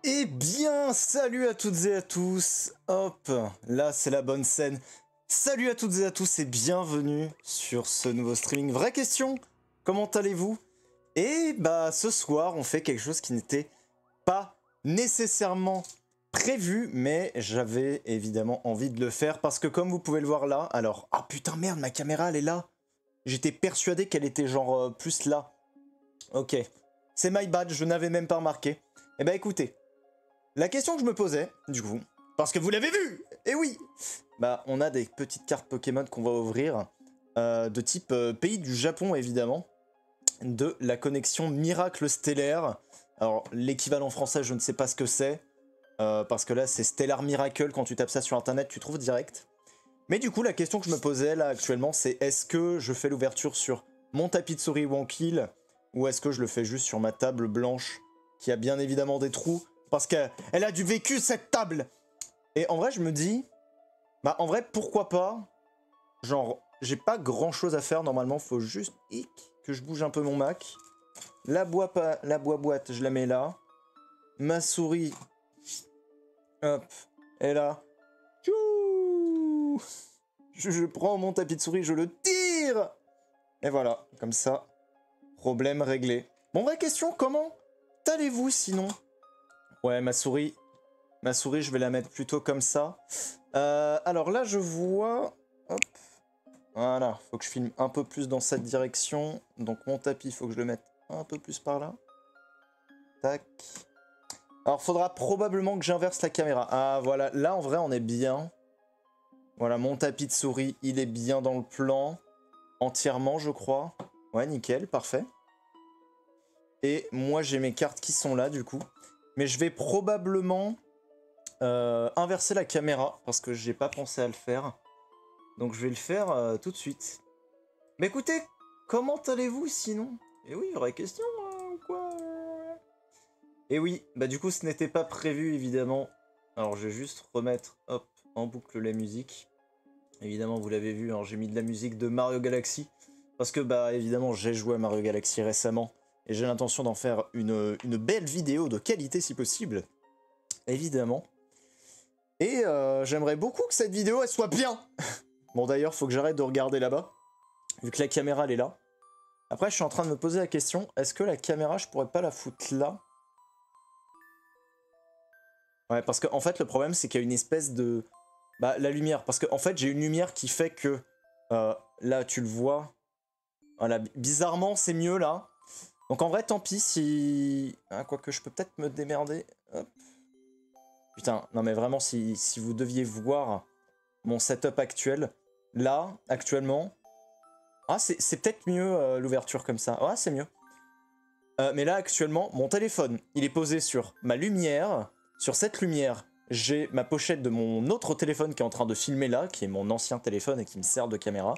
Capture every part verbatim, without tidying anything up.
Eh bien, salut à toutes et à tous. Hop, là c'est la bonne scène. Salut à toutes et à tous et bienvenue sur ce nouveau streaming. Vraie question, comment allez-vous? Et bah ce soir on fait quelque chose qui n'était pas nécessairement prévu, mais j'avais évidemment envie de le faire parce que comme vous pouvez le voir là, alors... Ah putain merde, ma caméra elle est là. J'étais persuadé qu'elle était genre euh, plus là. Ok, c'est my bad, je n'avais même pas remarqué. Eh bah écoutez, la question que je me posais, du coup, parce que vous l'avez vu, et oui, bah on a des petites cartes Pokémon qu'on va ouvrir, euh, de type euh, pays du Japon évidemment, de la connexion Miracle Stellaire. Alors l'équivalent français je ne sais pas ce que c'est, euh, parce que là c'est Stellar Miracle, quand tu tapes ça sur internet tu trouves direct. Mais du coup la question que je me posais là actuellement c'est est-ce que je fais l'ouverture sur mon tapis de souris Wankill, ou est-ce que je le fais juste sur ma table blanche, qui a bien évidemment des trous, parce qu'elle a du vécu cette table. Et en vrai je me dis, bah en vrai pourquoi pas, genre j'ai pas grand chose à faire normalement, faut juste hic, que je bouge un peu mon Mac. La boîte, la boîte je la mets là, ma souris, hop, est là. Tchou, je, je prends mon tapis de souris, je le tire. Et voilà, comme ça, problème réglé. Bon vraie question, comment allez-vous sinon? Ouais, ma souris, ma souris, je vais la mettre plutôt comme ça. Euh, alors là, je vois... Hop. Voilà, faut que je filme un peu plus dans cette direction. Donc mon tapis, il faut que je le mette un peu plus par là. Tac. Alors, faudra probablement que j'inverse la caméra. Ah, voilà. Là, en vrai, on est bien. Voilà, mon tapis de souris, il est bien dans le plan. Entièrement, je crois. Ouais, nickel, parfait. Et moi, j'ai mes cartes qui sont là, du coup. Mais je vais probablement euh, inverser la caméra, parce que j'ai pas pensé à le faire. Donc je vais le faire euh, tout de suite. Mais écoutez, comment allez-vous sinon? Et oui, vraie question, hein, ou quoi? Et oui, bah du coup ce n'était pas prévu évidemment. Alors je vais juste remettre, hop, en boucle la musique. Évidemment vous l'avez vu, hein, j'ai mis de la musique de Mario Galaxy. Parce que bah évidemment j'ai joué à Mario Galaxy récemment. Et j'ai l'intention d'en faire une, une belle vidéo de qualité si possible. Évidemment. Et euh, j'aimerais beaucoup que cette vidéo elle soit bien. Bon d'ailleurs faut que j'arrête de regarder là-bas, vu que la caméra elle est là. Après je suis en train de me poser la question, est-ce que la caméra je pourrais pas la foutre là? Ouais, parce qu'en en fait le problème c'est qu'il y a une espèce de... Bah la lumière, parce qu'en en fait j'ai une lumière qui fait que... Euh, là tu le vois, voilà, bizarrement c'est mieux là. Donc en vrai tant pis si... Ah, quoique je peux peut-être me démerder. Hop. Putain, non mais vraiment si, si vous deviez voir mon setup actuel, là actuellement... Ah, c'est peut-être mieux euh, l'ouverture comme ça. Ah, c'est mieux. Euh, mais là, actuellement, mon téléphone, il est posé sur ma lumière. Sur cette lumière, j'ai ma pochette de mon autre téléphone qui est en train de filmer là, qui est mon ancien téléphone et qui me sert de caméra.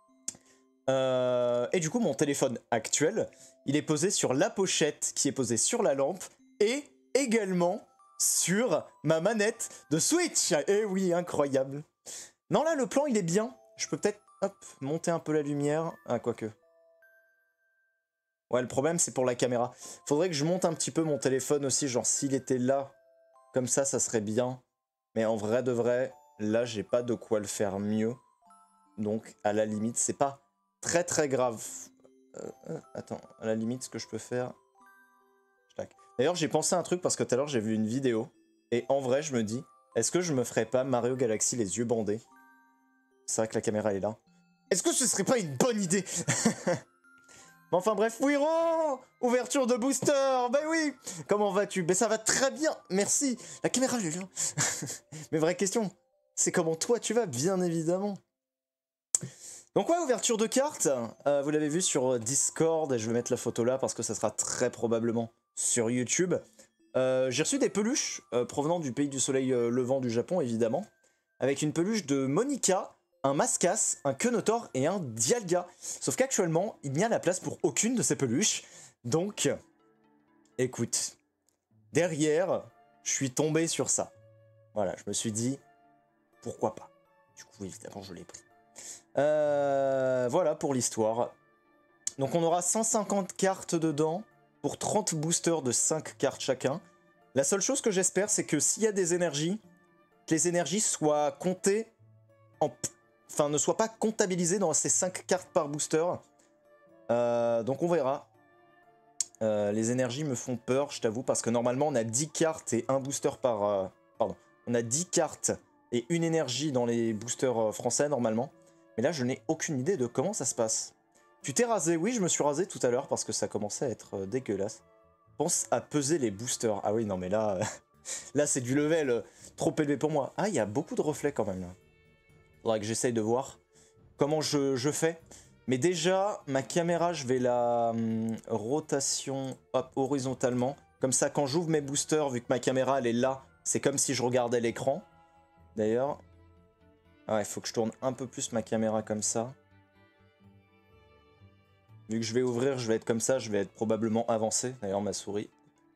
Euh, et du coup, mon téléphone actuel, il est posé sur la pochette qui est posée sur la lampe et également sur ma manette de Switch. Eh oui, incroyable. Non, là, le plan, il est bien. Je peux peut-être... Hop, monter un peu la lumière. Ah, quoique. Ouais, le problème, c'est pour la caméra. Faudrait que je monte un petit peu mon téléphone aussi, genre s'il était là, comme ça, ça serait bien. Mais en vrai de vrai, là, j'ai pas de quoi le faire mieux. Donc, à la limite, c'est pas très très grave. Euh, euh, attends, à la limite, ce que je peux faire... D'ailleurs, j'ai pensé à un truc parce que tout à l'heure, j'ai vu une vidéo. Et en vrai, je me dis, est-ce que je me ferais pas Mario Galaxy les yeux bandés? C'est vrai que la caméra, elle est là. Est-ce que ce serait pas une bonne idée? Mais enfin bref, Wiro, ouverture de booster, bah oui. Comment vas-tu? Ben ça va très bien, merci. La caméra, elle est là. Mais vraie question, c'est comment toi tu vas, bien évidemment. Donc ouais, ouverture de cartes, euh, vous l'avez vu sur Discord, et je vais mettre la photo là parce que ça sera très probablement sur YouTube. Euh, J'ai reçu des peluches euh, provenant du pays du soleil euh, levant du Japon, évidemment, avec une peluche de Monica, un Mascas, un Kenotor et un Dialga. Sauf qu'actuellement, il n'y a la place pour aucune de ces peluches. Donc, écoute, derrière, je suis tombé sur ça. Voilà, je me suis dit, pourquoi pas. Du coup, évidemment, je l'ai pris. Euh, voilà pour l'histoire. Donc on aura cent cinquante cartes dedans, pour trente boosters de cinq cartes chacun. La seule chose que j'espère, c'est que s'il y a des énergies, que les énergies soient comptées, en... enfin ne soient pas comptabilisées dans ces cinq cartes par booster. Euh, donc on verra. Euh, les énergies me font peur, je t'avoue, parce que normalement on a dix cartes et un booster par... Euh... Pardon. On a dix cartes et une énergie dans les boosters euh, français normalement. Mais là je n'ai aucune idée de comment ça se passe. Tu t'es rasé? Oui, je me suis rasé tout à l'heure parce que ça commençait à être euh, dégueulasse. Pense à peser les boosters. Ah oui, non mais là... Euh... là c'est du level euh, trop élevé pour moi. Ah, il y a beaucoup de reflets quand même là. Faudra que j'essaye de voir comment je, je fais. Mais déjà, ma caméra, je vais la hum, rotation hop, horizontalement. Comme ça, quand j'ouvre mes boosters, vu que ma caméra, elle est là, c'est comme si je regardais l'écran. D'ailleurs, ah, il faut que je tourne un peu plus ma caméra comme ça. Vu que je vais ouvrir, je vais être comme ça, je vais être probablement avancé. D'ailleurs, ma souris.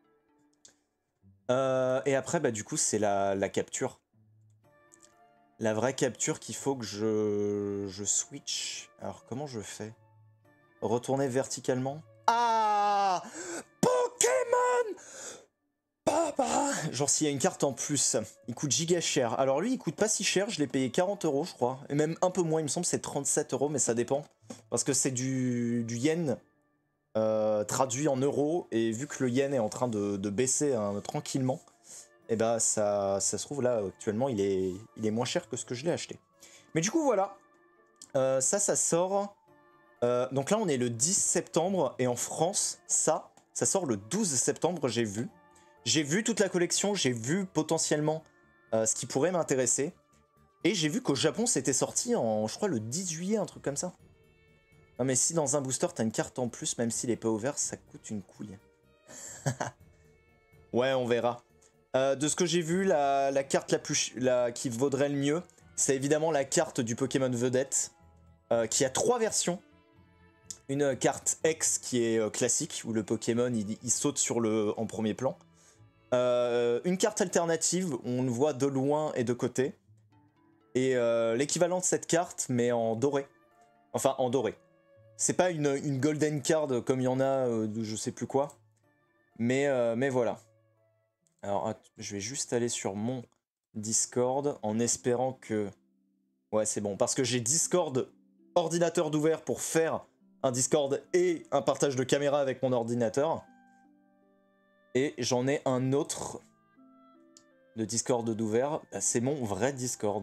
Euh, et après, bah, du coup, c'est la, la capture. La vraie capture qu'il faut que je, je switch. Alors, comment je fais? Retourner verticalement. Ah, Pokémon Papa. Genre s'il y a une carte en plus, il coûte giga cher. Alors lui, il coûte pas si cher, je l'ai payé quarante euros, je crois. Et même un peu moins, il me semble, c'est trente-sept euros, mais ça dépend. Parce que c'est du, du yen euh, traduit en euros. Et vu que le yen est en train de, de baisser hein, tranquillement, et bah ça, ça se trouve là, actuellement, il est, il est moins cher que ce que je l'ai acheté. Mais du coup, voilà. Euh, ça, ça sort... Euh, donc là, on est le dix septembre, et en France, ça, ça sort le douze septembre, j'ai vu. J'ai vu toute la collection, j'ai vu potentiellement euh, ce qui pourrait m'intéresser. Et j'ai vu qu'au Japon, c'était sorti en, je crois, le dix juillet, un truc comme ça. Non mais si dans un booster, t'as une carte en plus, même s'il n'est pas ouvert, ça coûte une couille. Ouais, on verra. Euh, de ce que j'ai vu, la, la carte la plus, la, qui vaudrait le mieux, c'est évidemment la carte du Pokémon Vedette, euh, qui a trois versions. Une carte X qui est euh, classique, où le Pokémon il, il saute sur le, en premier plan. Euh, une carte alternative, où on le voit de loin et de côté. Et euh, l'équivalent de cette carte, mais en doré. Enfin, en doré. C'est pas une, une golden card comme il y en a euh, de je sais plus quoi. Mais, euh, mais voilà. Alors, je vais juste aller sur mon Discord en espérant que... Ouais, c'est bon. Parce que j'ai Discord ordinateur d'ouvert pour faire un Discord et un partage de caméra avec mon ordinateur. Et j'en ai un autre de Discord d'ouvert. Bah, c'est mon vrai Discord.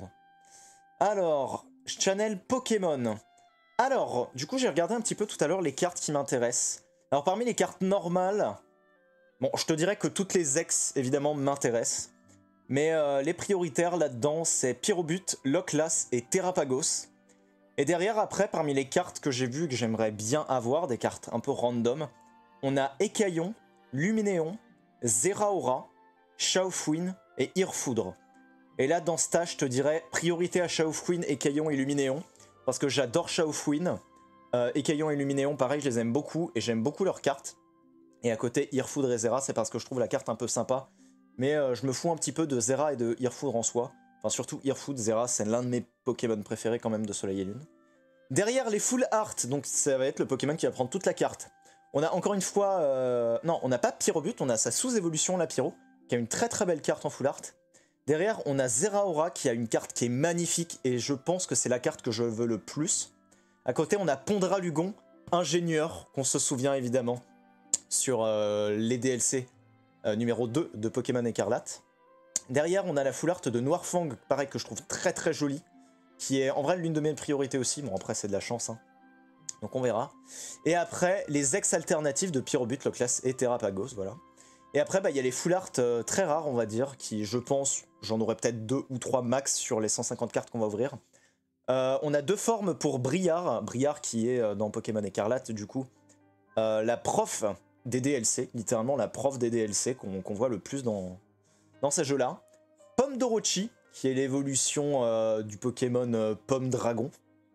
Alors, channel Pokémon. Alors, du coup, j'ai regardé un petit peu tout à l'heure les cartes qui m'intéressent. Alors, parmi les cartes normales... Bon, je te dirais que toutes les ex, évidemment, m'intéressent. Mais euh, les prioritaires là-dedans, c'est Pyrobut, Loclas et Terrapagos. Et derrière, après, parmi les cartes que j'ai vues que j'aimerais bien avoir, des cartes un peu random, on a Écaillon, Luminéon, Zeraora, Chaofuin et Irfoudre. Et là, dans ce tas, je te dirais priorité à Chaofuin, Écaillon et Luminéon, parce que j'adore Chaofuin. Euh, Écaillon et Luminéon, pareil, je les aime beaucoup, et j'aime beaucoup leurs cartes. Et à côté, Irfoudre et Zera, c'est parce que je trouve la carte un peu sympa. Mais euh, je me fous un petit peu de Zera et de Irfoudre en soi. Enfin, surtout Irfoudre, Zera, c'est l'un de mes Pokémon préférés quand même de Soleil et Lune. Derrière les Full Art, donc ça va être le Pokémon qui va prendre toute la carte. On a encore une fois... Euh... Non, on n'a pas Pyrobut, on a sa sous-évolution, la Pyro, qui a une très très belle carte en Full Art. Derrière, on a Zeraora, qui a une carte qui est magnifique, et je pense que c'est la carte que je veux le plus. À côté, on a Pondra Lugon, ingénieur, qu'on se souvient évidemment, sur euh, les D L C euh, numéro deux de Pokémon Écarlate. Derrière, on a la Full Art de Noirfang, pareil, que je trouve très très jolie, qui est en vrai l'une de mes priorités aussi. Bon, après, c'est de la chance, hein. Donc on verra. Et après, les ex-alternatives de Pyrobut, Loclas et Terrapagos, voilà. Et après, bah, y a les Full Art euh, très rares, on va dire, qui, je pense, j'en aurai peut-être deux ou trois max sur les cent cinquante cartes qu'on va ouvrir. Euh, on a deux formes pour Briar, Briar qui est euh, dans Pokémon Écarlate, du coup, euh, la prof des D L C, littéralement la prof des D L C qu'on qu'on voit le plus dans, dans ces jeux-là. Pomme Dorochi, qui est l'évolution euh, du Pokémon euh, Pomme Dragon,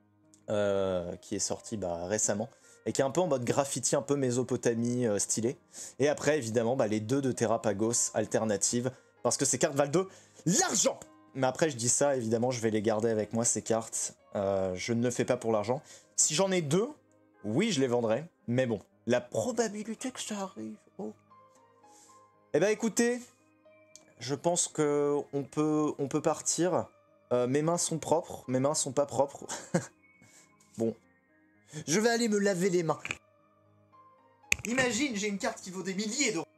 euh, qui est sorti bah, récemment, et qui est un peu en mode graffiti, un peu Mésopotamie euh, stylé. Et après, évidemment, bah, les deux de Terrapagos alternatives, parce que ces cartes valent de l'argent. Mais après, je dis ça, évidemment, je vais les garder avec moi, ces cartes. Euh, je ne le fais pas pour l'argent. Si j'en ai deux, oui, je les vendrai, mais bon. La probabilité que ça arrive. Oh. Eh ben écoutez, je pense que on peut, on peut partir. Euh, mes mains sont propres, mes mains sont pas propres. Bon. Je vais aller me laver les mains. Imagine, j'ai une carte qui vaut des milliers d'euros.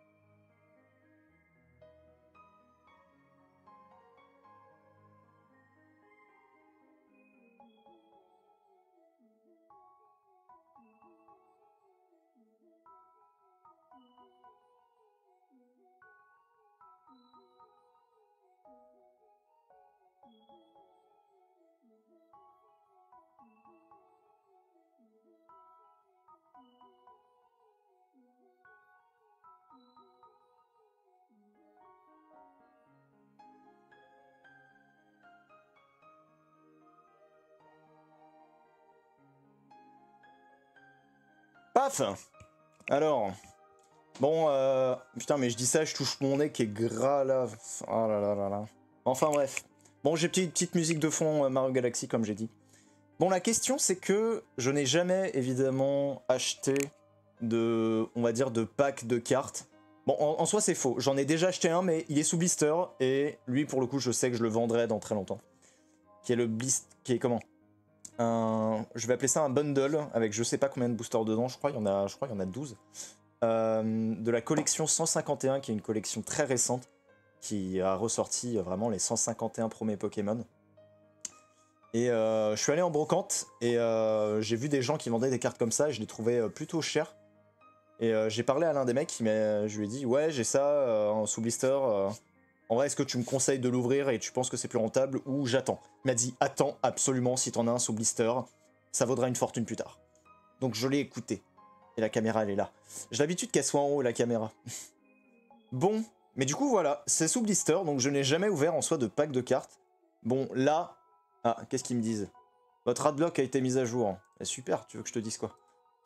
Paf. Alors, bon, euh... putain, mais je dis ça, je touche mon nez qui est gras là. Oh là là là là. Enfin bref. Bon, j'ai petite, petite musique de fond euh, Mario Galaxy, comme j'ai dit. Bon, la question, c'est que je n'ai jamais, évidemment, acheté de, on va dire, de pack de cartes. Bon, en, en soi, c'est faux. J'en ai déjà acheté un, mais il est sous blister, et lui, pour le coup, je sais que je le vendrai dans très longtemps. Qui est le blister... Qui est comment un, je vais appeler ça un bundle avec je sais pas combien de boosters dedans, je crois il y en a, je crois il y en a douze. Euh, de la collection cent cinquante et un qui est une collection très récente qui a ressorti vraiment les cent cinquante et un premiers Pokémon. Et euh, je suis allé en brocante et euh, j'ai vu des gens qui vendaient des cartes comme ça et je les trouvais plutôt chères. Et euh, j'ai parlé à l'un des mecs, mais je lui ai dit ouais j'ai ça euh, en sous blister. Euh, En vrai, est-ce que tu me conseilles de l'ouvrir et tu penses que c'est plus rentable ou j'attends? Il m'a dit attends absolument si t'en as un sous blister, ça vaudra une fortune plus tard. Donc je l'ai écouté. Et la caméra elle est là. J'ai l'habitude qu'elle soit en haut la caméra. Bon, mais du coup voilà, c'est sous blister donc je n'ai jamais ouvert en soi de pack de cartes. Bon là, ah qu'est-ce qu'ils me disent? Votre adblock a été mis à jour. Eh, super, tu veux que je te dise quoi?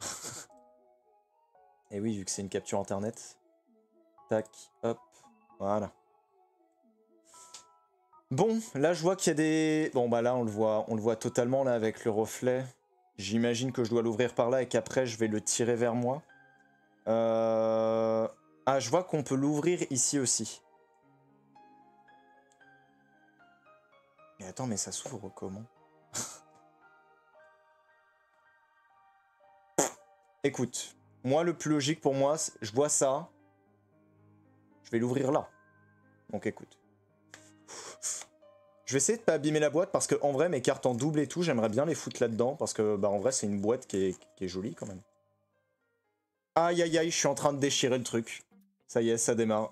Et oui, vu que c'est une capture internet. Tac, hop, voilà. Bon, là je vois qu'il y a des... Bon bah là on le voit, on le voit totalement là avec le reflet. J'imagine que je dois l'ouvrir par là et qu'après je vais le tirer vers moi. Euh... Ah, je vois qu'on peut l'ouvrir ici aussi. Mais attends, mais ça s'ouvre comment? Écoute, moi le plus logique pour moi, je vois ça. Je vais l'ouvrir là. Donc écoute. Je vais essayer de pas abîmer la boîte parce que en vrai mes cartes en double et tout, j'aimerais bien les foutre là-dedans parce que bah en vrai c'est une boîte qui est, qui est jolie quand même. Aïe aïe aïe, je suis en train de déchirer le truc. Ça y est, ça démarre.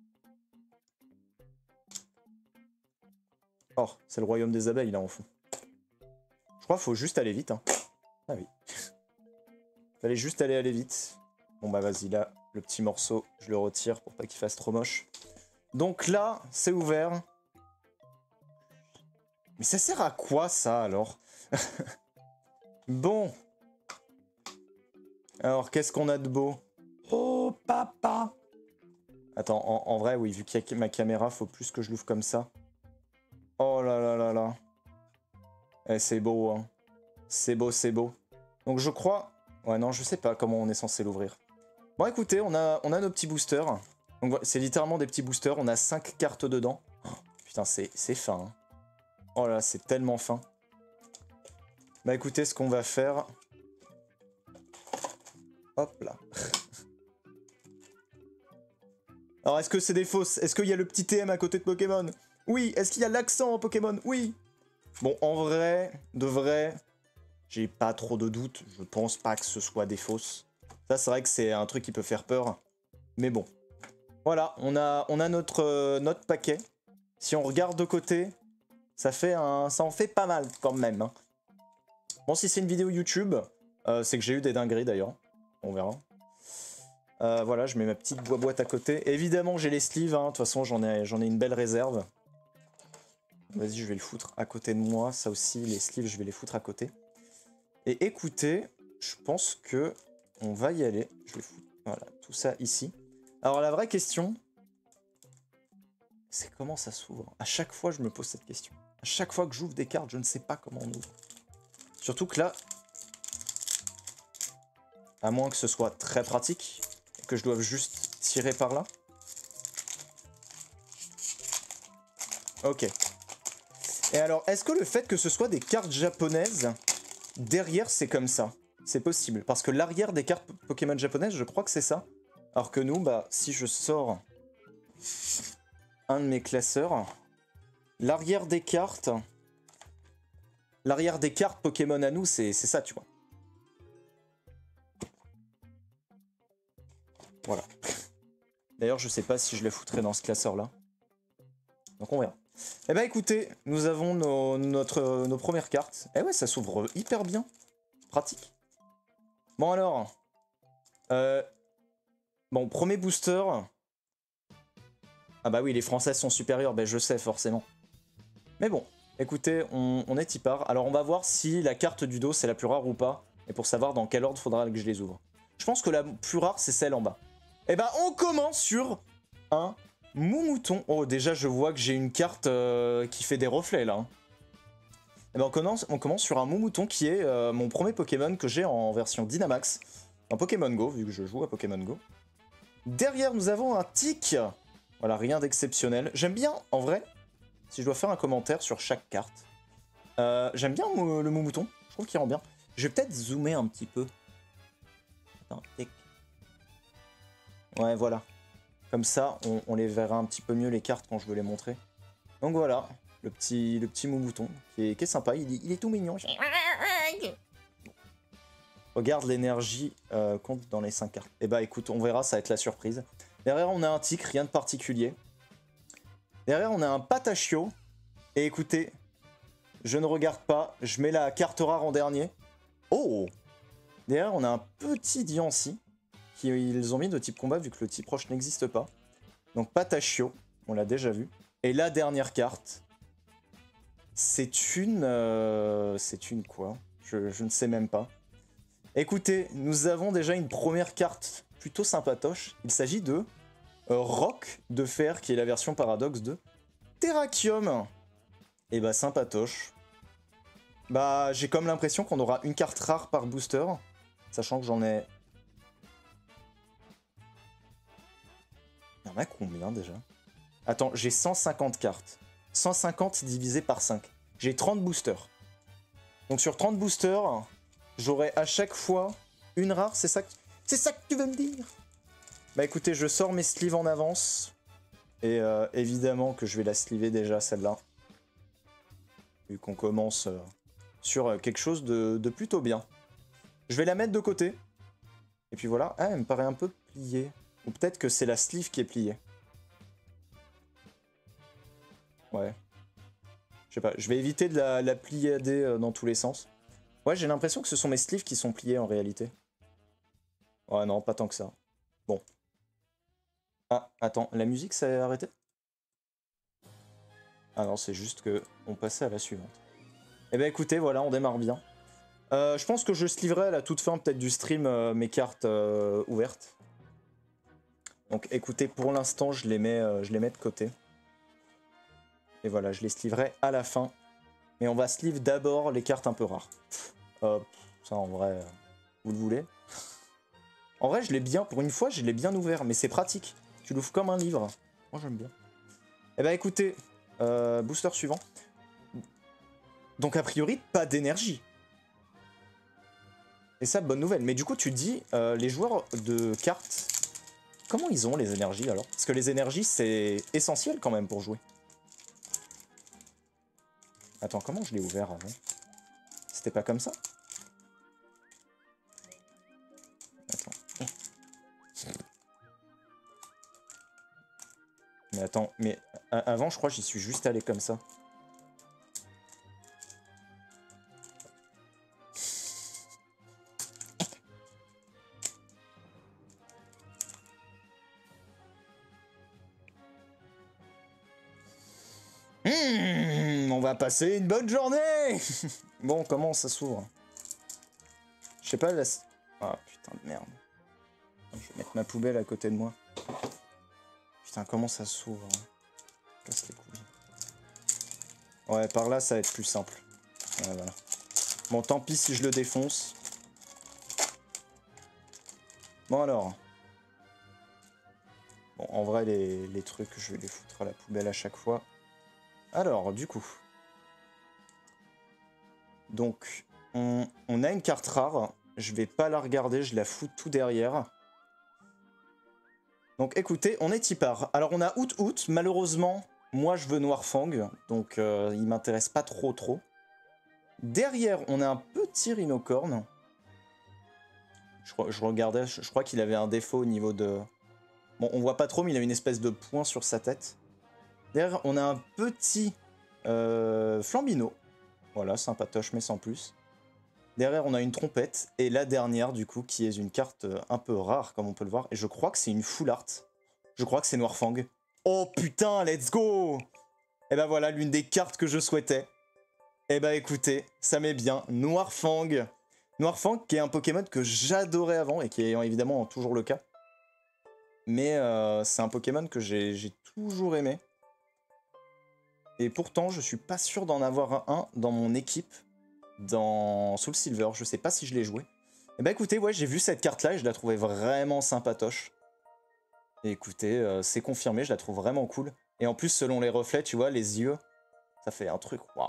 Oh, c'est le royaume des abeilles là en fond. Je crois qu'il faut juste aller vite. Hein. Ah oui. Fallait juste aller aller vite. Bon bah vas-y là, le petit morceau, je le retire pour pas qu'il fasse trop moche. Donc là, c'est ouvert. Mais ça sert à quoi ça alors? Bon. Alors qu'est-ce qu'on a de beau? Oh papa. Attends, en, en vrai oui, vu qu'il y a ma caméra, faut plus que je l'ouvre comme ça. Oh là là là là. Eh, c'est beau hein. C'est beau, c'est beau. Donc je crois... Ouais non, je sais pas comment on est censé l'ouvrir. Bon écoutez, on a, on a nos petits boosters. Donc c'est littéralement des petits boosters, on a cinq cartes dedans. Oh, putain, c'est fin. Hein. Oh là, c'est tellement fin. Bah écoutez, ce qu'on va faire... Hop là. Alors est-ce que c'est des fausses? Est-ce qu'il y a le petit T M à côté de Pokémon? Oui. Est-ce qu'il y a l'accent en Pokémon? Oui. Bon, en vrai, de vrai, j'ai pas trop de doutes. Je pense pas que ce soit des fausses. Ça, c'est vrai que c'est un truc qui peut faire peur. Mais bon. Voilà, on a, on a notre, euh, notre paquet. Si on regarde de côté, ça, fait un, ça en fait pas mal quand même. Hein. Bon, si c'est une vidéo YouTube, euh, c'est que j'ai eu des dingueries d'ailleurs. On verra. Euh, voilà, je mets ma petite boîte à côté. Évidemment, j'ai les sleeves. Hein. De toute façon, j'en ai, j'en ai une belle réserve. Vas-y, je vais le foutre à côté de moi. Ça aussi, les sleeves, je vais les foutre à côté. Et écoutez, je pense que on va y aller. Je vais foutre voilà, tout ça ici. Alors, la vraie question, c'est comment ça s'ouvre. À chaque fois, je me pose cette question. À chaque fois que j'ouvre des cartes, je ne sais pas comment on ouvre. Surtout que là, à moins que ce soit très pratique, et que je doive juste tirer par là. Ok. Et alors, est-ce que le fait que ce soit des cartes japonaises, derrière c'est comme ça? C'est possible. Parce que l'arrière des cartes Pokémon japonaises, je crois que c'est ça. Alors que nous, bah, si je sors un de mes classeurs, l'arrière des cartes... L'arrière des cartes Pokémon à nous, c'est ça, tu vois. Voilà. D'ailleurs, je sais pas si je les foutrais dans ce classeur-là. Donc on verra. Eh ben écoutez, nous avons nos, notre, nos premières cartes. Eh ouais, ça s'ouvre hyper bien. Pratique. Bon alors. Euh, bon, premier booster. Ah bah oui, les Français sont supérieurs, ben je sais forcément. Mais bon, écoutez, on, on est y part. Alors on va voir si la carte du dos c'est la plus rare ou pas. Et pour savoir dans quel ordre faudra que je les ouvre. Je pense que la plus rare c'est celle en bas. Eh ben on commence sur un Moumouton. Oh déjà je vois que j'ai une carte euh, qui fait des reflets là. Eh ben on commence, on commence sur un Moumouton qui est euh, mon premier Pokémon que j'ai en version Dynamax. En Pokémon Go, vu que je joue à Pokémon Go. Derrière nous avons un Tic. Voilà, rien d'exceptionnel. J'aime bien, en vrai, si je dois faire un commentaire sur chaque carte, euh, j'aime bien le Moumouton. Je trouve qu'il rend bien. Je vais peut-être zoomer un petit peu. Attends, tic. Ouais, voilà. Comme ça, on, on les verra un petit peu mieux les cartes quand je veux les montrer. Donc voilà, le petit, le petit Moumouton qui est, qui est sympa, il, il est tout mignon. Regarde l'énergie euh, compte dans les cinq cartes. Et bah écoute, on verra, ça va être la surprise. Derrière, on a un tic, rien de particulier. Derrière, on a un Patachio. Et écoutez, je ne regarde pas, je mets la carte rare en dernier. Oh! Derrière, on a un petit Diancie. Qu'ils ont mis de type combat vu que le type proche n'existe pas. Donc Patachio, on l'a déjà vu. Et la dernière carte, c'est une... Euh, c'est une quoi? je, je ne sais même pas. Écoutez, nous avons déjà une première carte plutôt sympatoche. Il s'agit de euh, Roc de Fer, qui est la version paradoxe de Terrakium. Et bah sympatoche. Bah j'ai comme l'impression qu'on aura une carte rare par booster, sachant que j'en ai... Il y en a combien déjà? Attends, j'ai cent cinquante cartes. cent cinquante divisé par cinq. J'ai trente boosters. Donc sur trente boosters, j'aurai à chaque fois une rare, c'est ça que... C'est ça que tu veux me dire? Bah écoutez, je sors mes sleeves en avance. Et euh, évidemment que je vais la sleever déjà, celle-là. Vu qu'on commence euh, sur quelque chose de, de plutôt bien. Je vais la mettre de côté. Et puis voilà. Ah, elle me paraît un peu pliée. Ou peut-être que c'est la sleeve qui est pliée. Ouais. Je sais pas, je vais éviter de la, la pliader dans tous les sens. Ouais, j'ai l'impression que ce sont mes sleeves qui sont pliés en réalité. Ouais, non, pas tant que ça. Bon. Ah, attends, la musique s'est arrêtée? Ah non, c'est juste que on passait à la suivante. Eh ben écoutez, voilà, on démarre bien. Euh, je pense que je sleeverai à la toute fin peut-être du stream euh, mes cartes euh, ouvertes. Donc écoutez, pour l'instant, je les mets, euh, je les mets de côté. Et voilà, je les sleeverai à la fin. Mais on va sleeve d'abord les cartes un peu rares. Euh, ça en vrai, euh, vous le voulez? En vrai, je l'ai bien, pour une fois, je l'ai bien ouvert, mais c'est pratique. Tu l'ouvres comme un livre. Moi, j'aime bien. Eh ben écoutez, euh, booster suivant. Donc a priori, pas d'énergie. Et ça, bonne nouvelle. Mais du coup, tu te dis, euh, les joueurs de cartes, comment ils ont les énergies alors? Parce que les énergies, c'est essentiel quand même pour jouer. Attends, comment je l'ai ouvert avant? C'était pas comme ça? Attends. Mais attends, mais avant, je crois que j'y suis juste allé comme ça. Mmh, on va passer une bonne journée. Bon, comment ça s'ouvre? Je sais pas, la... Ah, putain de merde. Je vais mettre ma poubelle à côté de moi. Putain, comment ça s'ouvre? Casse les couilles. Ouais, par là, ça va être plus simple. Ouais, voilà. Bon, tant pis si je le défonce. Bon, alors. Bon, en vrai, les, les trucs, je vais les foutre à la poubelle à chaque fois. Alors, du coup. Donc, on, on a une carte rare. Je vais pas la regarder, je la fous tout derrière. Donc, écoutez, on est tipar. Alors, on a Out Out. Malheureusement, moi, je veux Noirfang. Donc, euh, il m'intéresse pas trop, trop. Derrière, on a un petit Rhinocorn. Je, je regardais, je, je crois qu'il avait un défaut au niveau de... Bon, on voit pas trop, mais il a une espèce de point sur sa tête. Derrière, on a un petit euh, Flambino. Voilà, sympatoche, mais sans plus. Derrière, on a une trompette. Et la dernière, du coup, qui est une carte un peu rare, comme on peut le voir. Et je crois que c'est une full art. Je crois que c'est Noirfang. Oh putain, let's go! Et ben voilà, l'une des cartes que je souhaitais. Et ben écoutez, ça m'est bien. Noirfang. Noirfang, qui est un Pokémon que j'adorais avant, et qui est évidemment toujours le cas. Mais euh, c'est un Pokémon que j'ai toujours aimé. Et pourtant, je suis pas sûr d'en avoir un dans mon équipe dans Soul Silver. Je sais pas si je l'ai joué. Et bah écoutez, ouais, j'ai vu cette carte-là et je la trouvais vraiment sympatoche. Et écoutez, euh, c'est confirmé, je la trouve vraiment cool. Et en plus, selon les reflets, tu vois, les yeux, ça fait un truc... Waouh.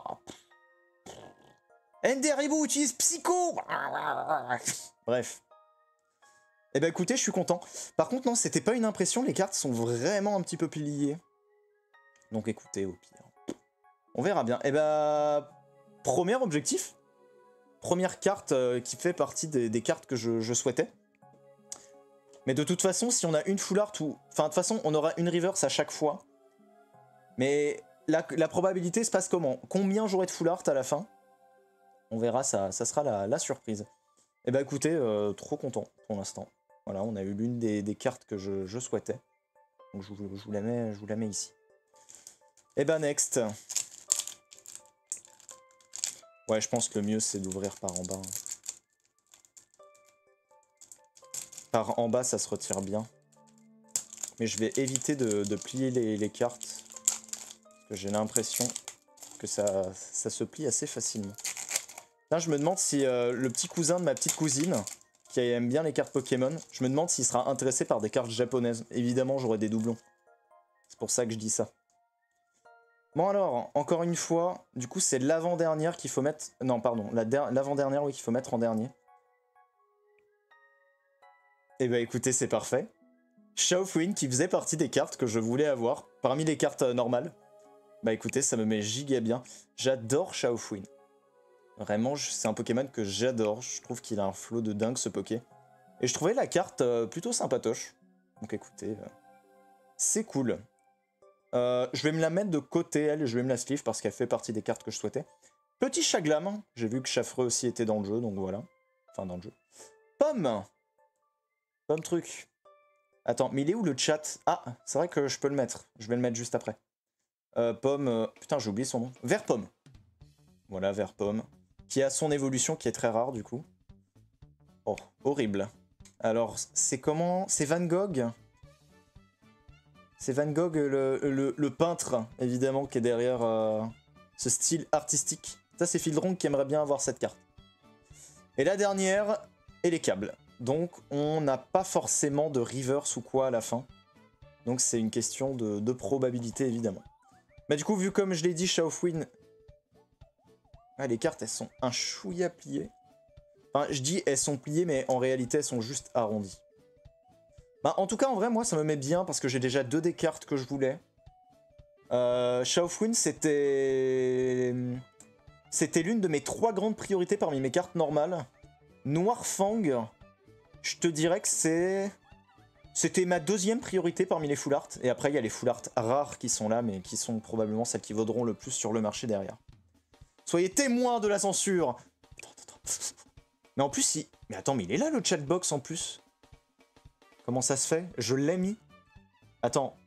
Nderibu utilise Psycho. Bref. Et bah écoutez, je suis content. Par contre, non, c'était pas une impression, les cartes sont vraiment un petit peu pliées. Donc écoutez, au pire. On verra bien. Et bah... Premier objectif. Première carte euh, qui fait partie des, des cartes que je, je souhaitais. Mais de toute façon, si on a une full art ou... Enfin, de toute façon, on aura une reverse à chaque fois. Mais la, la probabilité se passe comment? Combien j'aurai de full art à la fin? On verra, ça, ça sera la, la surprise. Et bah écoutez, euh, trop content pour l'instant. Voilà, on a eu l'une des, des cartes que je, je souhaitais. Donc je, je, vous la mets, je vous la mets ici. Et bah next. Ouais, je pense que le mieux c'est d'ouvrir par en bas. Par en bas, ça se retire bien. Mais je vais éviter de, de plier les, les cartes. Parce que j'ai l'impression que ça, ça se plie assez facilement. Là, je me demande si euh, le petit cousin de ma petite cousine, qui aime bien les cartes Pokémon, je me demande s'il sera intéressé par des cartes japonaises. Évidemment, j'aurai des doublons. C'est pour ça que je dis ça. Bon alors, encore une fois, du coup, c'est l'avant-dernière qu'il faut mettre... Non, pardon, l'avant-dernière, oui, qu'il faut mettre en dernier. Et bah écoutez, c'est parfait. Shaofuin qui faisait partie des cartes que je voulais avoir, parmi les cartes euh, normales. Bah écoutez, ça me met giga bien. J'adore Shaofuin. Vraiment, c'est un Pokémon que j'adore. Je trouve qu'il a un flow de dingue, ce Poké. Et je trouvais la carte euh, plutôt sympatoche. Donc écoutez, euh, c'est cool. Euh, je vais me la mettre de côté, elle, et je vais me la sleeve parce qu'elle fait partie des cartes que je souhaitais. Petit Chaglam. J'ai vu que Chaffreux aussi était dans le jeu, donc voilà. Enfin, dans le jeu. Pomme. Pomme truc. Attends, mais il est où le chat? Ah, c'est vrai que je peux le mettre. Je vais le mettre juste après. Euh, pomme... Euh... Putain, j'ai oublié son nom. Vert Pomme. Voilà, Vert Pomme. Qui a son évolution qui est très rare du coup. Oh, horrible. Alors, c'est comment? C'est Van Gogh. C'est Van Gogh, le, le, le peintre, évidemment, qui est derrière euh, ce style artistique. Ça, c'est Fildron qui aimerait bien avoir cette carte. Et la dernière, et les câbles. Donc, on n'a pas forcément de reverse ou quoi à la fin. Donc, c'est une question de, de probabilité, évidemment. Mais du coup, vu comme je l'ai dit, Shaofuin... Ah, les cartes, elles sont un chouïa pliées. Enfin, je dis elles sont pliées, mais en réalité, elles sont juste arrondies. Bah, en tout cas, en vrai, moi, ça me met bien parce que j'ai déjà deux des cartes que je voulais. Euh, Shaofuin, c'était... C'était l'une de mes trois grandes priorités parmi mes cartes normales. Noirfang, je te dirais que c'est... C'était ma deuxième priorité parmi les full art. Et après, il y a les full art rares qui sont là, mais qui sont probablement celles qui vaudront le plus sur le marché derrière. Soyez témoins de la censure. Attends, attends. Mais en plus, il... Mais attends, mais il est là, le chatbox, en plus. Comment ça se fait? Je l'ai mis. Attends.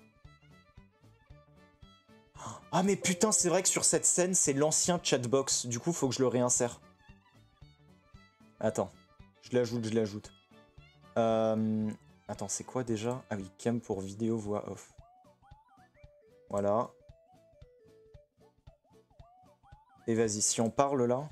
Ah, mais putain, c'est vrai que sur cette scène, c'est l'ancien chatbox. Du coup, faut que je le réinsère. Attends. Je l'ajoute, je l'ajoute. Euh... Attends, c'est quoi déjà? Ah oui, cam pour vidéo, voix off. Voilà. Et vas-y, si on parle là...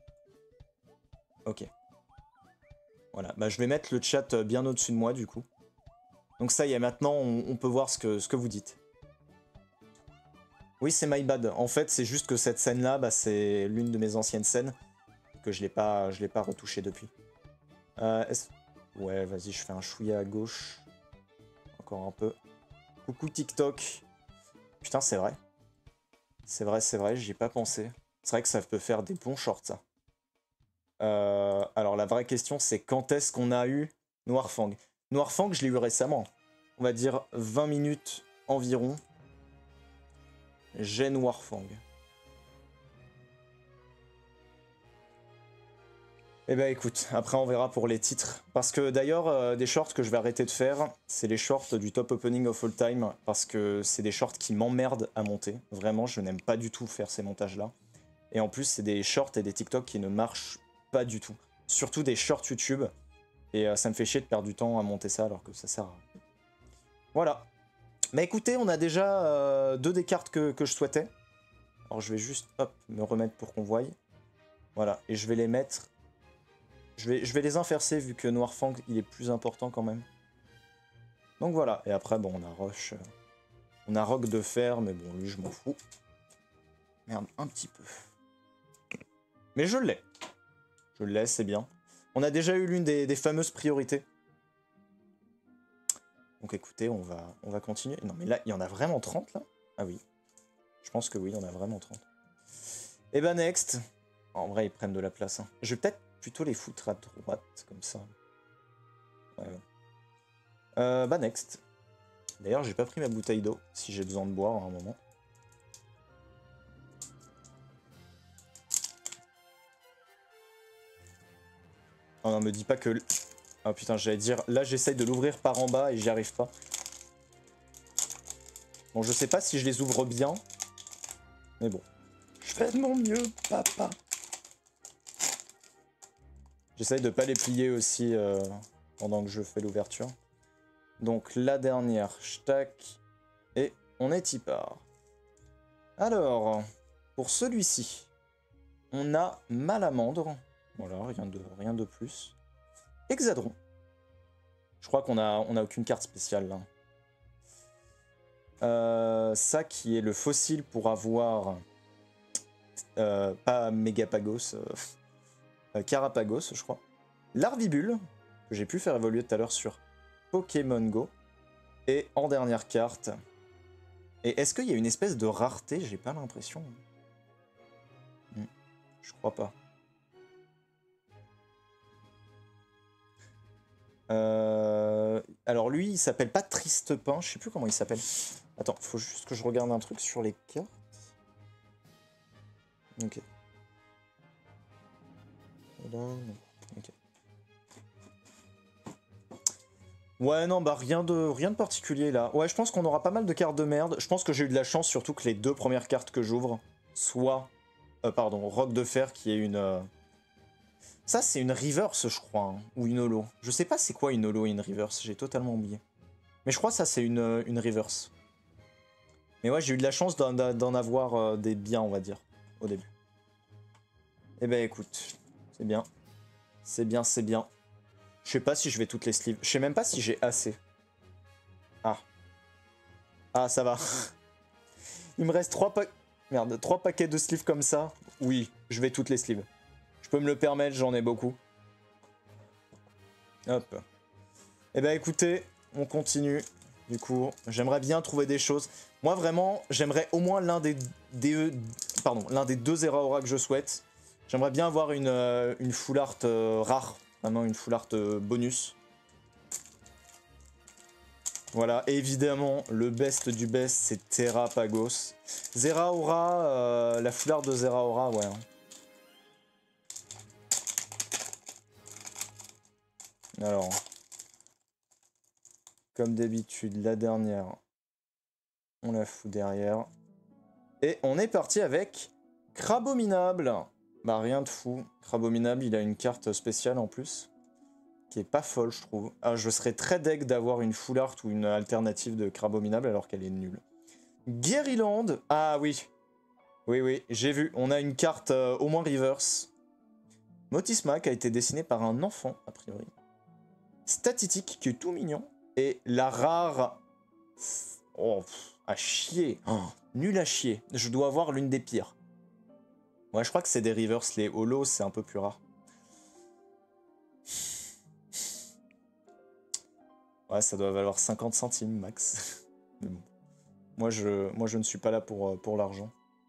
Ok. Voilà, bah je vais mettre le chat bien au-dessus de moi du coup. Donc ça y est, maintenant on, on peut voir ce que, ce que vous dites. Oui, c'est my bad. En fait, c'est juste que cette scène-là, bah, c'est l'une de mes anciennes scènes, que je l'ai pas, je l'ai pas retouchée depuis. Euh, ouais, vas-y, je fais un chouïa à gauche. Encore un peu. Coucou TikTok. Putain, c'est vrai. C'est vrai, c'est vrai, j'y ai pas pensé. C'est vrai que ça peut faire des bons shorts, ça. Euh, alors, la vraie question, c'est quand est-ce qu'on a eu Noirfang? Noirfang, je l'ai eu récemment. On va dire vingt minutes environ. J'ai Noirfang. Eh ben écoute, après on verra pour les titres. Parce que d'ailleurs, euh, des shorts que je vais arrêter de faire, c'est les shorts du top opening of all time. Parce que c'est des shorts qui m'emmerdent à monter. Vraiment, je n'aime pas du tout faire ces montages-là. Et en plus, c'est des shorts et des TikTok qui ne marchent pas du tout. Surtout des shorts YouTube. Et euh, ça me fait chier de perdre du temps à monter ça alors que ça sert à... Voilà. Mais écoutez, on a déjà euh, deux des cartes que, que je souhaitais. Alors je vais juste, hop, me remettre pour qu'on voie. Voilà, et je vais les mettre... Je vais, je vais les inverser vu que Noirfang, il est plus important quand même. Donc voilà, et après, bon, on a Rush. Euh, on a Rock de Fer, mais bon, lui, je m'en fous. Merde, un petit peu. Mais je l'ai. Je l'ai, c'est bien. On a déjà eu l'une des, des fameuses priorités. Donc écoutez, on va, on va continuer. Non, mais là, il y en a vraiment trente, là? Ah oui. Je pense que oui, il y en a vraiment trente. Et bah, next. En vrai, ils prennent de la place. Hein. Je vais peut-être plutôt les foutre à droite, comme ça. Ouais, ouais. Euh, bah, next. D'ailleurs, j'ai pas pris ma bouteille d'eau, si j'ai besoin de boire à un moment. Oh non, me dis pas que... Oh putain, j'allais dire... Là, j'essaye de l'ouvrir par en bas et j'y arrive pas. Bon, je sais pas si je les ouvre bien. Mais bon. Je fais de mon mieux, papa. J'essaye de pas les plier aussi euh, pendant que je fais l'ouverture. Donc, la dernière, tac. Et on est y part. Alors, pour celui-ci, on a Malamandre. Voilà, rien de, rien de plus. Hexadron. Je crois qu'on a, on a aucune carte spéciale là. Euh, ça qui est le fossile pour avoir... Euh, pas Megapagos, euh, euh, Carapagos, je crois. Larvibule, que j'ai pu faire évoluer tout à l'heure sur Pokémon Go. Et en dernière carte... Et est-ce qu'il y a une espèce de rareté? J'ai pas l'impression. Hmm, je crois pas. Euh... Alors lui, il s'appelle pas Tristepin, je sais plus comment il s'appelle. Attends, faut juste que je regarde un truc sur les cartes. Ok. Là, ok. Ouais, non, bah rien de, rien de particulier là. Ouais, je pense qu'on aura pas mal de cartes de merde. Je pense que j'ai eu de la chance, surtout que les deux premières cartes que j'ouvre, soit, euh, pardon, Rock de Fer qui est une... Euh... Ça, c'est une reverse, je crois, hein, ou une holo. Je sais pas c'est quoi une holo et une reverse, j'ai totalement oublié. Mais je crois que ça, c'est une, une reverse. Mais ouais, j'ai eu de la chance d'en avoir euh, des biens, on va dire, au début. Eh ben écoute, c'est bien. C'est bien, c'est bien. Je sais pas si je vais toutes les sleeves. Je sais même pas si j'ai assez. Ah. Ah, ça va. Il me reste trois pa... Merde, trois paquets de sleeves comme ça. Oui, je vais toutes les sleeves. Je peux me le permettre, j'en ai beaucoup. Hop. Eh ben écoutez, on continue. Du coup, j'aimerais bien trouver des choses. Moi, vraiment, j'aimerais au moins l'un des, des, pardon, l'un des deux Zeraora que je souhaite. J'aimerais bien avoir une, euh, une full art euh, rare. Vraiment une full art euh, bonus. Voilà, et évidemment, le best du best, c'est Terrapagos. Zeraora, euh, la full art de Zeraora, ouais. Hein. Alors, comme d'habitude, la dernière, on la fout derrière. Et on est parti avec Crabominable. Bah rien de fou. Crabominable, il a une carte spéciale en plus. Qui est pas folle, je trouve. Ah, je serais très deg d'avoir une full art ou une alternative de Crabominable alors qu'elle est nulle. Guerryland. Ah oui. Oui, oui, j'ai vu. On a une carte euh, au moins reverse. Motisma qui a été dessiné par un enfant, a priori. Statitique qui est tout mignon. Et la rare... Oh, pff, à chier. Oh, nul à chier. Je dois avoir l'une des pires. Ouais, je crois que c'est des reverse. Les holos, c'est un peu plus rare. Ouais, ça doit valoir cinquante centimes max. Mais bon. Moi, je, moi, je ne suis pas là pour, pour l'argent.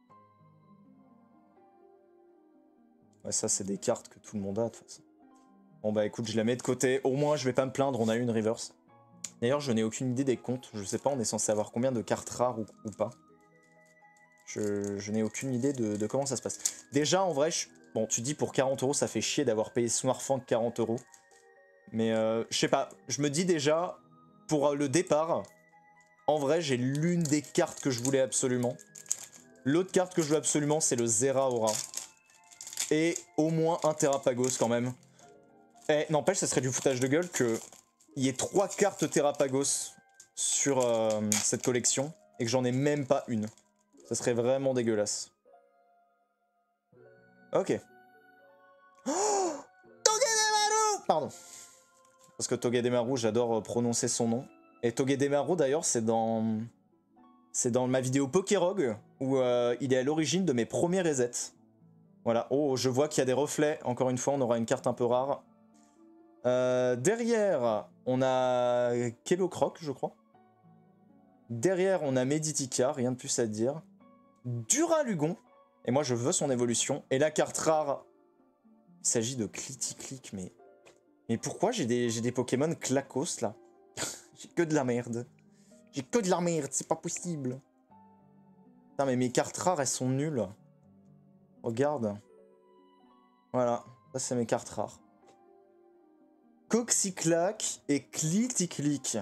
Ouais, ça, c'est des cartes que tout le monde a, de toute façon. Bon, bah écoute, je la mets de côté. Au moins, je vais pas me plaindre, on a eu une reverse. D'ailleurs, je n'ai aucune idée des comptes. Je sais pas, on est censé avoir combien de cartes rares ou, ou pas. Je, je n'ai aucune idée de, de comment ça se passe. Déjà, en vrai, je, bon, tu dis pour quarante euros, ça fait chier d'avoir payé Smartphone quarante euros. Mais euh, je sais pas, je me dis déjà, pour le départ, en vrai, j'ai l'une des cartes que je voulais absolument. L'autre carte que je veux absolument, c'est le Zera Aura. Et au moins un Terrapagos quand même. Eh, n'empêche, ça serait du foutage de gueule que il y ait trois cartes Terrapagos sur euh, cette collection et que j'en ai même pas une. Ça serait vraiment dégueulasse. Ok. Oh, Togedemaru! Pardon. Parce que Togedemaru, j'adore prononcer son nom. Et Togedemaru, d'ailleurs, c'est dans... C'est dans ma vidéo Pokérogue, où euh, il est à l'origine de mes premiers resets. Voilà. Oh, je vois qu'il y a des reflets. Encore une fois, on aura une carte un peu rare. Euh, derrière, on a Kellocroc, je crois. Derrière, on a Meditica, rien de plus à dire. Duralugon. Et moi, je veux son évolution. Et la carte rare, il s'agit de Cliticlic, mais... Mais pourquoi j'ai des, j'ai des Pokémon Clacos, là? J'ai que de la merde. J'ai que de la merde, c'est pas possible. Putain, mais mes cartes rares, elles sont nulles. Regarde. Voilà, ça c'est mes cartes rares. Coxiclac et Cliticlic.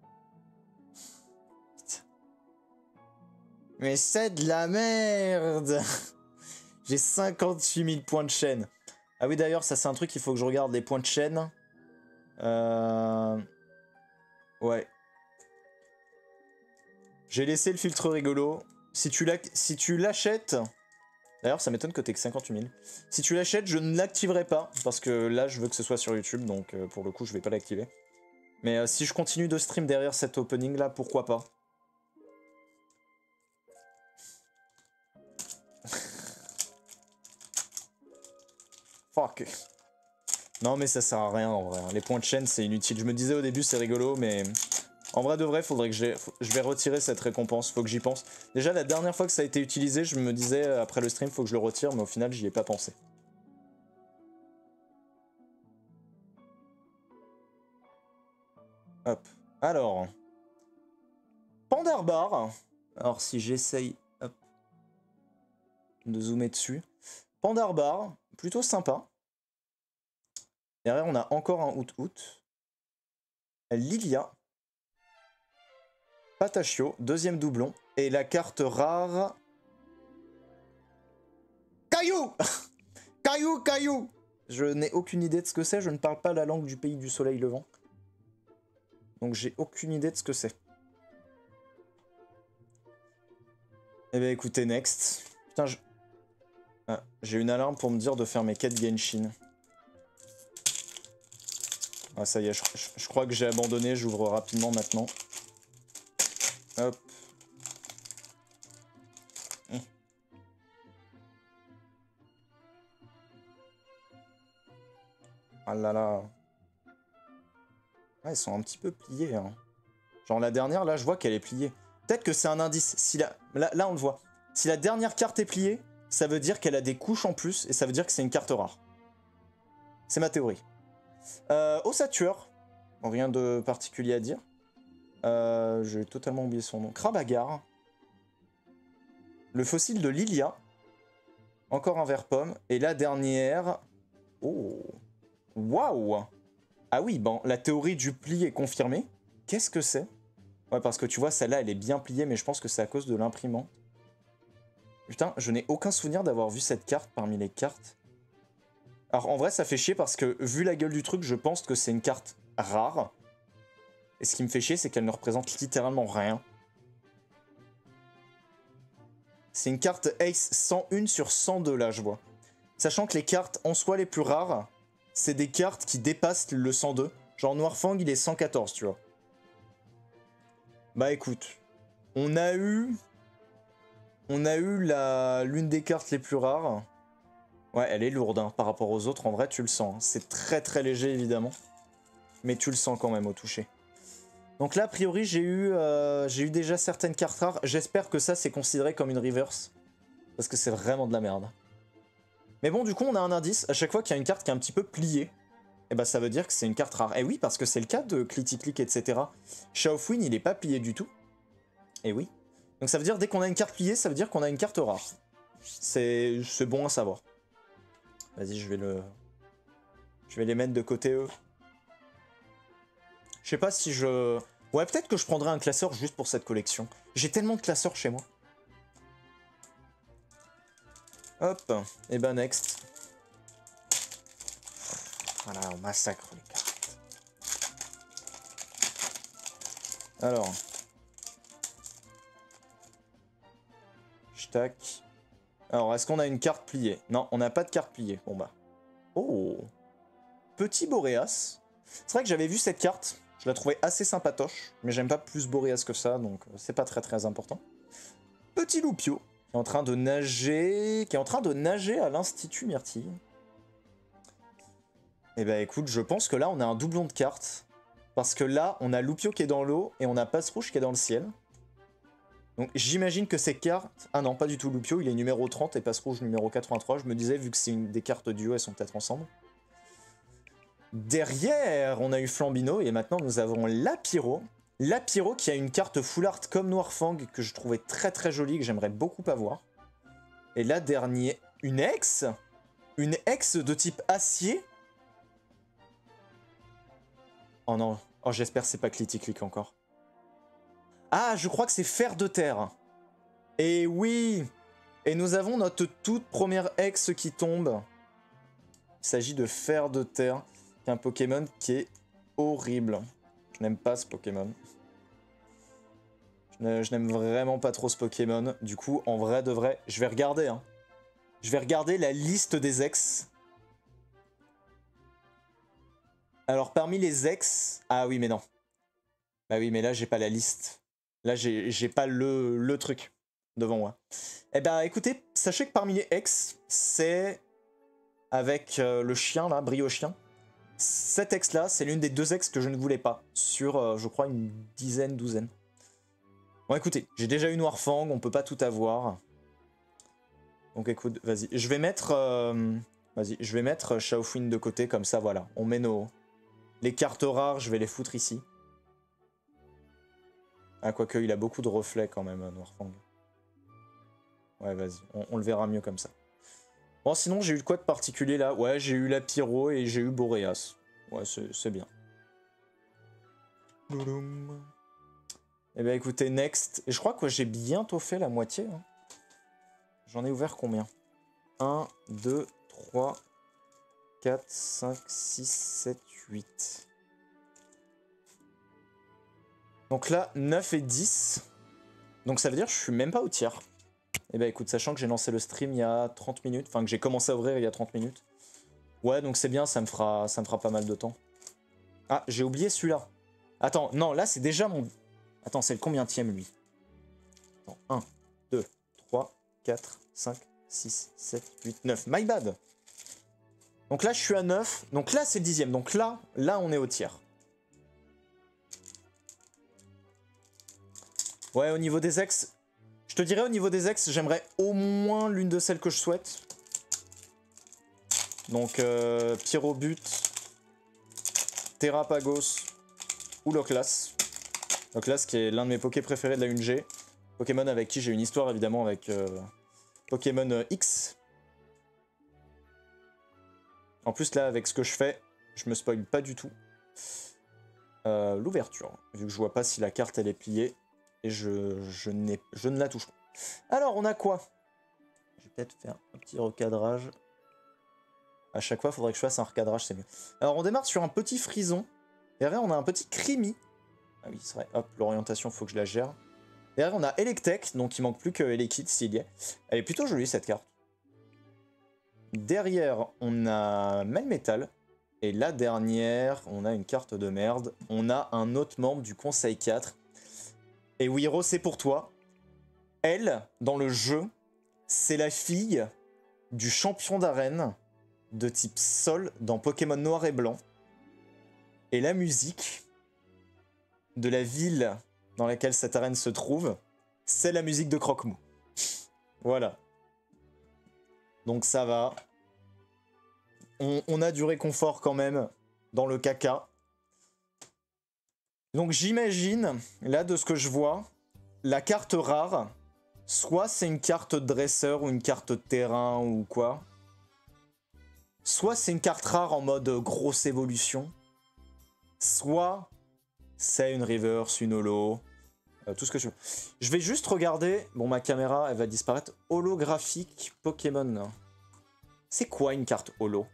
Mais c'est de la merde. J'ai cinquante-huit mille points de chaîne. Ah oui, d'ailleurs, ça c'est un truc, il faut que je regarde les points de chaîne. Euh... Ouais. J'ai laissé le filtre rigolo. Si tu l'achètes... D'ailleurs, ça m'étonne que t'aies que cinquante-huit mille. Si tu l'achètes, je ne l'activerai pas. Parce que là, je veux que ce soit sur YouTube. Donc, euh, pour le coup, je vais pas l'activer. Mais euh, si je continue de stream derrière cet opening-là, pourquoi pas? Fuck. Non, mais ça sert à rien, en vrai. Les points de chaîne, c'est inutile. Je me disais au début, c'est rigolo, mais... En vrai de vrai, faudrait que je, je vais retirer cette récompense, faut que j'y pense. Déjà, la dernière fois que ça a été utilisé, je me disais, après le stream, faut que je le retire, mais au final, j'y ai pas pensé. Hop. Alors. Pandarbar. Alors, si j'essaye, hop, de zoomer dessus. Pandarbar, plutôt sympa. Derrière, on a encore un Out-Out. Lilia. Patachio, deuxième doublon. Et la carte rare... Caillou. Caillou, caillou. Je n'ai aucune idée de ce que c'est, je ne parle pas la langue du pays du soleil levant. Donc j'ai aucune idée de ce que c'est. Eh bien écoutez, next. Putain, je... Ah, j'ai une alarme pour me dire de faire mes quêtes Genshin. Ah ça y est, je, je, je crois que j'ai abandonné, j'ouvre rapidement maintenant. Hop. Hum. Ah là là. Ah, ils sont un petit peu pliés. Hein. Genre la dernière, là, je vois qu'elle est pliée. Peut-être que c'est un indice. Si la... là, là, on le voit. Si la dernière carte est pliée, ça veut dire qu'elle a des couches en plus, et ça veut dire que c'est une carte rare. C'est ma théorie. Euh, Ossature. Bon, rien de particulier à dire. Euh, J'ai totalement oublié son nom. Crabagar. Le fossile de Lilia. Encore un vert pomme. Et la dernière... Oh. Waouh. Ah oui, bon, la théorie du pli est confirmée. Qu'est-ce que c'est? Ouais, parce que tu vois, celle-là, elle est bien pliée, mais je pense que c'est à cause de l'imprimante. Putain, je n'ai aucun souvenir d'avoir vu cette carte parmi les cartes. Alors, en vrai, ça fait chier parce que, vu la gueule du truc, je pense que c'est une carte rare. Et ce qui me fait chier, c'est qu'elle ne représente littéralement rien. C'est une carte Ace cent un sur cent deux, là, je vois. Sachant que les cartes, en soi, les plus rares, c'est des cartes qui dépassent le cent deux. Genre, Noirfang, il est cent quatorze, tu vois. Bah, écoute. On a eu... On a eu la l'une des cartes les plus rares. Ouais, elle est lourde hein, par rapport aux autres. En vrai, tu le sens. Hein. C'est très très léger, évidemment. Mais tu le sens quand même au toucher. Donc là, a priori, j'ai eu, euh, j'ai eu déjà certaines cartes rares. J'espère que ça, c'est considéré comme une reverse. Parce que c'est vraiment de la merde. Mais bon, du coup, on a un indice. À chaque fois qu'il y a une carte qui est un petit peu pliée, eh ben, ça veut dire que c'est une carte rare. Et oui, parce que c'est le cas de Clitty Click, et cetera. Shaofwin, il n'est pas plié du tout. Et oui. Donc ça veut dire, dès qu'on a une carte pliée, ça veut dire qu'on a une carte rare. C'est bon à savoir. Vas-y, je vais le... Je vais les mettre de côté, eux. Je sais pas si je... Ouais, peut-être que je prendrai un classeur juste pour cette collection. J'ai tellement de classeurs chez moi. Hop. Et ben next. Voilà, on massacre les cartes. Alors. Tac. Alors, est-ce qu'on a une carte pliée? Non, on n'a pas de carte pliée. Bon bah. Oh. Petit Boréas. C'est vrai que j'avais vu cette carte. Je la trouvais assez sympatoche. Mais j'aime pas plus Boréas que ça, donc c'est pas très très important. Petit Loupio. Qui est en train de nager... Qui est en train de nager à l'Institut Myrtille. Eh ben écoute, je pense que là, on a un doublon de cartes. Parce que là, on a Loupio qui est dans l'eau et on a Passe Rouge qui est dans le ciel. Donc j'imagine que ces cartes... Ah non, pas du tout, Loupio, il est numéro trente et Passe Rouge numéro quatre-vingt-trois. Je me disais, vu que c'est une des cartes duo, elles sont peut-être ensemble. Derrière, on a eu Flambino et maintenant nous avons Lapiro. Lapiro qui a une carte full art comme Noirfang que je trouvais très très jolie, que j'aimerais beaucoup avoir. Et là, dernier, une ex Une ex de type acier. Oh non, oh j'espère que c'est pas Clitty Click encore. Ah, je crois que c'est Fer de Terre. Et oui. Et nous avons notre toute première ex qui tombe. Il s'agit de Fer de Terre, qui est un Pokémon qui est horrible. Je n'aime pas ce Pokémon. Je n'aime vraiment pas trop ce Pokémon. Du coup, en vrai de vrai, je vais regarder. Hein. Je vais regarder la liste des ex. Alors, parmi les ex... Ah oui, mais non. Bah oui, mais là, j'ai pas la liste. Là, j'ai pas le, le truc devant moi. Eh ben, écoutez, sachez que parmi les ex, c'est avec euh, le chien, là, Brio Chien. Cet ex-là, c'est l'une des deux ex que je ne voulais pas. Sur, euh, je crois, une dizaine, douzaine. Bon, écoutez, j'ai déjà eu Noirfang, on peut pas tout avoir. Donc écoute, vas-y. Je vais mettre... Euh, vas-y, je vais mettre Shaofwin de côté, comme ça, voilà. On met nos... Les cartes rares, je vais les foutre ici. Ah, quoique, il a beaucoup de reflets quand même, Noirfang. Ouais, vas-y, on, on le verra mieux comme ça. Bon, sinon, j'ai eu quoi de particulier là? Ouais, j'ai eu Lapiro et j'ai eu Boréas. Ouais, c'est bien. Eh ben, écoutez, next. Et je crois que j'ai bientôt fait la moitié. Hein. J'en ai ouvert combien? un, deux, trois, quatre, cinq, six, sept, huit. Donc là, neuf et dix. Donc ça veut dire que je suis même pas au tiers. Et bah écoute, sachant que j'ai lancé le stream il y a trente minutes, enfin que j'ai commencé à ouvrir il y a trente minutes. Ouais, donc c'est bien, ça me fera ça me fera pas mal de temps. Ah, j'ai oublié celui-là. Attends, non, là c'est déjà mon... Attends, c'est le combientième lui? Attends, un, deux, trois, quatre, cinq, six, sept, huit, neuf. My bad. Donc là je suis à neuf. Donc là c'est le dixième. Donc là, là on est au tiers. Ouais, au niveau des ex... Je te dirais au niveau des ex, j'aimerais au moins l'une de celles que je souhaite. Donc, euh, Pyrobut, Terrapagos ou Loclas. Loclas qui est l'un de mes Poké préférés de la une G. Pokémon avec qui j'ai une histoire évidemment avec euh, Pokémon X. En plus là, avec ce que je fais, je me spoil pas du tout. Euh, L'ouverture, vu que je vois pas si la carte elle est pliée. Et je, je, je ne la touche pas. Alors, on a quoi? Je vais peut-être faire un petit recadrage. À chaque fois, il faudrait que je fasse un recadrage, c'est mieux. Alors, on démarre sur un petit frison. Derrière, on a un petit Crimi. Ah oui, c'est vrai. Hop, l'orientation, il faut que je la gère. Derrière, on a Electek, donc il manque plus que Elekid s'il y est. Elle est plutôt jolie, cette carte. Derrière, on a Melmetal. Et la dernière, on a une carte de merde. On a un autre membre du Conseil quatre. Et Wiro, c'est pour toi. Elle, dans le jeu, c'est la fille du champion d'arène de type Sol dans Pokémon Noir et Blanc. Et la musique de la ville dans laquelle cette arène se trouve, c'est la musique de Croque-Mou. Voilà. Donc ça va. On, on a du réconfort quand même dans le caca. Donc j'imagine, là de ce que je vois, la carte rare, soit c'est une carte dresseur ou une carte terrain ou quoi. Soit c'est une carte rare en mode grosse évolution. Soit c'est une reverse, une holo, euh, tout ce que je veux. Je vais juste regarder. Bon, ma caméra, elle va disparaître. Holographique Pokémon. C'est quoi une carte holo?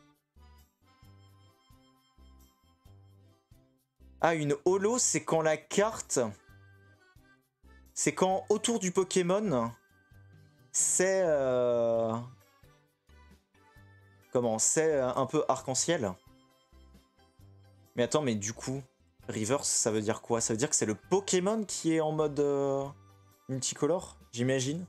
Ah, une holo, c'est quand la carte... C'est quand autour du Pokémon, c'est... Euh... Comment? C'est un peu arc-en-ciel. Mais attends, mais du coup, reverse, ça veut dire quoi? Ça veut dire que c'est le Pokémon qui est en mode euh, multicolore, j'imagine.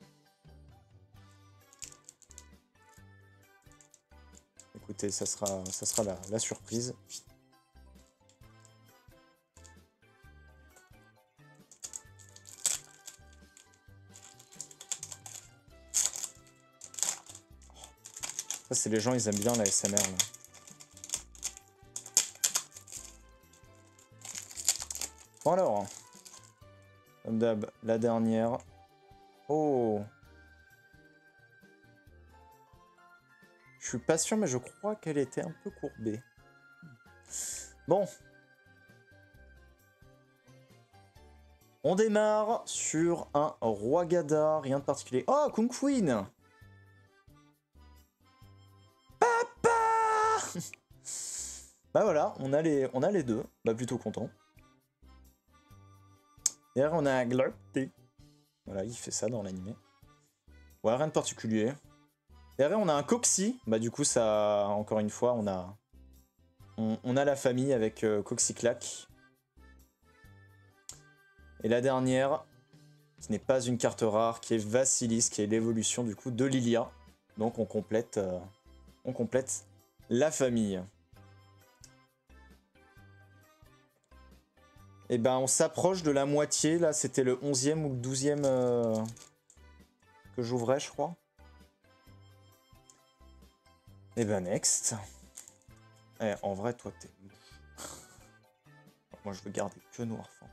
Écoutez, ça sera, ça sera la, la surprise. Ça, c'est les gens, ils aiment bien la S M R, là. Bon alors, comme d'hab, la dernière. Oh! Je suis pas sûr, mais je crois qu'elle était un peu courbée. Bon. On démarre sur un Roi Gada, rien de particulier. Oh, Kung Queen! Papa! Bah voilà, on a les, on a les deux. Bah plutôt content. Derrière, on a Glurpty. Voilà, il fait ça dans l'animé. Ouais, rien de particulier. Derrière, on a un Coxy. Bah du coup, ça, encore une fois, on a, on, on a la famille avec euh, Coxyclack. Et la dernière, qui n'est pas une carte rare, qui est Vassilis, qui est l'évolution du coup de Lilia. Donc on complète, euh, on complète la famille. Et ben on s'approche de la moitié. Là, c'était le onzième ou le douzième euh, que j'ouvrais, je crois. Et ben next. Eh, en vrai, toi, t'es... Moi, je veux garder que Noirfang.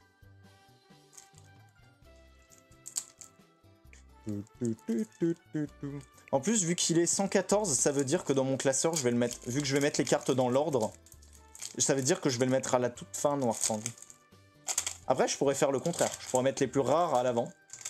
En plus, vu qu'il est cent quatorze, ça veut dire que dans mon classeur, je vais le mettre... Vu que je vais mettre les cartes dans l'ordre, ça veut dire que je vais le mettre à la toute fin, Noirfang. Après, je pourrais faire le contraire. Je pourrais mettre les plus rares à l'avant.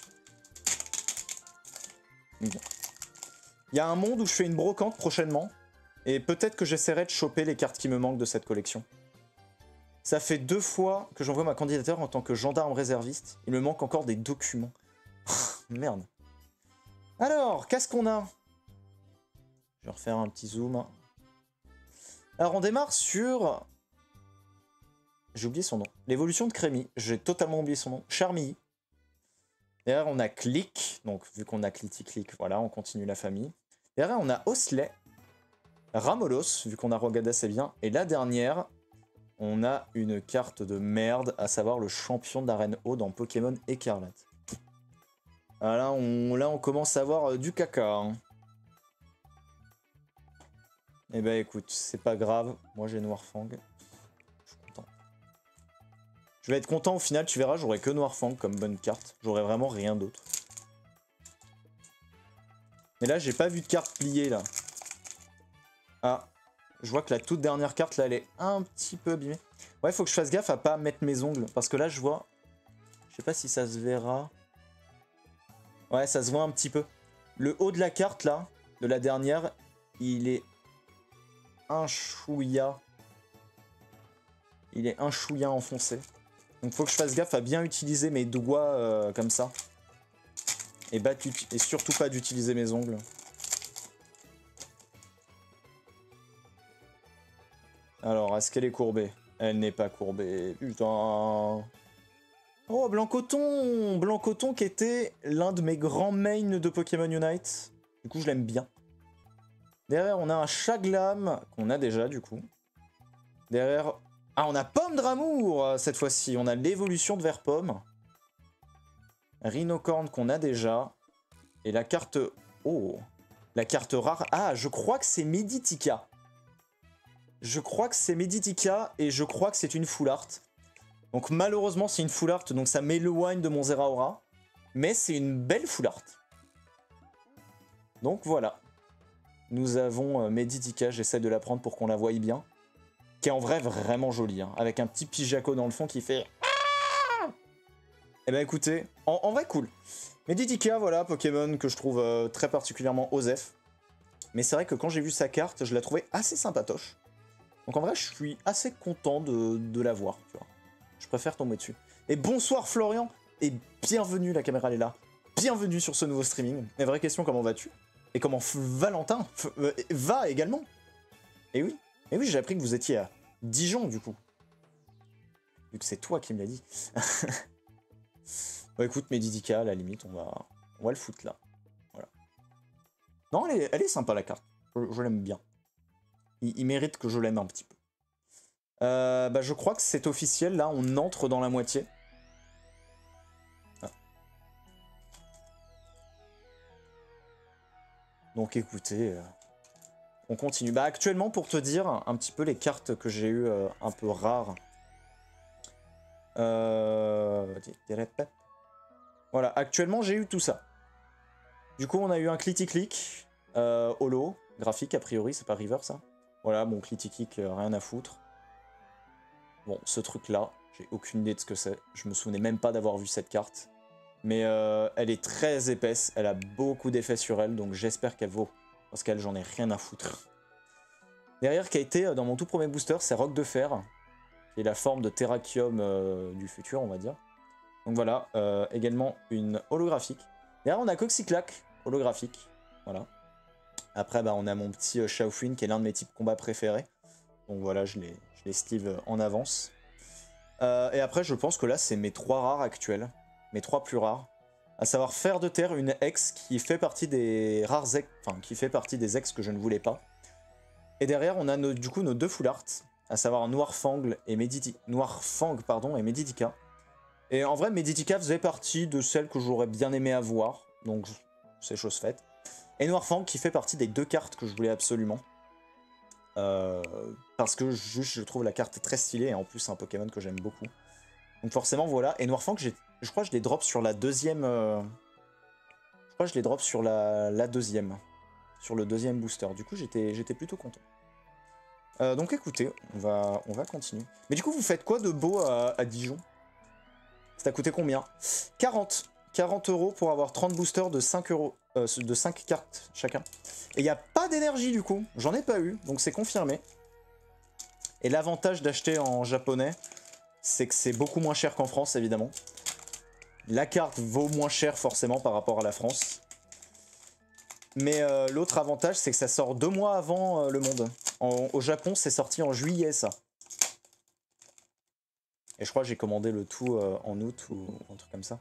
Bon. Il y a un monde où je fais une brocante prochainement. Et peut-être que j'essaierai de choper les cartes qui me manquent de cette collection. Ça fait deux fois que j'envoie ma candidature en tant que gendarme réserviste. Il me manque encore des documents. Merde. Alors, qu'est-ce qu'on a? Je vais refaire un petit zoom. Alors, on démarre sur... J'ai oublié son nom. L'évolution de Crémy. J'ai totalement oublié son nom. Charmilly. Derrière, on a Click. Donc, vu qu'on a Clitty Click, voilà, on continue la famille. Derrière, on a Osley. Ramolos, vu qu'on a regardé assez bien. Et la dernière, on a une carte de merde, à savoir le champion d'arène haut dans Pokémon Écarlate. Là on, là, on commence à avoir euh, du caca. Hein. Eh ben écoute, c'est pas grave. Moi, j'ai Noirfang. Je suis content. Je vais être content au final, tu verras, j'aurai que Noirfang comme bonne carte. J'aurai vraiment rien d'autre. Mais là, j'ai pas vu de carte pliée, là. Ah, je vois que la toute dernière carte, là, elle est un petit peu abîmée. Ouais, faut que je fasse gaffe à pas mettre mes ongles. Parce que là, je vois... Je sais pas si ça se verra. Ouais, ça se voit un petit peu. Le haut de la carte, là, de la dernière, il est un chouïa. Il est un chouïa enfoncé. Donc, faut que je fasse gaffe à bien utiliser mes doigts euh, comme ça. Et, et surtout pas d'utiliser mes ongles. Alors, est-ce qu'elle est courbée? Elle n'est pas courbée. Putain. Oh, Blancoton Blancoton qui était l'un de mes grands mains de Pokémon Unite. Du coup, je l'aime bien. Derrière, on a un Chaglam, qu'on a déjà, du coup. Derrière... Ah, on a Pomme d'Amour, cette fois-ci. On a l'évolution de vers Pomme. Rhinocorn, qu'on a déjà. Et la carte... Oh, la carte rare. Ah, je crois que c'est Meditika. Je crois que c'est Meditika, et je crois que c'est une full art. Donc malheureusement, c'est une full art, donc ça m'éloigne de mon Zeraora. Mais c'est une belle full art. Donc voilà. Nous avons euh, Meditika, j'essaie de la prendre pour qu'on la voie bien. Qui est en vrai vraiment jolie, hein, avec un petit Pijako dans le fond qui fait... Eh ben écoutez, en, en vrai cool. Meditika, voilà, Pokémon que je trouve euh, très particulièrement osef. Mais c'est vrai que quand j'ai vu sa carte, je la trouvais assez sympatoche. Donc en vrai, je suis assez content de, de la voir, tu vois. Je préfère tomber dessus. Et bonsoir Florian, et bienvenue, la caméra elle est là. Bienvenue sur ce nouveau streaming. Et vraie question, comment vas-tu? Et comment F Valentin F euh, va également? Et oui, et oui, j'ai appris que vous étiez à Dijon, du coup. Vu que c'est toi qui me l'as dit. Bon, écoute, Meditika, à la limite, on va, on va le foutre là. Voilà. Non, elle est, elle est sympa, la carte. Je, je l'aime bien. Il, il mérite que je l'aime un petit peu. Euh, bah, je crois que c'est officiel, là, on entre dans la moitié. Ah. Donc écoutez, euh, on continue. Bah actuellement, pour te dire un petit peu les cartes que j'ai eues euh, un peu rares. Euh... Voilà, actuellement j'ai eu tout ça. Du coup, on a eu un Clitic-Click, euh, holo, graphique a priori, c'est pas River ça. Voilà, bon, Clitic-Click, euh, rien à foutre. Bon, ce truc-là, j'ai aucune idée de ce que c'est. Je me souvenais même pas d'avoir vu cette carte. Mais euh, elle est très épaisse, elle a beaucoup d'effets sur elle, donc j'espère qu'elle vaut. Parce qu'elle, j'en ai rien à foutre. Derrière, qui a été dans mon tout premier booster, c'est Roc de Fer, qui est la forme de Terrakium euh, du futur, on va dire. Donc voilà, euh, également une holographique. Derrière, on a Coxyclac, holographique. Voilà. Après, bah, on a mon petit euh, Shaofuin, qui est l'un de mes types combat préférés. Donc voilà, je les, je les Steve en avance. Euh, et après, je pense que là, c'est mes trois rares actuels. Mes trois plus rares. À savoir Fer de Terre, une ex qui fait partie des rares ex, enfin, qui fait partie des ex que je ne voulais pas. Et derrière, on a nos, du coup nos deux full art, à savoir Noirfang et Mediti... Noirfang, pardon, et Meditika. Et en vrai, Meditika faisait partie de celles que j'aurais bien aimé avoir, donc c'est chose faite. Et Noirfang qui fait partie des deux cartes que je voulais absolument. Euh, parce que juste, je trouve la carte très stylée, et en plus c'est un Pokémon que j'aime beaucoup. Donc forcément, voilà. Et Noirfang, je crois que je les drop sur la deuxième... Euh... Je crois que je les drop sur la, la deuxième. Sur le deuxième booster. Du coup, j'étais j'étais plutôt content. Euh, donc écoutez, on va, on va continuer. Mais du coup, vous faites quoi de beau à, à Dijon? Ça t'a coûté combien? quarante. quarante euros pour avoir trente boosters de cinq euros. Euh, de cinq cartes chacun. Et il n'y a pas d'énergie du coup. J'en ai pas eu, donc c'est confirmé. Et l'avantage d'acheter en japonais, c'est que c'est beaucoup moins cher qu'en France, évidemment. La carte vaut moins cher forcément par rapport à la France. Mais euh, l'autre avantage, c'est que ça sort deux mois avant euh, le monde. En, au Japon, c'est sorti en juillet, ça. Et je crois que j'ai commandé le tout euh, en août ou un truc comme ça.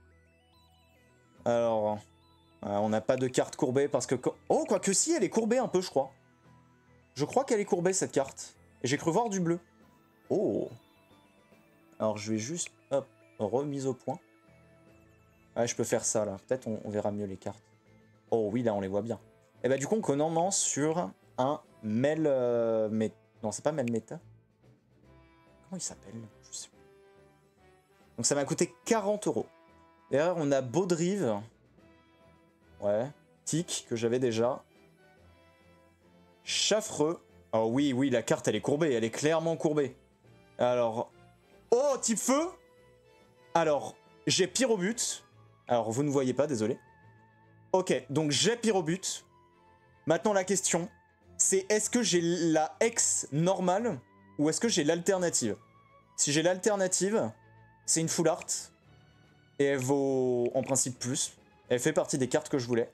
Alors, euh, on n'a pas de carte courbée parce que... Oh, quoique si, elle est courbée un peu, je crois. Je crois qu'elle est courbée, cette carte. Et j'ai cru voir du bleu. Oh. Alors, je vais juste... Hop, remise au point. Ouais, je peux faire ça, là. Peut-être on, on verra mieux les cartes. Oh oui, là, on les voit bien. Et bah, du coup, on commence sur un Mel... Euh, mais... Non, c'est pas Melmeta. Comment il s'appelle? Je sais pas. Donc, ça m'a coûté quarante euros. Derrière, on a Baudrive. Ouais. Tic, que j'avais déjà. Chaffreux. Oh oui, oui, la carte, elle est courbée. Elle est clairement courbée. Alors... Oh, type feu. Alors, j'ai Pyrobut. Alors, vous ne voyez pas, désolé. Ok, donc j'ai Pyrobut. Maintenant, la question, c'est est-ce que j'ai la X normale ou est-ce que j'ai l'alternative? Si j'ai l'alternative, c'est une full art. Et elle vaut, en principe, plus. Elle fait partie des cartes que je voulais.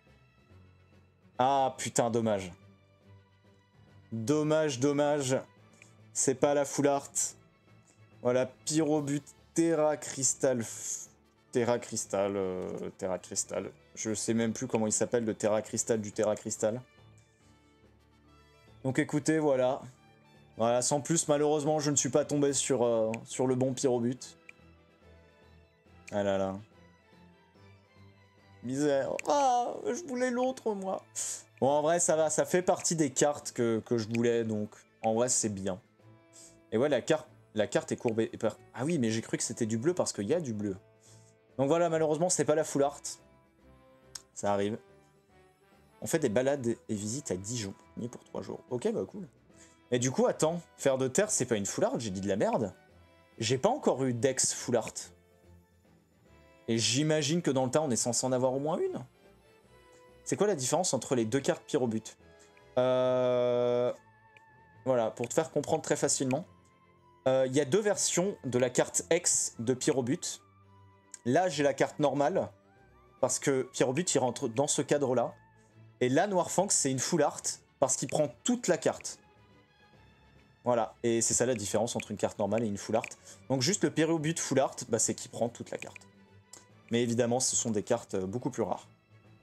Ah, putain, dommage. Dommage, dommage. C'est pas la full art. Voilà, Pyrobut. Terra Crystal... Terra Crystal... Euh, Terra Crystal... Je sais même plus comment il s'appelle, le Terra Crystal du Terra Crystal. Donc écoutez, voilà. Voilà, sans plus, malheureusement, je ne suis pas tombé sur, euh, sur le bon pyrobut. Ah là là. Misère. Ah, je voulais l'autre, moi. Bon, en vrai, ça va. Ça fait partie des cartes que, que je voulais, donc en vrai, c'est bien. Et ouais, la carte, la carte est courbée. Ah oui, mais j'ai cru que c'était du bleu parce qu'il y a du bleu. Donc voilà, malheureusement, c'est pas la full art. Ça arrive. On fait des balades et visites à Dijon. Ni pour trois jours. Ok, bah cool. Et du coup, attends. Faire de terre, c'est pas une full art. J'ai dit de la merde. J'ai pas encore eu Dex full art. Et j'imagine que dans le tas, on est censé en avoir au moins une. C'est quoi la différence entre les deux cartes pyrobut? euh... Voilà, pour te faire comprendre très facilement. Il euh, y a deux versions de la carte X de pyrobut. Là, j'ai la carte normale. Parce que pyrobut, il rentre dans ce cadre-là. Et là, Noirfang, c'est une full art. Parce qu'il prend toute la carte. Voilà, et c'est ça la différence entre une carte normale et une full art. Donc juste le pyrobut full art, bah, c'est qu'il prend toute la carte. Mais évidemment, ce sont des cartes beaucoup plus rares.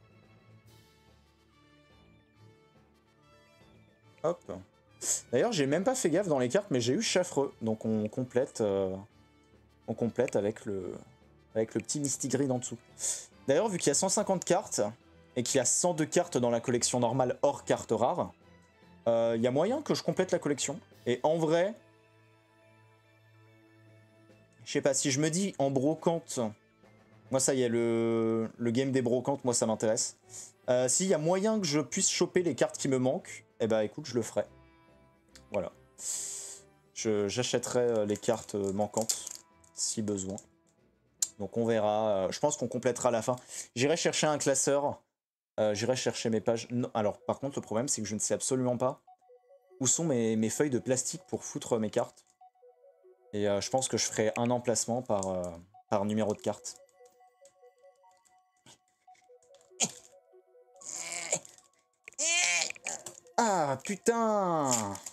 Hop. D'ailleurs, j'ai même pas fait gaffe dans les cartes, mais j'ai eu Chaffreux. Donc on complète, euh, on complète avec le, avec le petit Mistigrid en dessous. D'ailleurs, vu qu'il y a cent cinquante cartes, et qu'il y a cent deux cartes dans la collection normale hors cartes rares, il euh, y a moyen que je complète la collection. Et en vrai, je sais pas, si je me dis en brocante... Moi, ça y est, le, le game des brocantes, moi, ça m'intéresse. Euh, S'il y a moyen que je puisse choper les cartes qui me manquent, eh ben, écoute, je le ferai. Voilà. J'achèterai les cartes manquantes, si besoin. Donc, on verra. Je pense qu'on complétera à la fin. J'irai chercher un classeur. Euh, J'irai chercher mes pages. Non, alors, par contre, le problème, c'est que je ne sais absolument pas où sont mes, mes feuilles de plastique pour foutre mes cartes. Et euh, je pense que je ferai un emplacement par, euh, par numéro de carte. Ah, putain!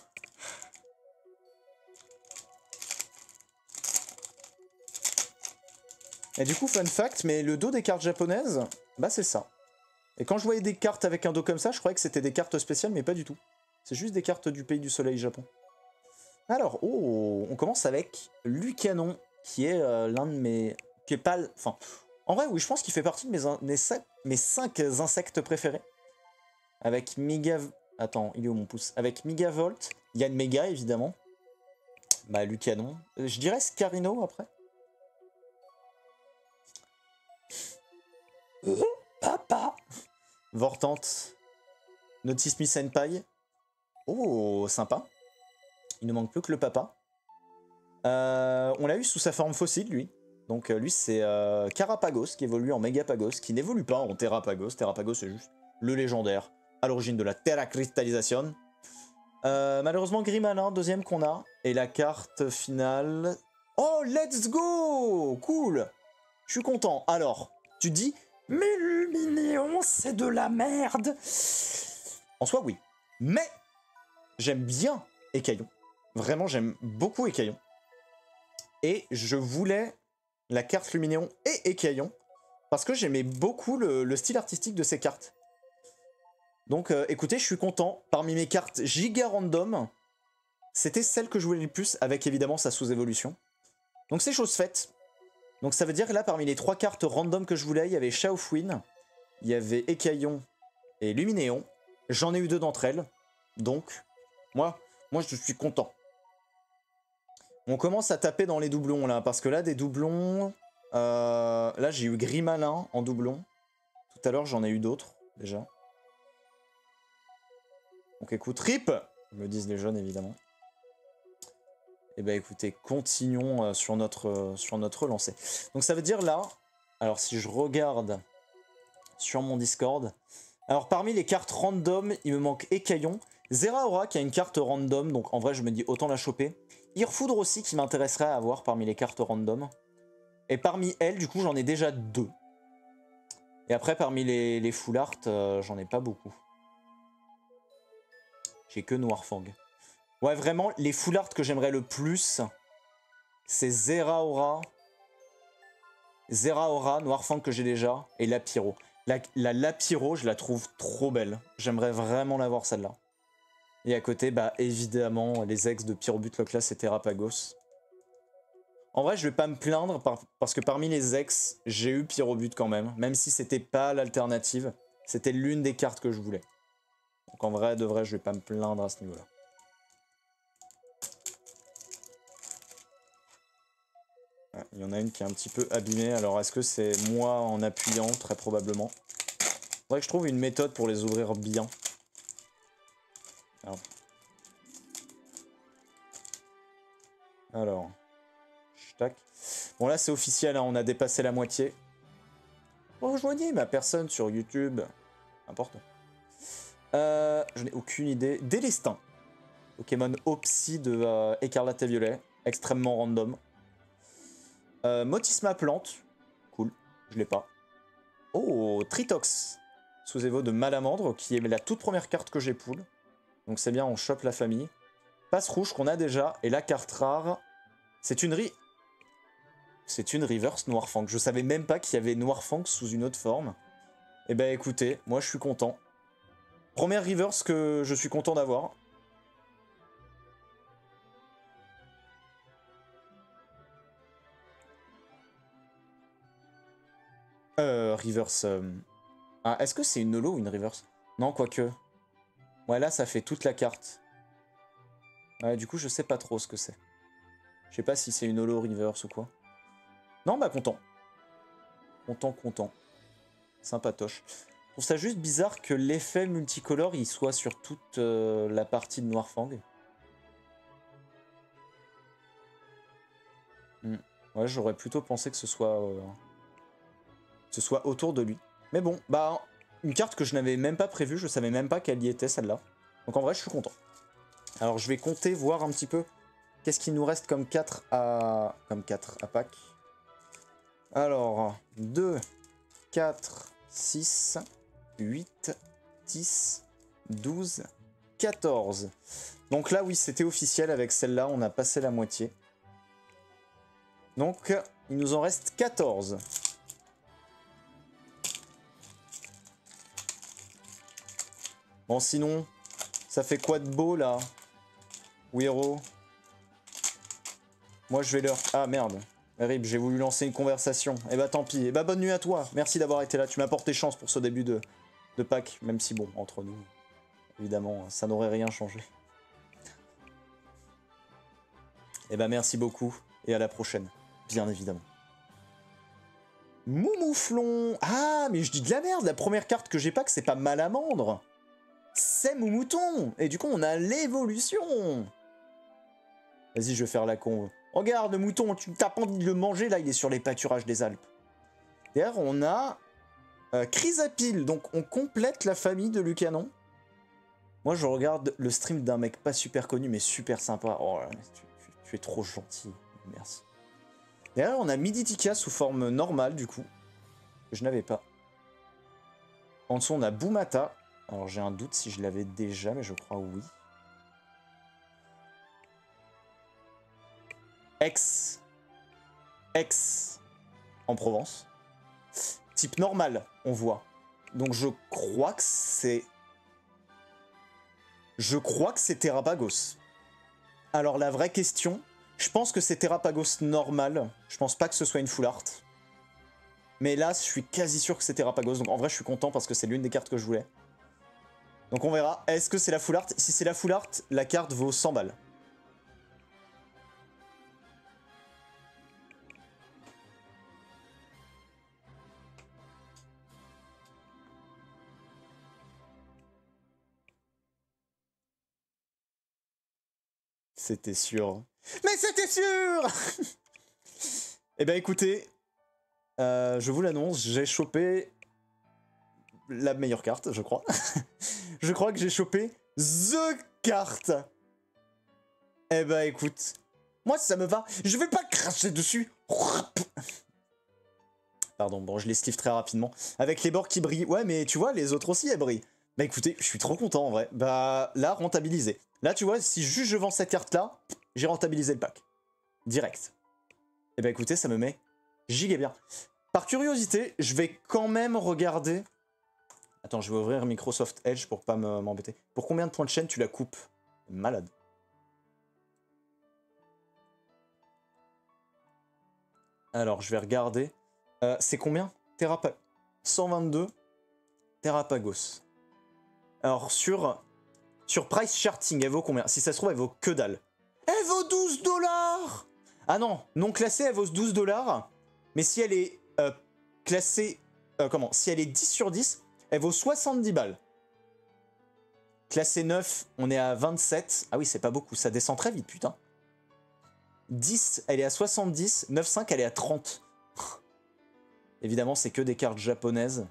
Et du coup, fun fact, mais le dos des cartes japonaises, bah c'est ça. Et quand je voyais des cartes avec un dos comme ça, je croyais que c'était des cartes spéciales, mais pas du tout. C'est juste des cartes du pays du soleil Japon. Alors, oh, on commence avec Lucanon, qui est euh, l'un de mes... qui est pas... Enfin, en vrai, oui, je pense qu'il fait partie de mes, mes, mes cinq insectes préférés. Avec Mega... Attends, il est où mon pouce? Avec Megavolt, Yann Mega évidemment. Bah Lucanon. Euh, je dirais Scarino après. Oh, papa. Vortante. Nautismi Senpai. Oh, sympa. Il ne manque plus que le papa. Euh, on l'a eu sous sa forme fossile lui. Donc euh, lui c'est euh, Carapagos qui évolue en Megapagos, qui n'évolue pas en Terrapagos. Terrapagos c'est juste le légendaire à l'origine de la Terra Crystallization. Euh, malheureusement, Grimalin, deuxième qu'on a. Et la carte finale... Oh, let's go! Cool! Je suis content. Alors, tu dis... Mais Luminéon, c'est de la merde! En soi, oui. Mais, j'aime bien Écaillon. Vraiment, j'aime beaucoup Écaillon. Et je voulais la carte Luminéon et Écaillon. Parce que j'aimais beaucoup le, le style artistique de ces cartes. Donc euh, écoutez, je suis content. Parmi mes cartes giga random, c'était celle que je voulais le plus, avec évidemment sa sous-évolution. Donc c'est chose faite. Donc ça veut dire que là, parmi les trois cartes random que je voulais, il y avait Shaofwin, il y avait Écaillon et Luminéon. J'en ai eu deux d'entre elles. Donc, moi, moi je suis content. On commence à taper dans les doublons là, parce que là, des doublons... Euh, là, j'ai eu Grimalin en doublon. Tout à l'heure, j'en ai eu d'autres, déjà. Donc écoute, rip, me disent les jeunes évidemment. Et bah écoutez, continuons euh, sur, notre, euh, sur notre lancée. Donc ça veut dire là, alors si je regarde sur mon Discord, alors parmi les cartes random, il me manque Écaillon, Zeraora qui a une carte random, donc en vrai je me dis autant la choper. Irfoudre aussi qui m'intéresserait à avoir parmi les cartes random. Et parmi elles, du coup j'en ai déjà deux. Et après parmi les, les full art, euh, j'en ai pas beaucoup. J'ai que Noirfang. Ouais, vraiment, les full art que j'aimerais le plus, c'est Zeraora Zeraora, Noirfang que j'ai déjà, et Lapiro. La, la Lapiro, je la trouve trop belle. J'aimerais vraiment l'avoir celle-là. Et à côté, bah évidemment, les ex de Pyrobut, Loclas et Terrapagos. En vrai, je vais pas me plaindre par, parce que parmi les ex, j'ai eu Pyrobut quand même. Même si c'était pas l'alternative, c'était l'une des cartes que je voulais. Donc en vrai, de vrai, je vais pas me plaindre à ce niveau-là. Il y en a une qui est un petit peu abîmée. Alors, est-ce que c'est moi en appuyant? Très probablement. Faudrait que je trouve une méthode pour les ouvrir bien. Alors. Alors. Tac. Bon, là, c'est officiel. Hein, on a dépassé la moitié. Rejoignez ma personne sur YouTube. Important. Euh, je n'ai aucune idée. Délestin. Pokémon Opsy de euh, Écarlate et Violet. Extrêmement random. Euh, Motisma Plante. Cool. Je l'ai pas. Oh, Tritox. Sous Evo de Malamandre, qui est la toute première carte que j'ai pull. Donc c'est bien, on chope la famille. Passe rouge qu'on a déjà. Et la carte rare, c'est une ri... C'est une reverse Noirfang. Je savais même pas qu'il y avait Noirfang sous une autre forme. Et bah écoutez, moi je suis content. Première reverse que je suis content d'avoir. Euh, reverse... Euh... Ah, est-ce que c'est une holo ou une reverse? Non, quoique. Ouais, là, ça fait toute la carte. Ouais, du coup, je sais pas trop ce que c'est. Je sais pas si c'est une holo reverse ou quoi. Non, bah, content. Content, content. Sympatoche. Je trouve ça juste bizarre que l'effet multicolore, il soit sur toute euh, la partie de Noirfang. Hmm. Ouais, j'aurais plutôt pensé que ce soit... Euh, que ce soit autour de lui. Mais bon, bah... Une carte que je n'avais même pas prévue, je savais même pas qu'elle y était, celle-là. Donc en vrai, je suis content. Alors je vais compter, voir un petit peu qu'est-ce qu'il nous reste comme quatre à... Comme quatre à pack. Alors, deux, quatre, six, huit, dix, douze, quatorze. Donc là, oui, c'était officiel. Avec celle-là, on a passé la moitié. Donc, il nous en reste quatorze. Bon, sinon, ça fait quoi de beau, là, Wiro? Moi, je vais leur... Ah, merde. Rip, j'ai voulu lancer une conversation. Eh bah, tant pis. Eh bah, bonne nuit à toi. Merci d'avoir été là. Tu m'as porté chance pour ce début de, de pack. Même si, bon, entre nous, évidemment, ça n'aurait rien changé. Eh bah, merci beaucoup. Et à la prochaine. Bien évidemment. Moumouflon. Ah, mais je dis de la merde. La première carte que j'ai pas, que c'est pas Malamandre. C'est Moumouton. Et du coup, on a l'évolution. Vas-y, je vais faire la con. Regarde, le mouton, tu t'as pas envie de le manger, là, il est sur les pâturages des Alpes. D'ailleurs, on a euh, Chrysapile, donc on complète la famille de Lucanon. Moi, je regarde le stream d'un mec pas super connu, mais super sympa. Oh là, tu, tu, tu es trop gentil, merci. D'ailleurs, on a Miditika sous forme normale, du coup, que je n'avais pas. En dessous, on a Boumata. Alors, j'ai un doute si je l'avais déjà, mais je crois oui. Ex. Ex. En Provence. Type normal, on voit. Donc, je crois que c'est... Je crois que c'est Terrapagos. Alors, la vraie question, je pense que c'est Terrapagos normal. Je pense pas que ce soit une full art. Mais là, je suis quasi sûr que c'est Terrapagos. Donc, en vrai, je suis content parce que c'est l'une des cartes que je voulais. Donc on verra, est-ce que c'est la full art? Si c'est la full art, la carte vaut cent balles. C'était sûr. Mais c'était sûr. Eh ben écoutez, euh, je vous l'annonce, j'ai chopé la meilleure carte, je crois. Je crois que j'ai chopé THE carte. Eh ben écoute, moi ça me va. Je vais pas cracher dessus. Pardon, bon, je l'esquive très rapidement. Avec les bords qui brillent. Ouais, mais tu vois, les autres aussi, elles brillent. Bah écoutez, je suis trop content en vrai. Bah là, rentabilisé. Là, tu vois, si juste je vends cette carte-là, j'ai rentabilisé le pack. Direct. Et bah écoutez, ça me met giga bien. Par curiosité, je vais quand même regarder... Attends, je vais ouvrir Microsoft Edge pour pas m'embêter. Pour combien de points de chaîne tu la coupes? Malade. Alors, je vais regarder. Euh, c'est combien? Terrapa... cent vingt-deux. Terrapagos. Alors, sur... Sur Price Charting, elle vaut combien? Si ça se trouve, elle vaut que dalle. Elle vaut douze dollars! Ah non, non classée, elle vaut douze dollars. Mais si elle est euh, classée... Euh, comment? Si elle est dix sur dix, elle vaut soixante-dix balles. Classée neuf, on est à vingt-sept. Ah oui, c'est pas beaucoup, ça descend très vite, putain. dix, elle est à soixante-dix. neuf virgule cinq, elle est à trente. Évidemment, c'est que des cartes japonaises.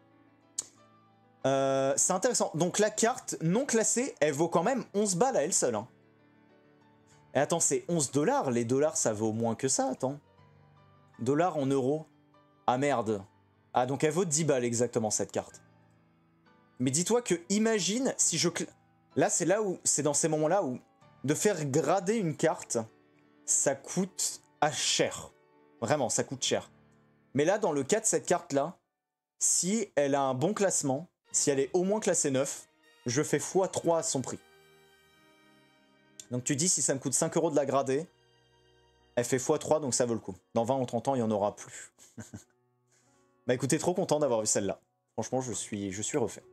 Euh, c'est intéressant. Donc la carte non classée, elle vaut quand même onze balles à elle seule. Hein. Et attends, c'est onze dollars. Les dollars, ça vaut moins que ça, attends. Dollars en euros. Ah merde. Ah, donc elle vaut dix balles exactement, cette carte. Mais dis-toi que, imagine, si je... Là, c'est là où... C'est dans ces moments-là où... De faire grader une carte, ça coûte à cher. Vraiment, ça coûte cher. Mais là, dans le cas de cette carte-là, si elle a un bon classement, si elle est au moins classée neuf, je fais fois trois à son prix. Donc tu dis, si ça me coûte cinq euros de la grader, elle fait fois trois, donc ça vaut le coup. Dans vingt ou trente ans, il n'y en aura plus. Bah écoutez, trop content d'avoir vu celle-là. Franchement, je suis, je suis refait.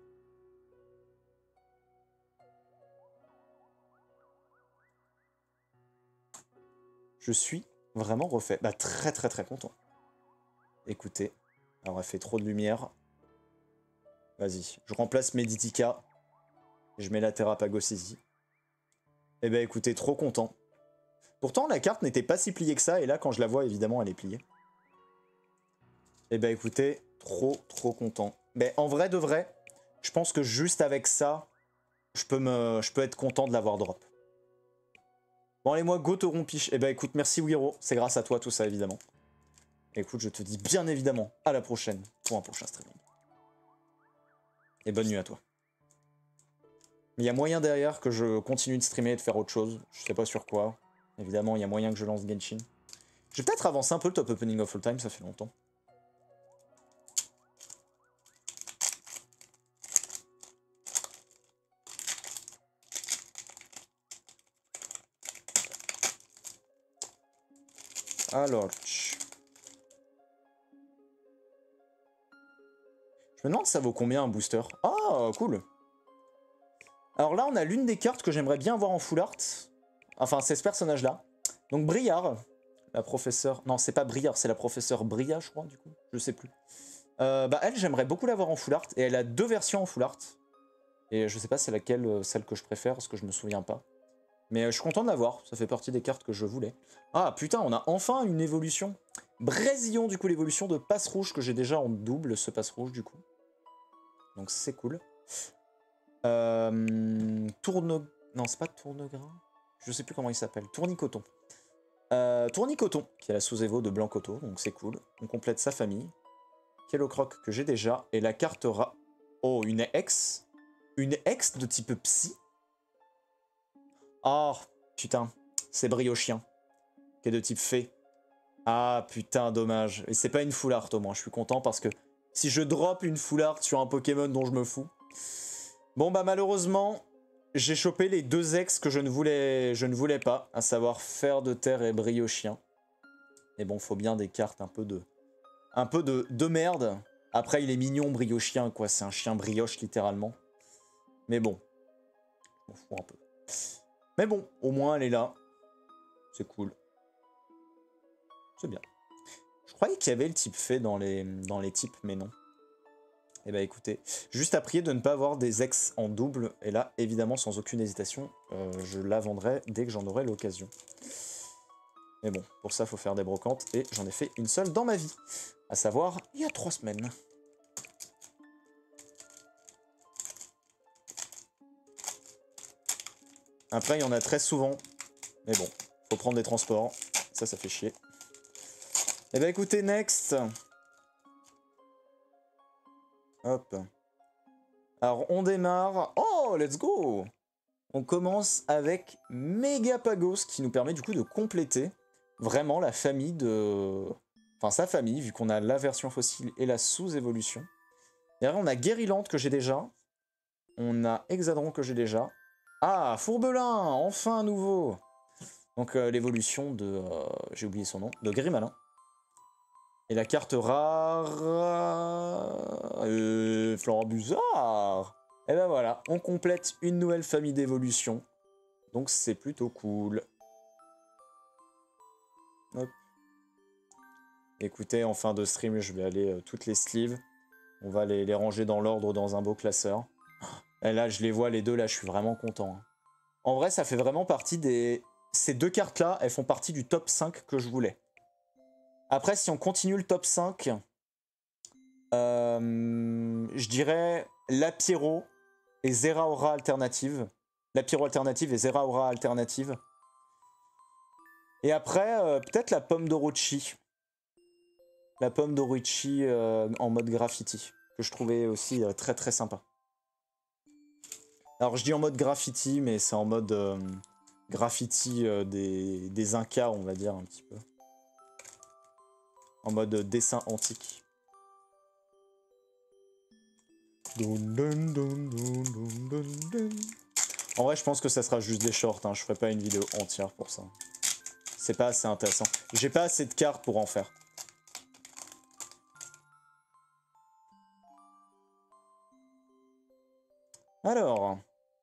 Je suis vraiment refait. Bah très très très content. Écoutez, alors elle fait trop de lumière. Vas-y, je remplace Meditica. Je mets la Terrapagos ici. Eh ben écoutez, trop content. Pourtant, la carte n'était pas si pliée que ça, et là, quand je la vois, évidemment, elle est pliée. Eh ben écoutez, trop trop content. Mais en vrai de vrai, je pense que juste avec ça, je peux, me, je peux être content de l'avoir drop. Bon allez, moi, go te rompiche. Eh ben écoute, merci Wiro, c'est grâce à toi tout ça, évidemment. Écoute, je te dis bien évidemment à la prochaine pour un prochain streaming. Et bonne nuit à toi. Mais il y a moyen derrière que je continue de streamer et de faire autre chose. Je sais pas sur quoi. Évidemment, il y a moyen que je lance Genshin. Je vais peut-être avancer un peu le top opening of all time, ça fait longtemps. Alors... Je me demande ça vaut combien un booster. Ah, cool. Alors là, on a l'une des cartes que j'aimerais bien avoir en full art. Enfin, c'est ce personnage-là. Donc Briar, la professeure... Non, c'est pas Briar, c'est la professeure Bria, je crois, du coup. Je sais plus. Euh, bah elle, j'aimerais beaucoup l'avoir en full art. Et elle a deux versions en full art. Et je sais pas c'est laquelle, euh, celle que je préfère, parce que je me souviens pas. Mais euh, je suis content de l'avoir. Ça fait partie des cartes que je voulais. Ah, putain, on a enfin une évolution. Brésillon, du coup, l'évolution de passe rouge que j'ai déjà en double, ce passe rouge, du coup. Donc c'est cool. Euh, tourne... Non, c'est pas tournegrain. Je sais plus comment il s'appelle. Tournicoton. Euh, Tournicoton, qui est la sous-évo de Blancoto, donc c'est cool. On complète sa famille. Kellocroc que j'ai déjà. Et la carte Ra... Oh, une ex. Une ex de type psy. Oh, putain. C'est Briochien. Qui est de type fée. Ah, putain, dommage. Et c'est pas une full art au moins. Je suis content parce que si je drop une full art sur un Pokémon dont je me fous... Bon bah malheureusement, j'ai chopé les deux ex que je ne voulais, je ne voulais pas, à savoir Fer de Terre et Briochien. Et bon, faut bien des cartes un peu de, un peu de, de merde. Après, il est mignon Briochien, quoi. C'est un chien brioche littéralement. Mais bon, je m'en fous un peu. Mais bon, au moins elle est là. C'est cool. C'est bien. Je croyais qu'il y avait le type fait dans les, dans les types, mais non. Eh ben écoutez, juste à prier de ne pas avoir des ex en double, et là, évidemment, sans aucune hésitation, euh, je la vendrai dès que j'en aurai l'occasion. Mais bon, pour ça, il faut faire des brocantes, et j'en ai fait une seule dans ma vie, à savoir, il y a trois semaines. Après, il y en a très souvent, mais bon, faut prendre des transports, ça, ça fait chier. Eh ben écoutez, next. Hop. Alors, on démarre. Oh, let's go! On commence avec Megapagos, qui nous permet du coup de compléter vraiment la famille de, Enfin, sa famille, vu qu'on a la version fossile et la sous-évolution. Derrière, on a Guériland que j'ai déjà. On a Hexadron que j'ai déjà. Ah, Fourbelin, enfin un nouveau. Donc euh, l'évolution de... Euh, j'ai oublié son nom. De Grimalin. Et la carte rare... Euh, Florabusard. Et ben voilà, on complète une nouvelle famille d'évolution. Donc c'est plutôt cool. Hop. Écoutez, en fin de stream, je vais aller euh, toutes les sleeves. On va les, les ranger dans l'ordre dans un beau classeur. Et là, je les vois les deux, là, je suis vraiment content. Hein. En vrai, ça fait vraiment partie des... Ces deux cartes-là, elles font partie du top cinq que je voulais. Après, si on continue le top cinq, euh, je dirais Lapiro et Zeraora alternative. Lapiro alternative et Zeraora alternative. Et après, euh, peut-être la pomme d'Orochi. La pomme d'Orochi euh, en mode graffiti. Que je trouvais aussi euh, très très sympa. Alors je dis en mode graffiti, mais c'est en mode euh, graffiti euh, des, des Incas, on va dire un petit peu. En mode euh, dessin antique. En vrai, je pense que ça sera juste des shorts, hein. Je ferai pas une vidéo entière pour ça. C'est pas assez intéressant. J'ai pas assez de cartes pour en faire. Alors...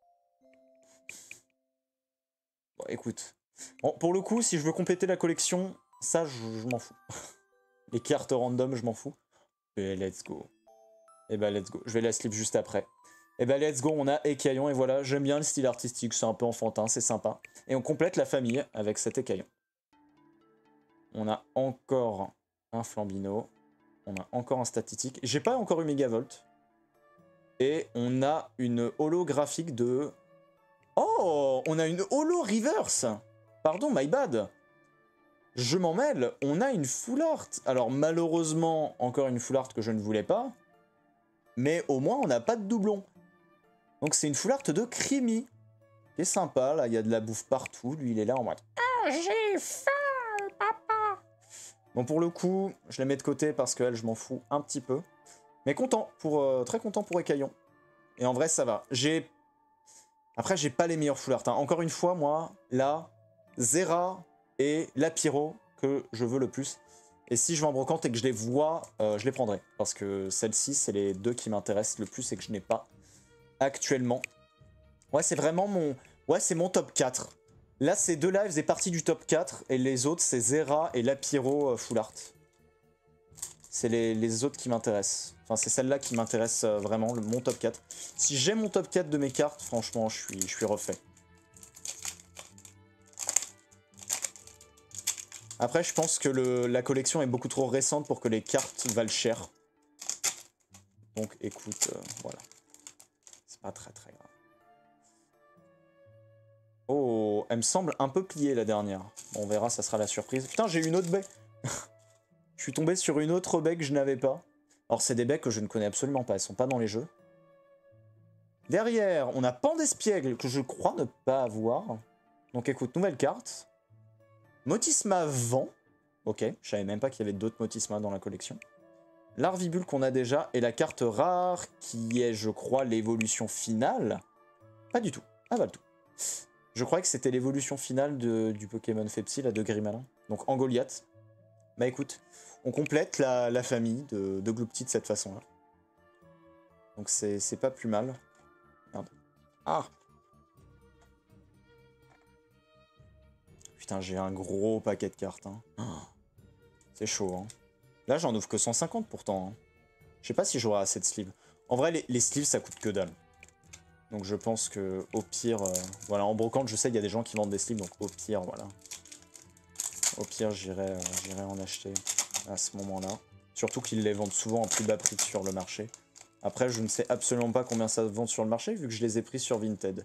Bon, écoute. Bon, pour le coup, si je veux compléter la collection, ça, je, je m'en fous. Les cartes random, je m'en fous. Et let's go. Et bah, let's go. Je vais la slip juste après. Et bah, let's go, on a Écaillon. Et voilà, j'aime bien le style artistique. C'est un peu enfantin, c'est sympa. Et on complète la famille avec cet Écaillon. On a encore un Flambino. On a encore un Statistique. J'ai pas encore eu Megavolt. Et on a une holographique de... Oh, on a une holo reverse. Pardon, my bad. Je m'en mêle. On a une full art. Alors malheureusement, encore une full art que je ne voulais pas. Mais au moins, on n'a pas de doublon. Donc c'est une full art de Creamy. C'est sympa, là, il y a de la bouffe partout. Lui, il est là en mode... Ah, j'ai faim, papa. Bon, pour le coup, je la mets de côté parce qu'elle, je m'en fous un petit peu. Mais content, pour, euh, très content pour Écaillon. Et en vrai, ça va. J'ai... Après, j'ai pas les meilleurs full art. Hein. Encore une fois, moi, là, Zera et Lapiro que je veux le plus. Et si je vais en brocante et que je les vois, euh, je les prendrai. Parce que celles-ci, c'est les deux qui m'intéressent le plus et que je n'ai pas actuellement. Ouais, c'est vraiment mon... Ouais, c'est mon top quatre. Là, ces deux-là, elles faisaient partie du top quatre. Et les autres, c'est Zera et Lapiro euh, full art. C'est les, les autres qui m'intéressent. Enfin, c'est celle-là qui m'intéresse euh, vraiment, le, mon top quatre. Si j'ai mon top quatre de mes cartes, franchement, je suis, je suis refait. Après, je pense que le, la collection est beaucoup trop récente pour que les cartes valent cher. Donc, écoute, euh, voilà. C'est pas très très grave. Oh, elle me semble un peu pliée la dernière. Bon, on verra, ça sera la surprise. Putain, j'ai une autre baie. Je suis tombé sur une autre baie que je n'avais pas. Alors, c'est des baies que je ne connais absolument pas. Elles sont pas dans les jeux. Derrière, on a Pandespiègle, que je crois ne pas avoir. Donc, écoute, nouvelle carte. Motisma Vent. Ok, je savais même pas qu'il y avait d'autres Motisma dans la collection. Larvibule qu'on a déjà. Et la carte rare, qui est, je crois, l'évolution finale. Pas du tout. Ah, pas du tout. Je croyais que c'était l'évolution finale de, du Pokémon Fepsi, là, de Grimalin. Donc, en Goliath. Bah écoute, on complète la, la famille de, de Gloopty de cette façon-là. Donc c'est pas plus mal. Merde. Ah! Putain, j'ai un gros paquet de cartes. Hein. Oh, c'est chaud. Hein. Là, j'en ouvre que cent cinquante pourtant. Hein. Je sais pas si j'aurai assez de sleeves. En vrai, les, les sleeves, ça coûte que dalle. Donc je pense que au pire... Euh, voilà, en brocante, je sais qu'il y a des gens qui vendent des sleeves. Donc au pire, voilà. Au pire, j'irai euh, j'irai en acheter à ce moment-là. Surtout qu'ils les vendent souvent en plus bas prix sur le marché. Après, je ne sais absolument pas combien ça se vend sur le marché, vu que je les ai pris sur Vinted.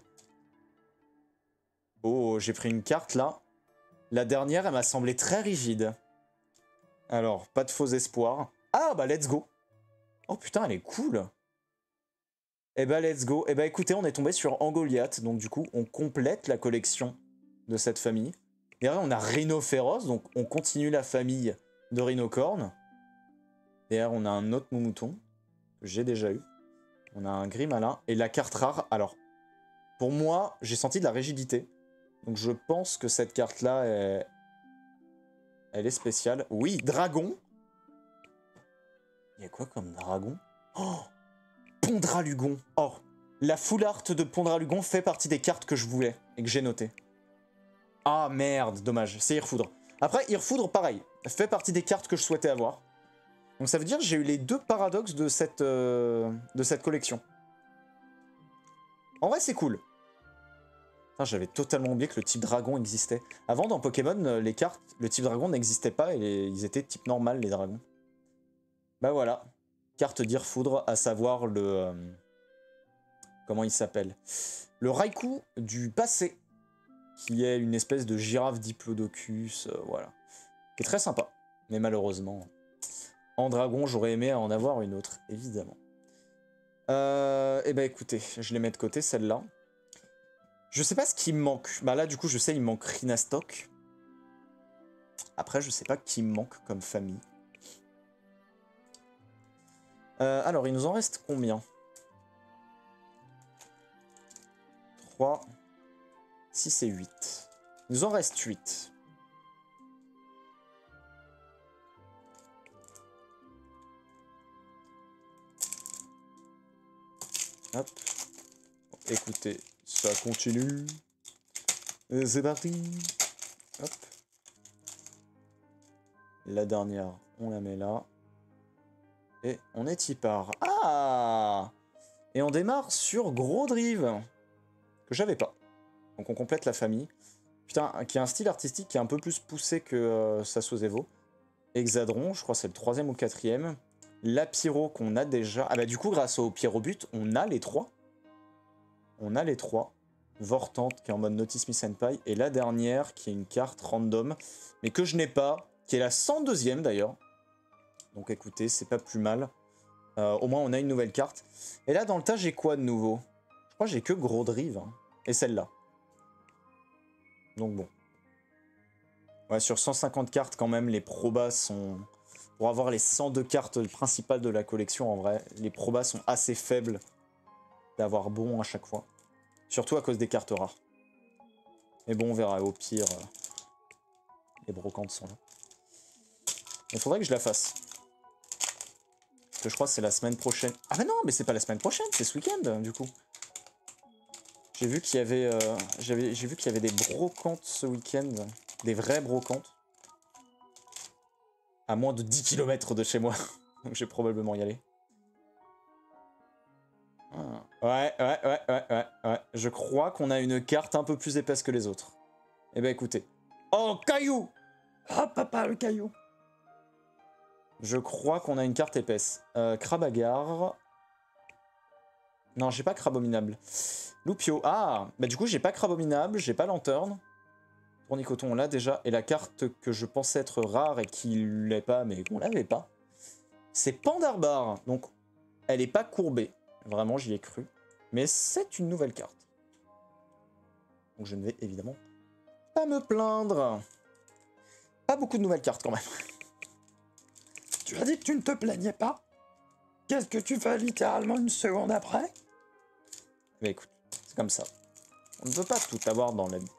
Oh, j'ai pris une carte, là. La dernière, elle m'a semblé très rigide. Alors, pas de faux espoirs. Ah, bah, let's go. Oh, putain, elle est cool. Eh bah, let's go. Eh bah, écoutez, on est tombé sur Angoliath. Donc, du coup, on complète la collection de cette famille. Derrière, on a Rhino Féroce, donc on continue la famille de rhinocorne. Derrière, on a un autre moumouton que j'ai déjà eu. On a un gris malin. Et la carte rare, alors, pour moi, j'ai senti de la rigidité. Donc je pense que cette carte-là, est... elle est spéciale. Oui, dragon. Il y a quoi comme dragon? Oh, Pondralugon. Oh, la full art de Pondralugon fait partie des cartes que je voulais et que j'ai notées. Ah merde, dommage, c'est Irfoudre. Après, Irfoudre, pareil, fait partie des cartes que je souhaitais avoir. Donc ça veut dire que j'ai eu les deux paradoxes de cette, euh, de cette collection. En vrai, c'est cool. J'avais totalement oublié que le type dragon existait. Avant, dans Pokémon, les cartes, le type dragon n'existait pas et les, ils étaient type normal, les dragons. Bah voilà. Carte d'Irfoudre, à savoir le... Euh, comment il s'appelle? Le Raikou du passé, qui est une espèce de girafe diplodocus, euh, voilà. Qui est très sympa. Mais malheureusement, en dragon, j'aurais aimé en avoir une autre, évidemment. Euh, et bah écoutez, je les mets de côté, celle-là. Je sais pas ce qui me manque. Bah là, du coup, je sais, il me manque Rhinastock. Après, je sais pas qui me manque comme famille. Euh, alors, il nous en reste combien? trois, six et huit. Il nous en reste huit. Hop. Écoutez, ça continue. Et c'est parti. Hop. La dernière, on la met là. Et on est y part. Ah! Et on démarre sur Gros Drive. Que j'avais pas. Donc on complète la famille. Putain, qui a un style artistique qui est un peu plus poussé que euh, Sassozevo. Hexadron, je crois que c'est le troisième ou quatrième. La Pyro qu'on a déjà. Ah bah du coup, grâce au Pyrobut, on a les trois. On a les trois. Vortante qui est en mode Notice Me Senpai. Et la dernière qui est une carte random. Mais que je n'ai pas. Qui est la cent deuxième d'ailleurs. Donc écoutez, c'est pas plus mal. Euh, au moins on a une nouvelle carte. Et là dans le tas j'ai quoi de nouveau? Je crois que j'ai que Gros Drive. Hein. Et celle-là. Donc bon. Ouais, sur cent cinquante cartes quand même, les probas sont... Pour avoir les cent deux cartes principales de la collection, en vrai, les probas sont assez faibles d'avoir bon à chaque fois. Surtout à cause des cartes rares. Mais bon, on verra. Au pire, euh, les brocantes sont là. Il faudrait que je la fasse. Parce que je crois que c'est la semaine prochaine. Ah mais non, mais c'est pas la semaine prochaine, c'est ce week-end, du coup. J'ai vu qu'il y avait, euh, j'avais, j'ai vu qu'il y avait des brocantes ce week-end. Des vraies brocantes. À moins de dix kilomètres de chez moi. Donc je vais probablement y aller. Ah. Ouais, ouais, ouais, ouais, ouais, ouais. Je crois qu'on a une carte un peu plus épaisse que les autres. Eh ben écoutez. Oh, caillou! Ah, papa, le caillou! Je crois qu'on a une carte épaisse. Euh, Crabagar. Non, j'ai pas Crabominable. Loupio. Ah! Bah du coup, j'ai pas Crabominable, j'ai pas Lanterne. Tournicoton, on l'a déjà. Et la carte que je pensais être rare et qui l'est pas, mais qu'on l'avait pas, c'est Pandarbar. Donc, elle est pas courbée. Vraiment, j'y ai cru. Mais c'est une nouvelle carte. Donc je ne vais évidemment pas me plaindre. Pas beaucoup de nouvelles cartes quand même. Tu as dit que tu ne te plaignais pas? Qu'est-ce que tu fais littéralement une seconde après? Mais écoute, c'est comme ça. On ne peut pas tout avoir dans la vie.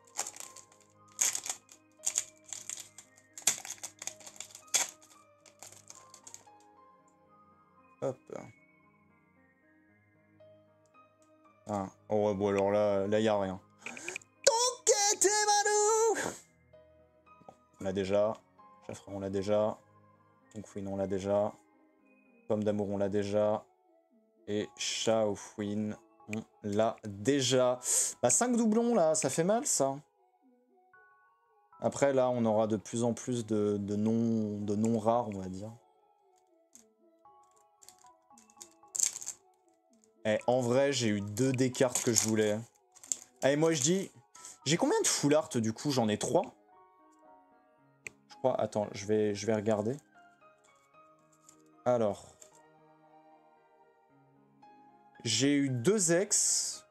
Hop. Ah, oh ouais, bon alors là, là y a rien. On l'a déjà. Chaffre, on l'a déjà. Tonkwin, on l'a déjà. Pomme d'amour, on l'a déjà. Et Shaofwin, on l'a déjà. Bah, cinq doublons là, ça fait mal ça. Après là, on aura de plus en plus de, de noms de noms rares, on va dire. Eh, en vrai, j'ai eu deux des cartes que je voulais. Allez, moi je dis... J'ai combien de full art du coup? J'en ai trois. Je crois... Attends, je vais, je vais regarder. Alors... J'ai eu deux ex.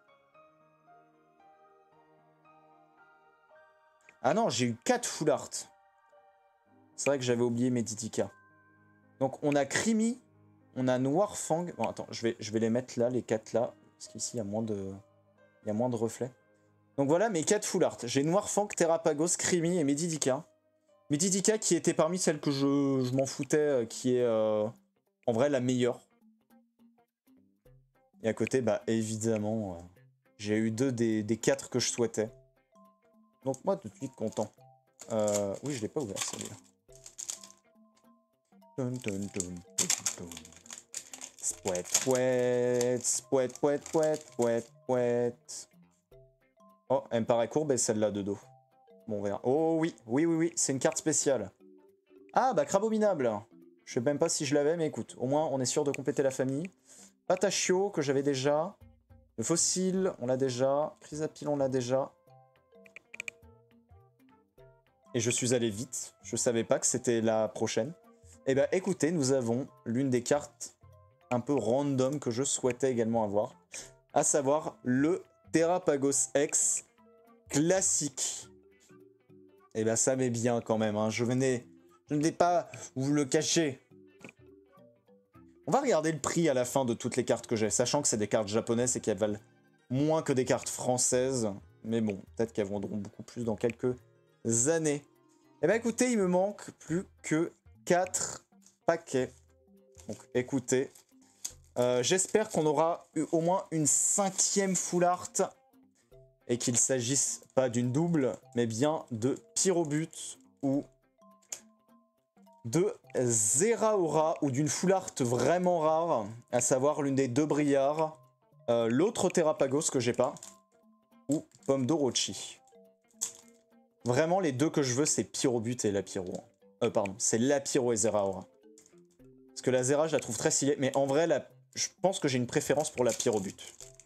Ah non, j'ai eu quatre full art. C'est vrai que j'avais oublié Meditica. Donc on a Creamy, on a Noirfang. Bon attends, je vais, je vais les mettre là, les quatre là. Parce qu'ici il y a moins de. Il y a moins de reflets. Donc voilà mes quatre full art. J'ai Noirfang, Terrapagos, Creamy et Meditica. Meditica qui était parmi celles que je, je m'en foutais, qui est euh, en vrai la meilleure. Et à côté, bah évidemment, euh, j'ai eu deux des, des quatre que je souhaitais. Donc moi tout de suite content. Euh, oui, je l'ai pas ouvert celui-là. Spouet, pouet, spouet, pouet, pouet, pouet, pouet. Oh, elle me paraît courbée celle-là de dos. Bon, on verra. Oh oui, oui, oui, oui, c'est une carte spéciale. Ah, bah Crabominable. Je sais même pas si je l'avais, mais écoute, au moins on est sûr de compléter la famille. Patachio, que j'avais déjà. Le Fossile, on l'a déjà. Chrysapile, on l'a déjà. Et je suis allé vite. Je savais pas que c'était la prochaine. Eh ben, écoutez, nous avons l'une des cartes un peu random que je souhaitais également avoir. À savoir le Terrapagos X classique. Eh ben, ça m'est bien quand même. Hein. Je venais... Je ne vais pas vous le cacher. On va regarder le prix à la fin de toutes les cartes que j'ai, sachant que c'est des cartes japonaises et qu'elles valent moins que des cartes françaises. Mais bon, peut-être qu'elles vendront beaucoup plus dans quelques années. Eh bien écoutez, il me manque plus que quatre paquets. Donc écoutez, euh, j'espère qu'on aura eu au moins une cinquième full art. Et qu'il ne s'agisse pas d'une double, mais bien de Pyrobut ou de Zeraora ou d'une full art vraiment rare, à savoir l'une des deux brillards, euh, l'autre Terrapagos que j'ai pas, ou Pomme d'Orochi. Vraiment, les deux que je veux, c'est Pyrobut et la Pyro. Euh, pardon, c'est la Pyro et Zeraora. Parce que la Zera, je la trouve très stylée, mais en vrai, la... je pense que j'ai une préférence pour la Pyrobut.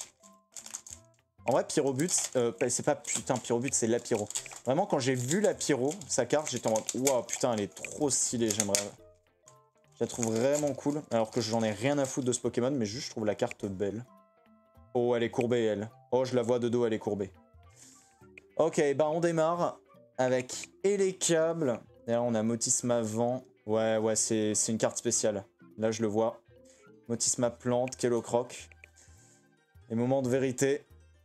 En vrai, Pyrobut, euh, c'est pas putain Pyrobut, c'est la Pyro. Vraiment, quand j'ai vu la Pyro, sa carte, j'étais en mode waouh, putain, elle est trop stylée, j'aimerais. Je la trouve vraiment cool, alors que j'en ai rien à foutre de ce Pokémon, mais juste je trouve la carte belle. Oh, elle est courbée, elle. Oh, je la vois de dos, elle est courbée. Ok, bah on démarre avec Elecable. Et là, on a Motisma Vent. Ouais, ouais, c'est une carte spéciale. Là, je le vois. Motisma Plante, Kellocroc. Et moment de vérité.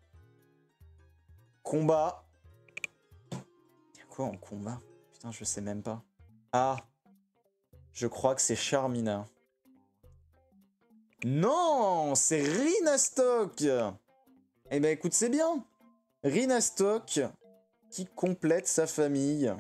Combat. Y'a quoi en combat? Putain, je sais même pas. Ah. Je crois que c'est Charmina. Non, c'est Rhinastock. Eh ben écoute, c'est bien. Rhinastock qui complète sa famille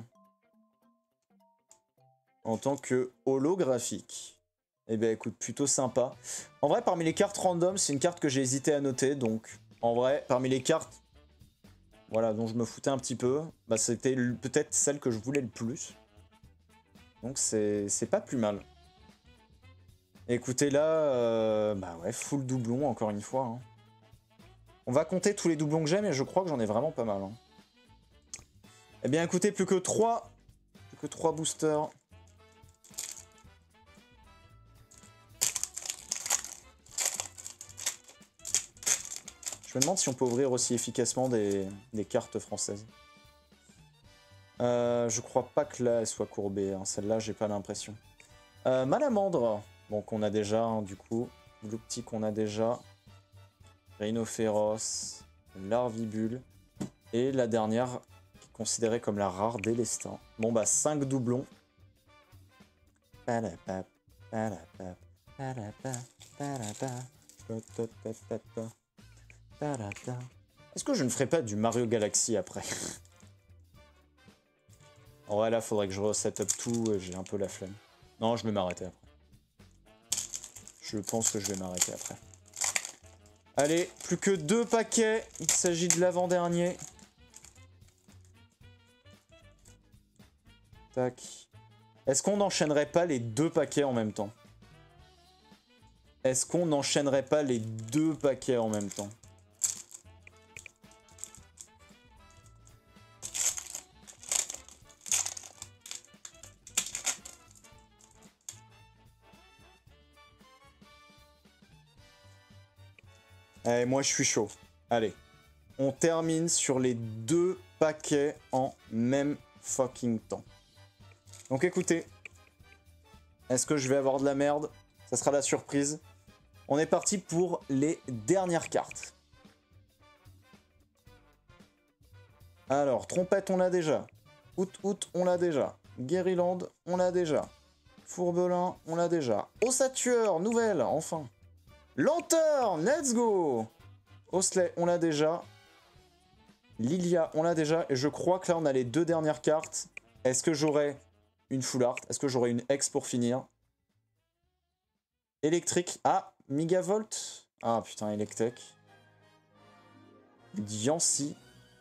en tant que holographique. Eh ben écoute, plutôt sympa. En vrai, parmi les cartes random, c'est une carte que j'ai hésité à noter. Donc, en vrai, parmi les cartes voilà, dont je me foutais un petit peu, bah, c'était peut-être celle que je voulais le plus. Donc c'est pas plus mal. Écoutez là, euh, bah ouais, full doublon encore une fois. Hein. On va compter tous les doublons que j'ai, mais je crois que j'en ai vraiment pas mal. Hein. Eh bien écoutez, plus que trois. Plus que trois boosters. Je me demande si on peut ouvrir aussi efficacement des, des cartes françaises. Euh, je crois pas que là elle soit courbée. Hein. Celle-là, j'ai pas l'impression. Euh, Malamandre. Bon, qu'on a déjà, hein, du coup. Loupti qu'on a déjà. Rhinophéros. Larvibule. Et la dernière, qui est considérée comme la rare, Délestin. Bon, bah, cinq doublons. Palapap, palapap, palapap, palapap, palapap. Est-ce que je ne ferai pas du Mario Galaxy après? En vrai, là, faudrait que je reset-up tout. J'ai un peu la flemme. Non, je vais m'arrêter après. Je pense que je vais m'arrêter après. Allez, plus que deux paquets. Il s'agit de l'avant-dernier. Tac. Est-ce qu'on n'enchaînerait pas les deux paquets en même temps? Est-ce qu'on n'enchaînerait pas les deux paquets en même temps? Allez, moi je suis chaud. Allez. On termine sur les deux paquets en même fucking temps. Donc écoutez, est-ce que je vais avoir de la merde? Ça sera la surprise. On est parti pour les dernières cartes. Alors, trompette, on l'a déjà. Out, out, on l'a déjà. Guériland, on l'a déjà. Fourbelin, on l'a déjà. Ossatueur, nouvelle, enfin. Lenteur, let's go. Osley, on l'a déjà. Lilia, on l'a déjà. Et je crois que là, on a les deux dernières cartes. Est-ce que j'aurai une full art? Est-ce que j'aurai une X pour finir? Électrique. Ah, Megavolt. Ah, putain, électrique. Diancie.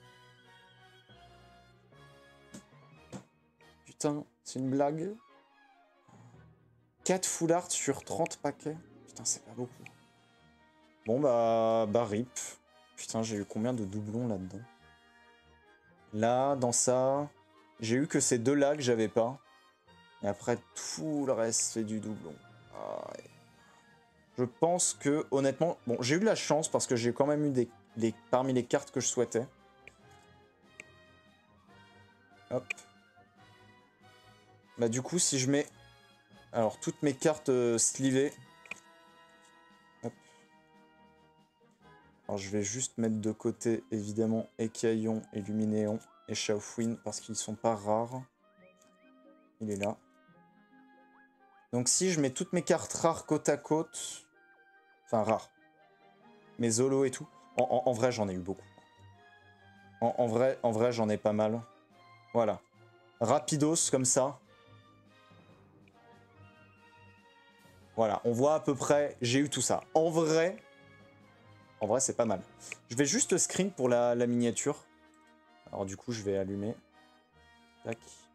Putain, c'est une blague. quatre full art sur trente paquets. Putain, c'est pas beaucoup. Bon, bah, bah rip. Putain, j'ai eu combien de doublons là-dedans? Là, dans ça, j'ai eu que ces deux-là que j'avais pas. Et après, tout le reste, c'est du doublon. Ah, ouais. Je pense que, honnêtement... Bon, j'ai eu de la chance parce que j'ai quand même eu des, des... parmi les cartes que je souhaitais. Hop. Bah du coup, si je mets... Alors, toutes mes cartes euh, slivées... Hop. Alors, je vais juste mettre de côté, évidemment, Écaillon, Illuminéon et Shaofwin parce qu'ils sont pas rares. Il est là. Donc si je mets toutes mes cartes rares côte à côte... Enfin, rares. Mes Zolo et tout. En, en, en vrai, j'en ai eu beaucoup. En, en vrai, en vrai j'en ai pas mal. Voilà. Rapidos, comme ça. Voilà, on voit à peu près... J'ai eu tout ça. En vrai... En vrai, c'est pas mal. Je vais juste screen pour la, la miniature. Alors du coup, je vais allumer. Tac.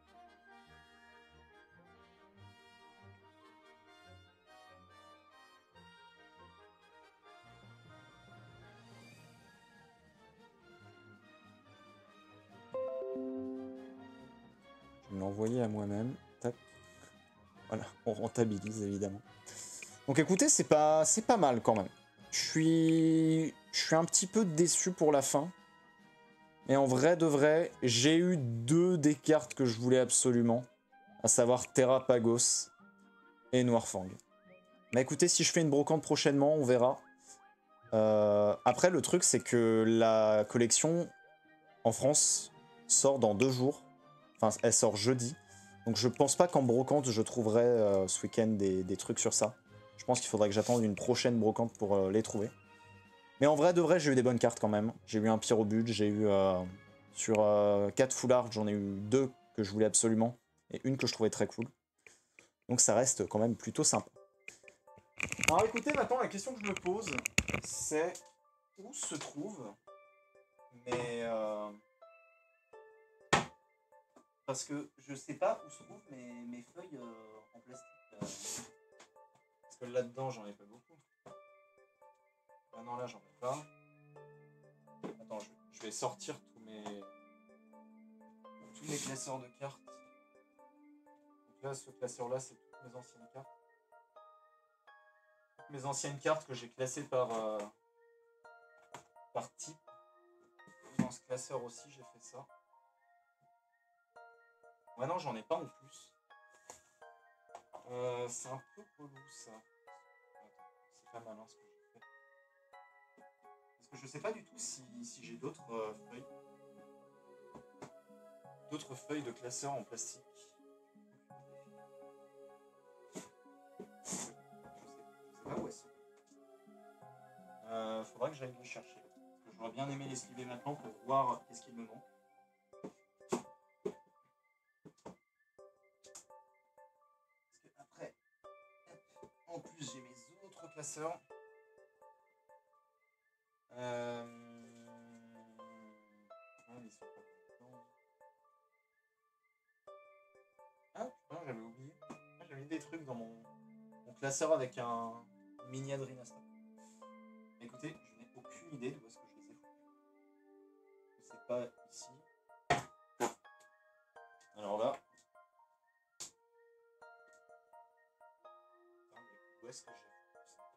Je vais me l'envoyer à moi-même. Tac. Voilà, on rentabilise évidemment. Donc écoutez, c'est pas, c'est pas mal quand même. Je suis, je suis un petit peu déçu pour la fin. Mais en vrai de vrai, j'ai eu deux des cartes que je voulais absolument. À savoir Terra Pagos et Noirfang. Mais écoutez, si je fais une brocante prochainement, on verra. Euh, après, le truc, c'est que la collection en France sort dans deux jours. Enfin, elle sort jeudi. Donc je pense pas qu'en brocante, je trouverai euh, ce week-end des, des trucs sur ça. Je pense qu'il faudrait que j'attende une prochaine brocante pour euh, les trouver. Mais en vrai de vrai, j'ai eu des bonnes cartes quand même. J'ai eu un Pyrobut, j'ai eu... Euh, sur euh, quatre full art, j'en ai eu deux que je voulais absolument. Et une que je trouvais très cool. Donc ça reste quand même plutôt sympa. Alors écoutez, maintenant la question que je me pose, c'est où se trouve mes... Euh... Parce que je sais pas où se trouvent mes, mes feuilles euh, en plastique. Là. Parce que là-dedans, j'en ai pas beaucoup. Ah non, là, j'en ai pas. Attends, je, je vais sortir tous mes... tous mes classeurs de cartes. Donc là, ce classeur-là, c'est toutes mes anciennes cartes. Toutes mes anciennes cartes que j'ai classées par, euh, par type. Dans ce classeur aussi, j'ai fait ça. Ouais, non, j'en ai pas en plus. Euh, c'est un peu relou, ça. Attends, c'est pas malin ce que j'ai fait. Parce que je sais pas du tout si, si j'ai d'autres euh, feuilles. D'autres feuilles de classeur en plastique. Je sais, je sais pas où elles sont. Euh, faudra que j'aille les chercher. Parce que j'aurais bien aimé les sliver maintenant pour voir qu'est-ce qu'il me manque. Après, en plus j'ai mes autres classeurs. Euh... Ah, ils sont pas dedans. Ah putain, j'avais oublié. Ah, j'avais mis des trucs dans mon, mon classeur avec un mini Adrinasta. Écoutez, je n'ai aucune idée de où est-ce que je les ai foutus. C'est pas ici. Alors là. Putain, mais où est-ce que j'ai foutu ça?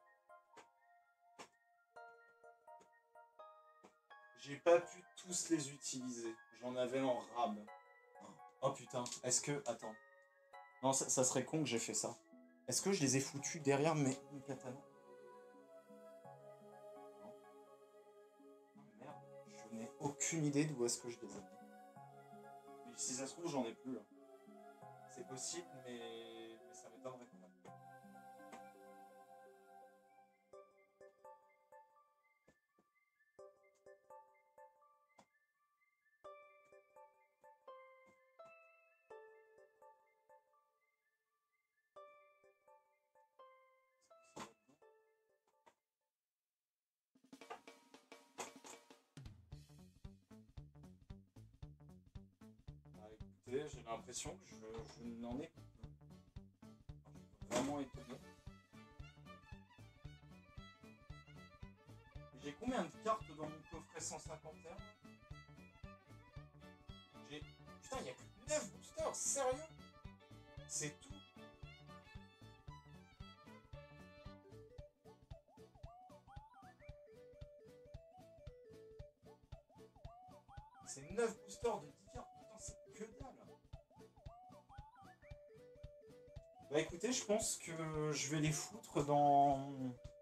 J'ai pas pu tous les utiliser. J'en avais en rab. Oh putain, est-ce que... Attends. Non, ça, ça serait con que j'ai fait ça. Est-ce que je les ai foutus derrière mes, mes katanas? Non. Oh, merde, je n'ai aucune idée d'où est-ce que je les ai mis. Mais si ça se trouve, j'en ai plus là. C'est possible, mais, mais ça m'étonnerait quand même. J'ai l'impression que je, je n'en ai plus. Je suis vraiment étonné. J'ai combien de cartes dans mon coffret cent cinquante et un? J'ai... Putain, il n'y a que neuf boosters, sérieux? C'est tout? C'est neuf boosters de dix cartes, putain, c'est que dalle. Bah écoutez, je pense que je vais les foutre dans...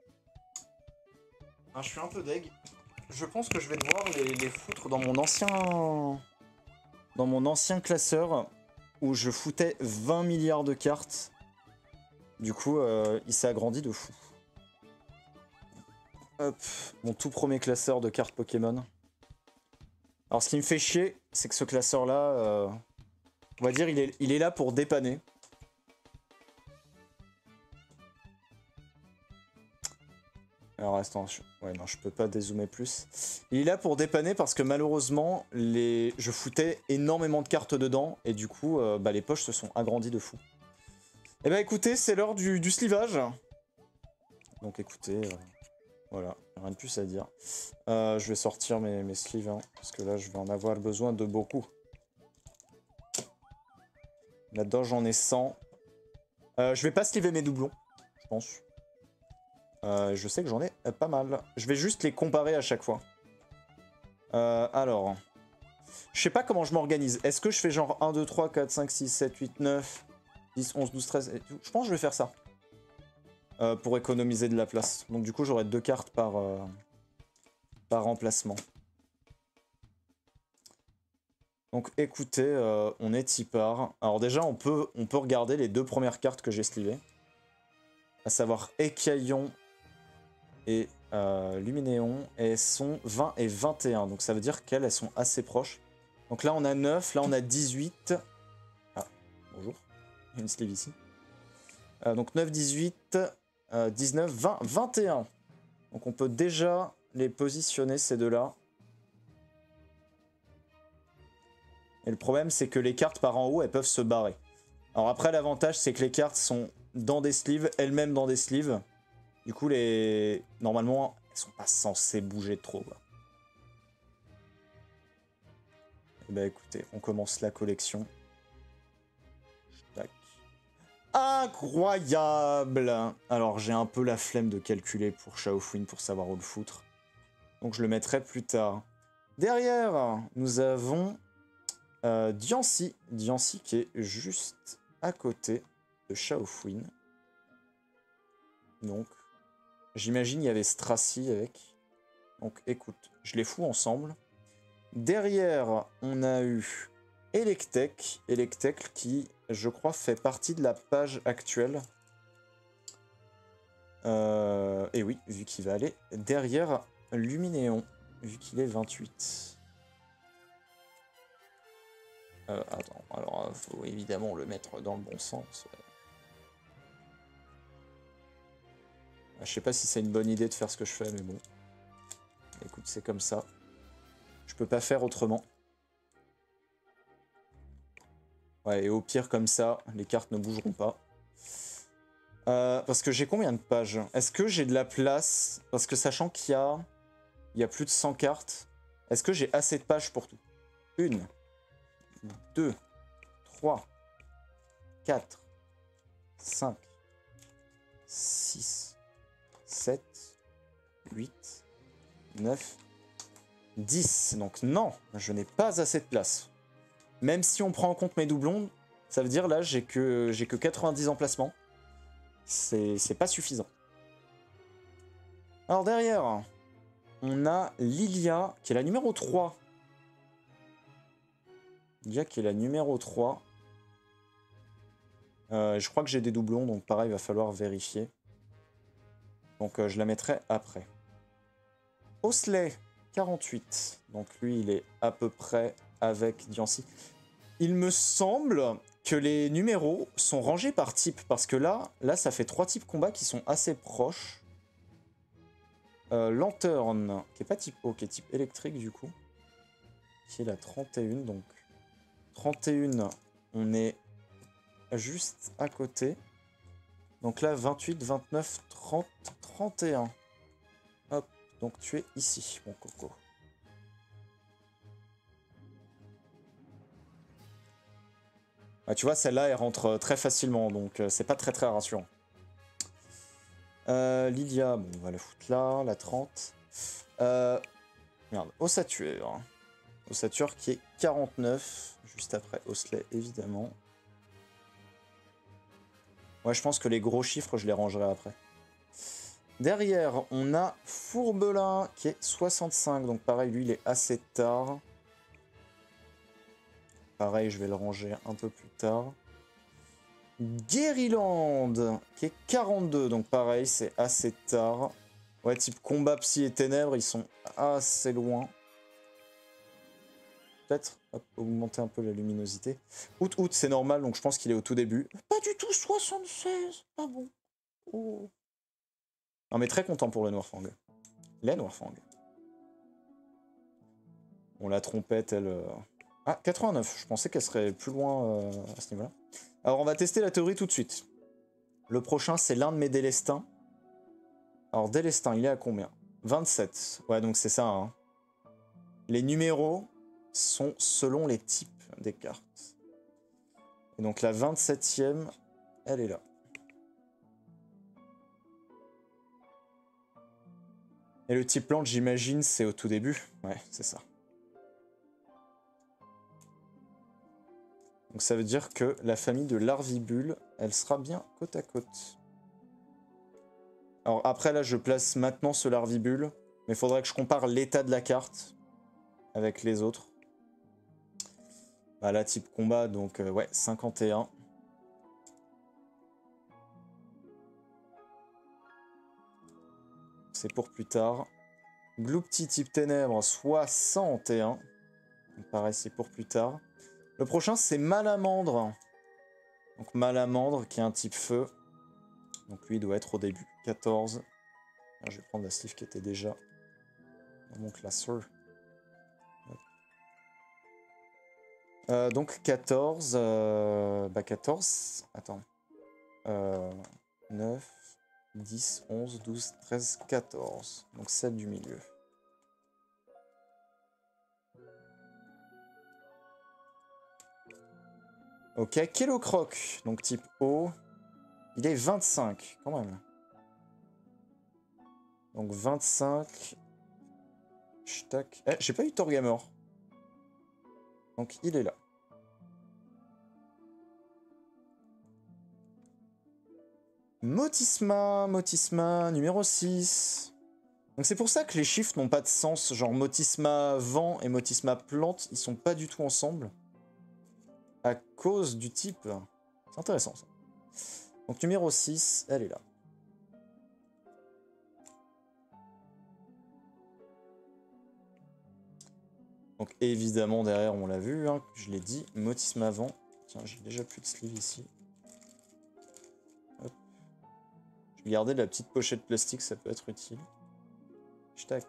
Ah, je suis un peu deg. Je pense que je vais devoir les, les foutre dans mon ancien... Dans mon ancien classeur, où je foutais vingt milliards de cartes. Du coup, euh, il s'est agrandi de fou. Hop, mon tout premier classeur de cartes Pokémon. Alors ce qui me fait chier, c'est que ce classeur-là, euh, on va dire, il est, il est là pour dépanner. Alors attends, je... ouais non, je peux pas dézoomer plus. Il est là pour dépanner parce que malheureusement, les... je foutais énormément de cartes dedans et du coup, euh, bah, les poches se sont agrandies de fou. Et bah écoutez, c'est l'heure du, du slivage. Donc écoutez, euh, voilà, rien de plus à dire. Euh, je vais sortir mes, mes sleeves, hein, parce que là je vais en avoir besoin de beaucoup. Là-dedans j'en ai cent. Euh, je vais pas sliver mes doublons, je pense. Euh, je sais que j'en ai pas mal. Je vais juste les comparer à chaque fois. Euh, alors. Je sais pas comment je m'organise. Est-ce que je fais genre un, deux, trois, quatre, cinq, six, sept, huit, neuf, dix, onze, douze, treize et tout. Je pense que je vais faire ça. Euh, pour économiser de la place. Donc du coup j'aurai deux cartes par, euh, par emplacement. Donc écoutez, euh, on est tipar. Alors déjà on peut, on peut regarder les deux premières cartes que j'ai slivées. À savoir Écaillon et euh, Luminéon. Et elles sont vingt et vingt et un. Donc ça veut dire qu'elles elles sont assez proches. Donc là on a neuf, là on a dix-huit. Ah, bonjour. Il y a une sleeve ici. Euh, donc neuf, dix-huit, euh, dix-neuf, vingt, vingt et un. Donc on peut déjà les positionner ces deux-là. Et le problème c'est que les cartes par en haut elles peuvent se barrer. Alors après l'avantage c'est que les cartes sont dans des sleeves, elles-mêmes dans des sleeves. Du coup les... Normalement elles sont pas censées bouger trop quoi. Et bah écoutez, on commence la collection. Tac. Incroyable! Alors j'ai un peu la flemme de calculer pour Shaofwin pour savoir où le foutre. Donc je le mettrai plus tard. Derrière, nous avons euh, Diancie. Diancie qui est juste à côté de Shaofwin. Donc, j'imagine il y avait Stracy avec. Donc écoute, je les fous ensemble. Derrière, on a eu Electek. Electek qui, je crois, fait partie de la page actuelle. Euh, et oui, vu qu'il va aller derrière Luminéon, vu qu'il est vingt-huit. Euh, attends, alors faut évidemment le mettre dans le bon sens. Ouais. Je sais pas si c'est une bonne idée de faire ce que je fais, mais bon. Écoute, c'est comme ça. Je peux pas faire autrement. Ouais, et au pire, comme ça, les cartes ne bougeront pas. Euh, parce que j'ai combien de pages? Est-ce que j'ai de la place? Parce que sachant qu'il y a... Il y a plus de cent cartes. Est-ce que j'ai assez de pages pour tout? Une. deux. trois. quatre. cinq. six. sept. huit. neuf. dix. Donc non, je n'ai pas assez de place. Même si on prend en compte mes doublons, Ça veut dire là, j'ai que, j'ai que quatre-vingt-dix emplacements. C'est pas suffisant. Alors derrière, on a Lilia, qui est la numéro trois. Lilia qui est la numéro trois. Euh, je crois que j'ai des doublons, donc pareil, il va falloir vérifier. Donc euh, je la mettrai après. Osley, quarante-huit. Donc lui, il est à peu près avec Diancie. Il me semble que les numéros sont rangés par type, parce que là, là ça fait trois types combats qui sont assez proches. Euh, Lanterne, qui est pas type O, qui est type électrique du coup. Qui est la trente et un, donc trente et un, on est juste à côté. Donc là, vingt-huit, vingt-neuf, trente, trente et un. Hop, donc tu es ici, mon coco. Ah, tu vois, celle-là, elle rentre très facilement, donc euh, c'est pas très très rassurant. Euh, Lilia, bon, on va la foutre là, la trente. Euh, merde, Ossature. Ossature qui est quarante-neuf, juste après Osley, évidemment. Ouais, je pense que les gros chiffres, je les rangerai après. Derrière, on a Fourbelin qui est soixante-cinq, donc pareil, lui, il est assez tard. Pareil, je vais le ranger un peu plus tard. Guériland, qui est quarante-deux, donc pareil, c'est assez tard. Ouais, type combat psy et ténèbres, ils sont assez loin. Peut-être augmenter un peu la luminosité. Août, août, c'est normal, donc je pense qu'il est au tout début. Pas du tout soixante-seize, pas bon. Oh. Non, mais très content pour le Noirfang. Les Noirfang. Bon, la trompette, elle... Euh... Ah, quatre-vingt-neuf, je pensais qu'elle serait plus loin euh, à ce niveau-là. Alors, on va tester la théorie tout de suite. Le prochain, c'est l'un de mes Délestins. Alors, Délestin, il est à combien? vingt-sept. Ouais, donc c'est ça, hein. Les numéros sont selon les types des cartes. Et donc, la vingt-septième, elle est là. Et le type plante, j'imagine, c'est au tout début. Ouais, c'est ça. Donc ça veut dire que la famille de Larvibule, elle sera bien côte à côte. Alors après, là, je place maintenant ce Larvibule. Mais il faudrait que je compare l'état de la carte avec les autres. Bah là, type combat, donc euh, ouais, cinquante et un. C'est pour plus tard. Gloupti type ténèbres, soixante et un. Donc pareil, c'est pour plus tard. Le prochain, c'est Malamandre. Donc Malamandre, qui est un type feu. Donc lui, il doit être au début. quatorze. Alors, je vais prendre la sleeve qui était déjà dans mon classeur. Euh, donc quatorze. Euh, bah quatorze. Attends. Euh, neuf, dix, onze, douze, treize, quatorze. Donc celle du milieu. Ok, Kellocroc, donc type O. Il est vingt-cinq, quand même. Donc vingt-cinq. Tac. Eh, j'ai pas eu Torgamor. Donc il est là. Motisma, Motisma, numéro six. Donc c'est pour ça que les chiffres n'ont pas de sens. Genre Motisma vent et Motisma plante, ils sont pas du tout ensemble. À cause du type. C'est intéressant ça. Donc numéro six, elle est là. Donc évidemment derrière on l'a vu, hein, je l'ai dit, Motisma vent. Tiens, j'ai déjà plus de sleeve ici. Hop. Je vais garder la petite pochette plastique, ça peut être utile. Tac.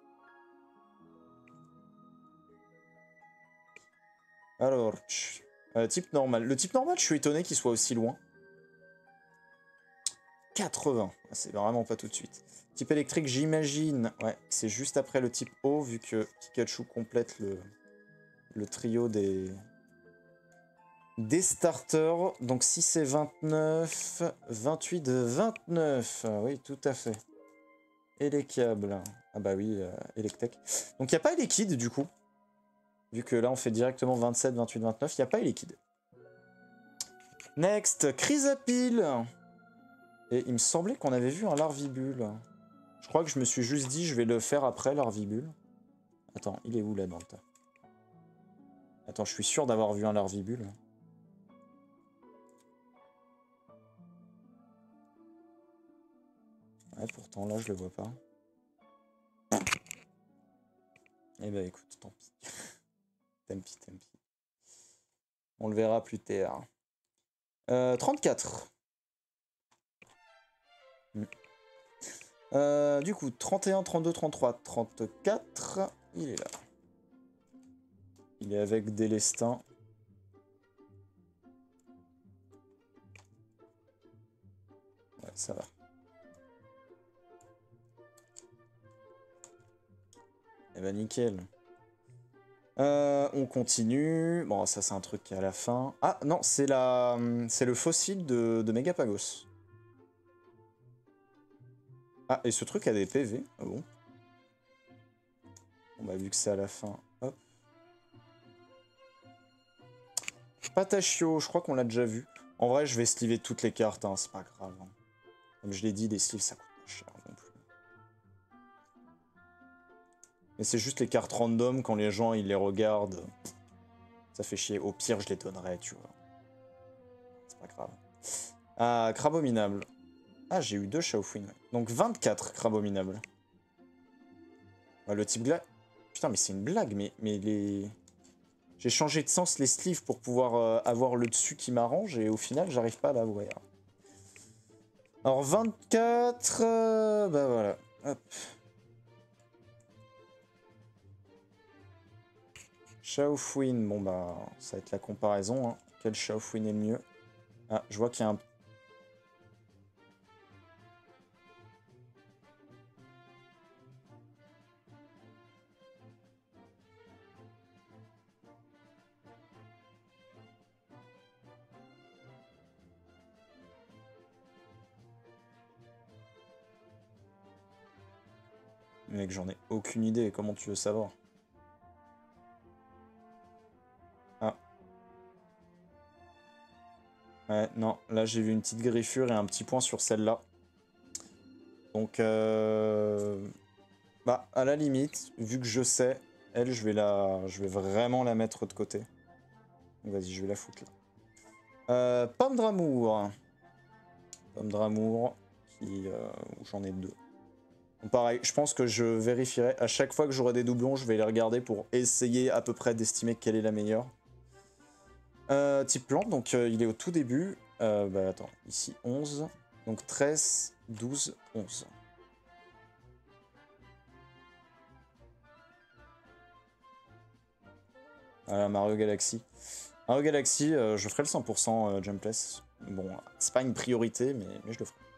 Alors, euh, type normal. Le type normal, je suis étonné qu'il soit aussi loin. quatre-vingts, c'est vraiment pas tout de suite. Type électrique, j'imagine, ouais, c'est juste après le type O, vu que Pikachu complète le, le trio des, des starters. Donc si c'est vingt-neuf, vingt-huit, vingt-neuf, ah, oui, tout à fait. Et les câbles, ah bah oui, euh, Electek. Donc il n'y a pas Elekid du coup, vu que là on fait directement vingt-sept, vingt-huit, vingt-neuf, il n'y a pas Elekid. Next, Chrysapile. Et il me semblait qu'on avait vu un Larvibule. Je crois que je me suis juste dit, je vais le faire après, Larvibule. Attends, il est où là dans le tas? Attends, je suis sûr d'avoir vu un Larvibule. Ouais, pourtant là, je le vois pas. Eh ben écoute, tant pis. Tant pis, tant pis. On le verra plus tard. Euh, trente-quatre. Hmm. Euh, du coup, trente et un, trente-deux, trente-trois, trente-quatre. Il est là. Il est avec Délestin. Ouais, ça va. Eh ben nickel. Euh, on continue. Bon, ça c'est un truc qui est à la fin. Ah non, c'est la, c'est le fossile de, de Megapagos. Ah, et ce truc a des P V. Ah bon. Bon bah vu que c'est à la fin, hop. Patachio, je crois qu'on l'a déjà vu. En vrai, je vais sliver toutes les cartes, hein, c'est pas grave. Hein. Comme je l'ai dit, des sleeves ça coûte pas cher non plus. Mais c'est juste les cartes random quand les gens ils les regardent. Ça fait chier. Au pire, je les donnerai, tu vois. C'est pas grave. Ah, Crabominable. Ah, j'ai eu deux Shaofin. Ouais. Donc vingt-quatre Crabominable. Ah, le type gla... Putain, mais c'est une blague, mais, mais les... J'ai changé de sens les sleeves pour pouvoir euh, avoir le dessus qui m'arrange et au final, j'arrive pas à l'avoir. Alors vingt-quatre... Euh, bah voilà. Hop. Shaofin, bon bah, ça va être la comparaison. Hein. Quel Shaofin est le mieux? Ah, je vois qu'il y a un... Mec, j'en ai aucune idée. Comment tu veux savoir? Ah. Ouais, non. Là, j'ai vu une petite griffure et un petit point sur celle-là. Donc, euh... bah, à la limite, vu que je sais, elle, je vais la... je vais vraiment la mettre de côté. Vas-y, je vais la foutre là. Euh, Pomme d'amour. Pomme d'amour, qui... Euh... j'en ai deux. Donc, pareil, je pense que je vérifierai. À chaque fois que j'aurai des doublons, je vais les regarder pour essayer à peu près d'estimer quelle est la meilleure. Euh, type plante, donc euh, il est au tout début. Euh, bah attends, ici onze. Donc treize, douze, onze. Voilà, Mario Galaxy. Mario Galaxy, euh, je ferai le cent pour cent euh, Jumpless. Bon, c'est pas une priorité, mais, mais je le ferai.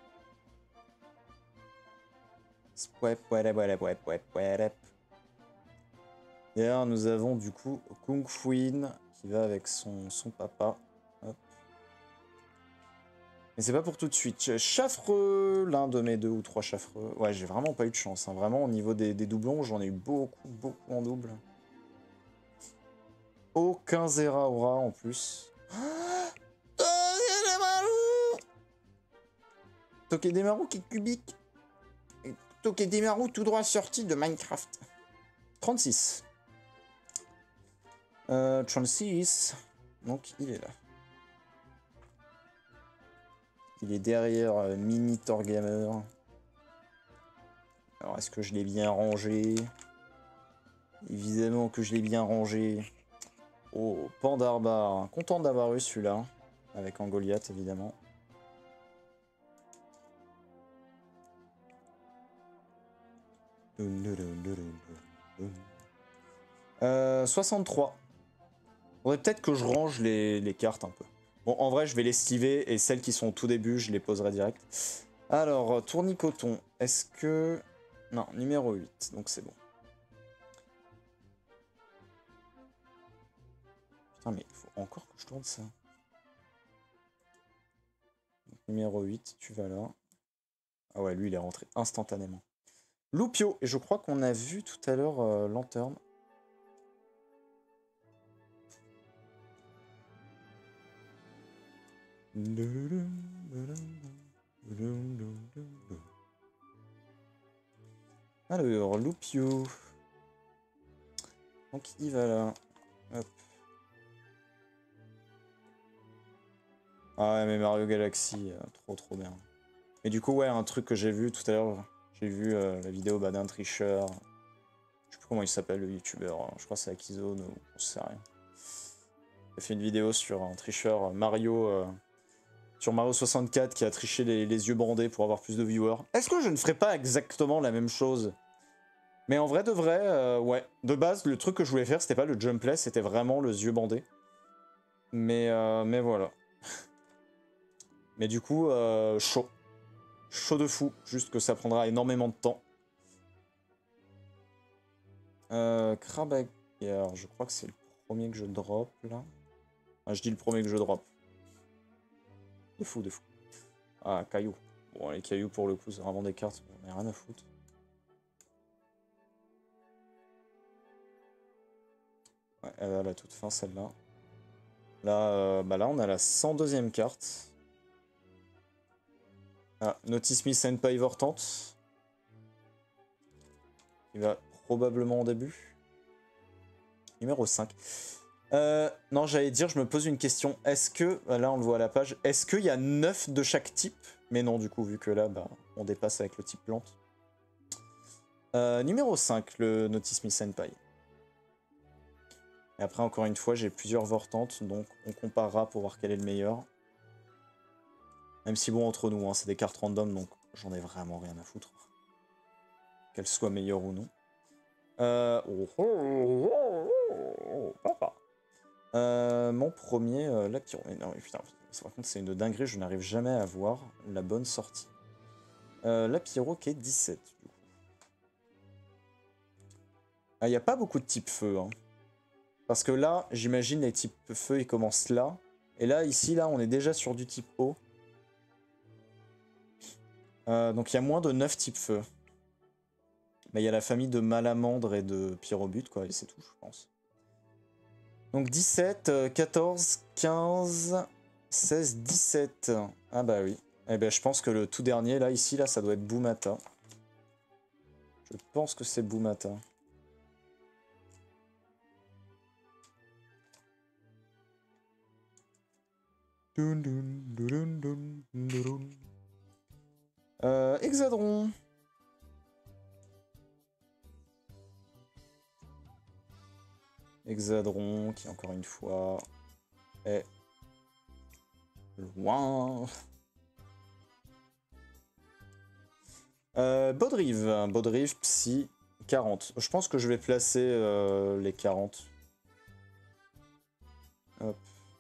D'ailleurs, nous avons du coup Kung Fuin qui va avec son, son papa. Hop. Mais c'est pas pour tout de suite. Chaffreux, l'un de mes deux ou trois chaffreux. Ouais, j'ai vraiment pas eu de chance. Hein. Vraiment, au niveau des, des doublons, j'en ai eu beaucoup, beaucoup en double. Aucun Zera aura en plus. Tokidemaru qui est cubique. Tokidemaru tout droit sorti de Minecraft. trente-six. Euh, trente-six. Donc il est là. Il est derrière euh, Mini Torgamer. Alors est-ce que je l'ai bien rangé? Évidemment que je l'ai bien rangé. Oh, Pandarbar. Content d'avoir eu celui-là. Avec un Goliath évidemment. Euh, soixante-trois. Faudrait peut-être que je range les, les cartes un peu. Bon, en vrai, je vais les sliver et celles qui sont au tout début, je les poserai direct. Alors, tournicoton. Est-ce que... Non, numéro huit, donc c'est bon. Putain, mais il faut encore que je tourne ça. Donc, numéro huit, tu vas là. Ah ouais, lui, il est rentré instantanément. Loupio, et je crois qu'on a vu tout à l'heure euh, Lanterne. Alors, Loupio. Donc il va là. Hop. Ah ouais, mais Mario Galaxy, euh, trop trop bien. Et du coup, ouais, un truc que j'ai vu tout à l'heure, j'ai vu euh, la vidéo bah, d'un tricheur. Je sais plus comment il s'appelle le youtubeur, hein. Je crois que c'est Akizone ou je sais rien. Il a fait une vidéo sur un tricheur Mario, euh, sur Mario soixante-quatre qui a triché les, les yeux bandés pour avoir plus de viewers. Est-ce que je ne ferais pas exactement la même chose? Mais en vrai de vrai, euh, ouais. De base, le truc que je voulais faire, c'était pas le jumpless, c'était vraiment le yeux bandé. Mais, euh, mais voilà. Mais du coup, euh, chaud. Chaud de fou, juste que ça prendra énormément de temps. Euh, Crabaguer, je crois que c'est le premier que je drop, là. Ah, je dis le premier que je drop. De fou, de fou. Ah, cailloux. Bon, les cailloux, pour le coup, c'est vraiment des cartes, j'en ai rien à foutre. Ouais, elle va à la toute fin, celle-là. Là, euh, bah là, on a la cent deuxième carte. Ah, Notice Me Senpai Vortante. Il va probablement en début. Numéro cinq. Euh, non, j'allais dire, je me pose une question. Est-ce que, là on le voit à la page, est-ce qu'il y a neuf de chaque type? Mais non, du coup, vu que là, bah, on dépasse avec le type plante. Euh, numéro cinq, le Notice Me Senpai. Et après, encore une fois, j'ai plusieurs Vortantes, donc on comparera pour voir quel est le meilleur. Même si bon, entre nous, hein, c'est des cartes random, donc j'en ai vraiment rien à foutre. Qu'elles soient meilleures ou non. Euh... Oh, oh, oh, oh, oh, papa. Euh, mon premier, euh, la pyro... Non, mais putain, par contre, c'est une dinguerie, je n'arrive jamais à voir la bonne sortie. Euh, la pyro qui est dix-sept, du coup. Ah, il n'y a pas beaucoup de types feu, hein. Parce que là, j'imagine les types feu, ils commencent là. Et là, ici, là, on est déjà sur du type eau. Euh, donc il y a moins de neuf types feu. Mais il y a la famille de Malamandre et de Pyrobut, quoi, et c'est tout, je pense. Donc dix-sept, quatorze, quinze, seize, dix-sept. Ah bah oui. Eh ben je pense que le tout dernier, là, ici, là, ça doit être Boumata. Je pense que c'est Boumata. Euh, Hexadron. Hexadron, qui encore une fois est loin. Euh, Baudrive, Baudrive, Psy, quarante. Je pense que je vais placer euh, les quarante. Hop.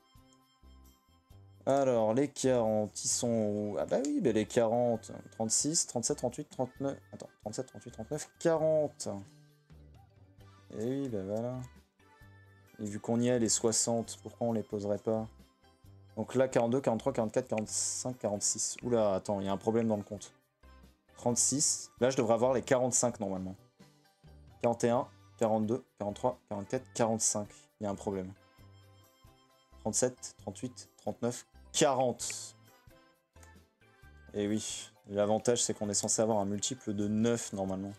Alors, les quarante, ils sont où? Ah bah oui, bah les quarante. trente-six, trente-sept, trente-huit, trente-neuf. Attends, trente-sept, trente-huit, trente-neuf, quarante. Et oui, bah voilà. Et vu qu'on y est, les soixante, pourquoi on les poserait pas? Donc là, quarante-deux, quarante-trois, quarante-quatre, quarante-cinq, quarante-six. Oula, attends, il y a un problème dans le compte. trente-six. Là, je devrais avoir les quarante-cinq normalement. quarante et un, quarante-deux, quarante-trois, quarante-quatre, quarante-cinq. Il y a un problème. trente-sept, trente-huit, trente-neuf, quarante. Et oui, l'avantage c'est qu'on est censé avoir un multiple de neuf normalement.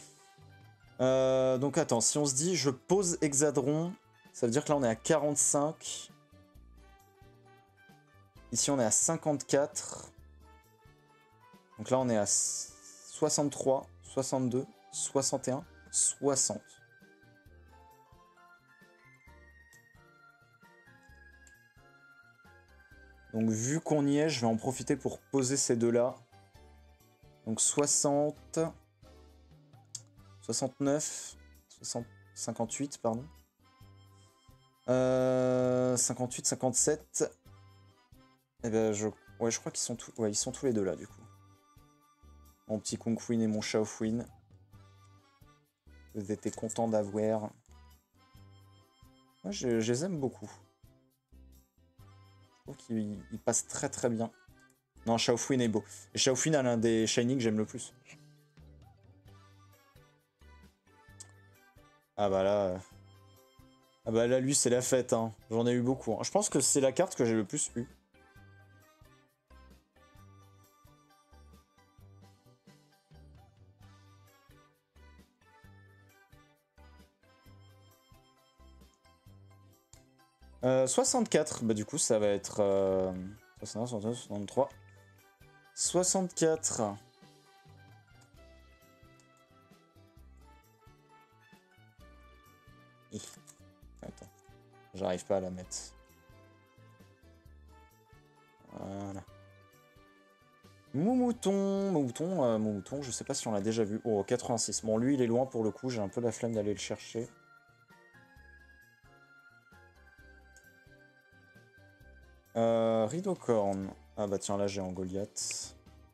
Euh, donc attends, si on se dit je pose Hexadron, ça veut dire que là on est à quarante-cinq. Ici on est à cinquante-quatre. Donc là on est à soixante-trois, soixante-deux, soixante et un, soixante. Donc vu qu'on y est, je vais en profiter pour poser ces deux-là. Donc soixante, soixante-neuf, soixante, cinquante-huit, pardon. Euh, cinquante-huit, cinquante-sept. Et ben je, ouais, je crois qu'ils sont tous, ouais, ils sont tous les deux là du coup. Mon petit Kung Fuin et mon Shao Fuin. Vous étiez content d'avoir. Moi, je, je les aime beaucoup. Je trouve qu'ils passent très très bien. Non, Shao Fuin est beau. Et Shao Fuin a l'un des shiny que j'aime le plus. Ah bah là... Euh... Ah bah là, lui, c'est la fête, hein. J'en ai eu beaucoup. Hein. Je pense que c'est la carte que j'ai le plus eu. Euh, soixante-quatre, bah du coup ça va être... Euh, soixante-un, soixante-deux, soixante-trois... soixante-quatre... Hi. Attends, j'arrive pas à la mettre. Voilà. Moumouton, Moumouton, euh, Moumouton, je sais pas si on l'a déjà vu. Oh, quatre-vingt-six. Bon, lui, il est loin pour le coup, j'ai un peu la flemme d'aller le chercher. Euh, Rhinocorn. Ah bah tiens, là j'ai en Goliath.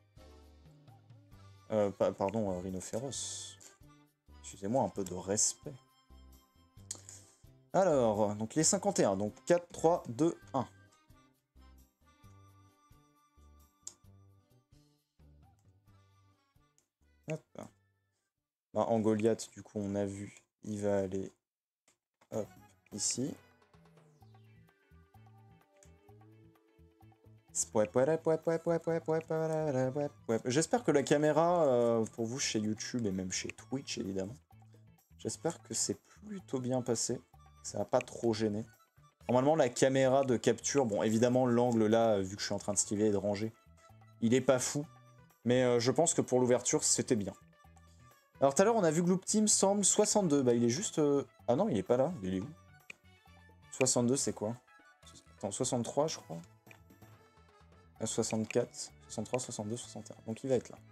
Euh, pa pardon, euh, Rhinophéros. Excusez-moi, un peu de respect. Alors, donc il est cinquante et un, donc quatre, trois, deux, un. Hop. Bah, en Goliath, du coup, on a vu, il va aller hop, ici. J'espère que la caméra, euh, pour vous chez YouTube et même chez Twitch, évidemment, j'espère que c'est plutôt bien passé. Ça n'a pas trop gêné. Normalement, la caméra de capture, bon, évidemment, l'angle là, vu que je suis en train de styler et de ranger, il est pas fou. Mais euh, je pense que pour l'ouverture, c'était bien. Alors tout à l'heure, on a vu que Loop Team semble soixante-deux. Bah, il est juste... Euh... Ah non, il est pas là. Il est où? soixante-deux, c'est quoi? Attends, soixante-trois, je crois. soixante-quatre, soixante-trois, soixante-deux, soixante et un. Donc il va être là.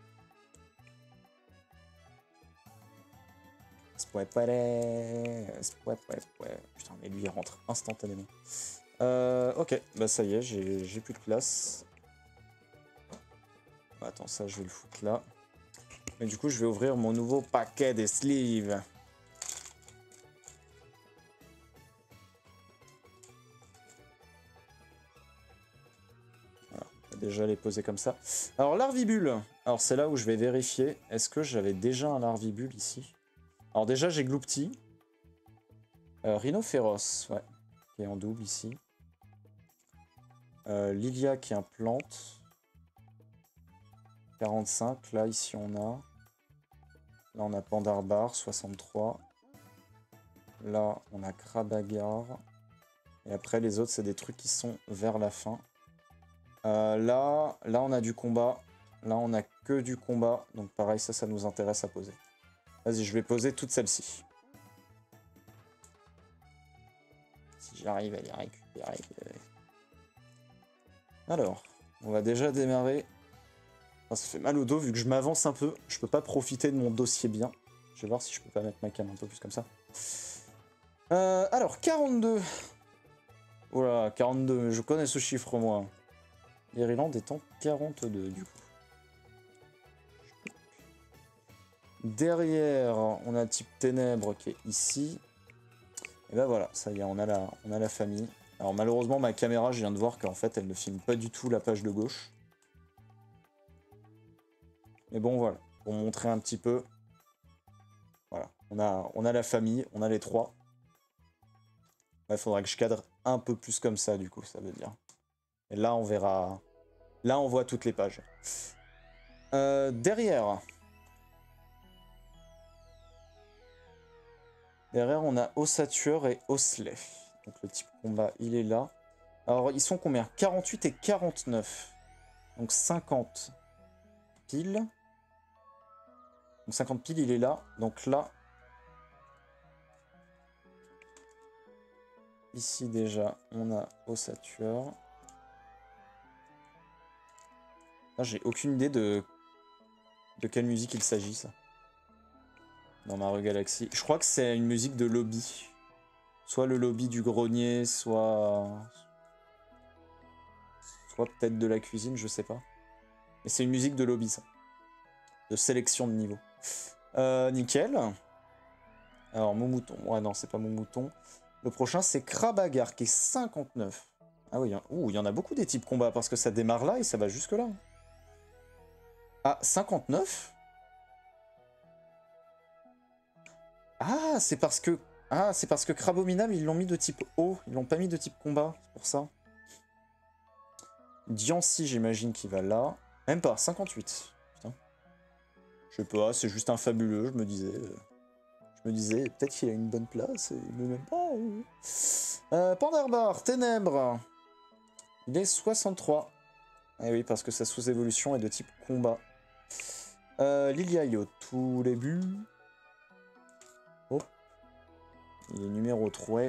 Putain, mais lui, il rentre instantanément. Euh, ok, bah ça y est, j'ai plus de place. Attends, ça, je vais le foutre là. Mais du coup, je vais ouvrir mon nouveau paquet des sleeves. Voilà, on va déjà les poser comme ça. Alors, larvibule. Alors, c'est là où je vais vérifier. Est-ce que j'avais déjà un larvibule ici? Alors, déjà, j'ai Gloopty. Euh, Rhinophéros, ouais. Qui est en double ici. Euh, Lilia qui implante. quarante-cinq. Là, ici, on a... Là, on a Pandarbar, soixante-trois. Là, on a Krabagar. Et après, les autres, c'est des trucs qui sont vers la fin. Euh, là, là, on a du combat. Là, on a que du combat. Donc, pareil, ça, ça nous intéresse à poser. Vas-y, je vais poser toutes celles-ci. Si j'arrive à les récupérer. Alors, on va déjà démarrer. Oh, ça fait mal au dos, vu que je m'avance un peu. Je peux pas profiter de mon dossier bien. Je vais voir si je peux pas mettre ma cam un peu plus comme ça. Euh, alors, quarante-deux. Oula, quarante-deux. Je connais ce chiffre, moi. Ireland étant quarante-deux, du coup. Derrière, on a type ténèbres qui est ici. Et ben voilà, ça y est, on a la, on a la famille. Alors malheureusement, ma caméra, je viens de voir qu'en fait, elle ne filme pas du tout la page de gauche. Mais bon, voilà, pour montrer un petit peu. Voilà, on a, on a la famille, on a les trois. Il faudra que je cadre un peu plus comme ça, du coup, ça veut dire. Et là, on verra... Là, on voit toutes les pages. Euh, derrière... Derrière, on a Ossatueur et Oslef. Donc le type combat, il est là. Alors, ils sont combien? quarante-huit et quarante-neuf. Donc cinquante piles. Donc cinquante piles, il est là. Donc là... Ici, déjà, on a Ossatueur. Là, j'ai aucune idée de... de quelle musique il s'agit, ça. Dans Mario Galaxy. Je crois que c'est une musique de lobby. Soit le lobby du grenier, soit... Soit peut-être de la cuisine, je sais pas. Mais c'est une musique de lobby, ça. De sélection de niveau. Euh, nickel. Alors, mon mouton. Ouais, non, c'est pas mon mouton. Le prochain, c'est Krabagar, qui est cinquante-neuf. Ah oui, ouh, il y en a beaucoup des types combat, parce que ça démarre là et ça va jusque là. Ah, cinquante-neuf? Ah, c'est parce que... Ah, c'est parce que Crabominable, ils l'ont mis de type haut. Ils l'ont pas mis de type combat, c'est pour ça. Diancie, j'imagine qu'il va là. Même pas, cinquante-huit. Putain. Je sais pas, c'est juste un fabuleux, je me disais. Je Je me disais, peut-être qu'il a une bonne place, et il me même pas. Euh, Panderbar, Ténèbres. Il est soixante-trois. Eh oui, parce que sa sous-évolution est de type combat. Euh, Lilia, il est au tout début. Oh. Il est numéro trois.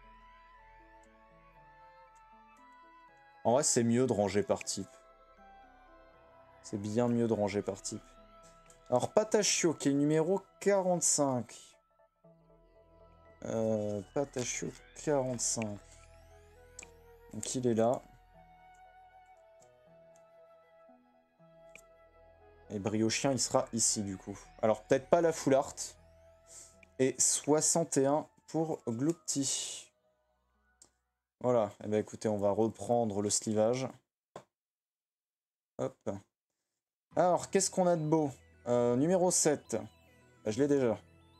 En vrai, c'est mieux de ranger par type. C'est bien mieux de ranger par type. Alors, Patachio, qui est numéro quarante-cinq. Euh, Patachio, quarante-cinq. Donc, il est là. Et Briochien, il sera ici, du coup. Alors, peut-être pas la full art. Et soixante et un pour Gloopty. Voilà. Eh bien, écoutez, on va reprendre le slivage. Hop. Alors, qu'est-ce qu'on a de beau? euh, Numéro sept. Bah, je l'ai déjà.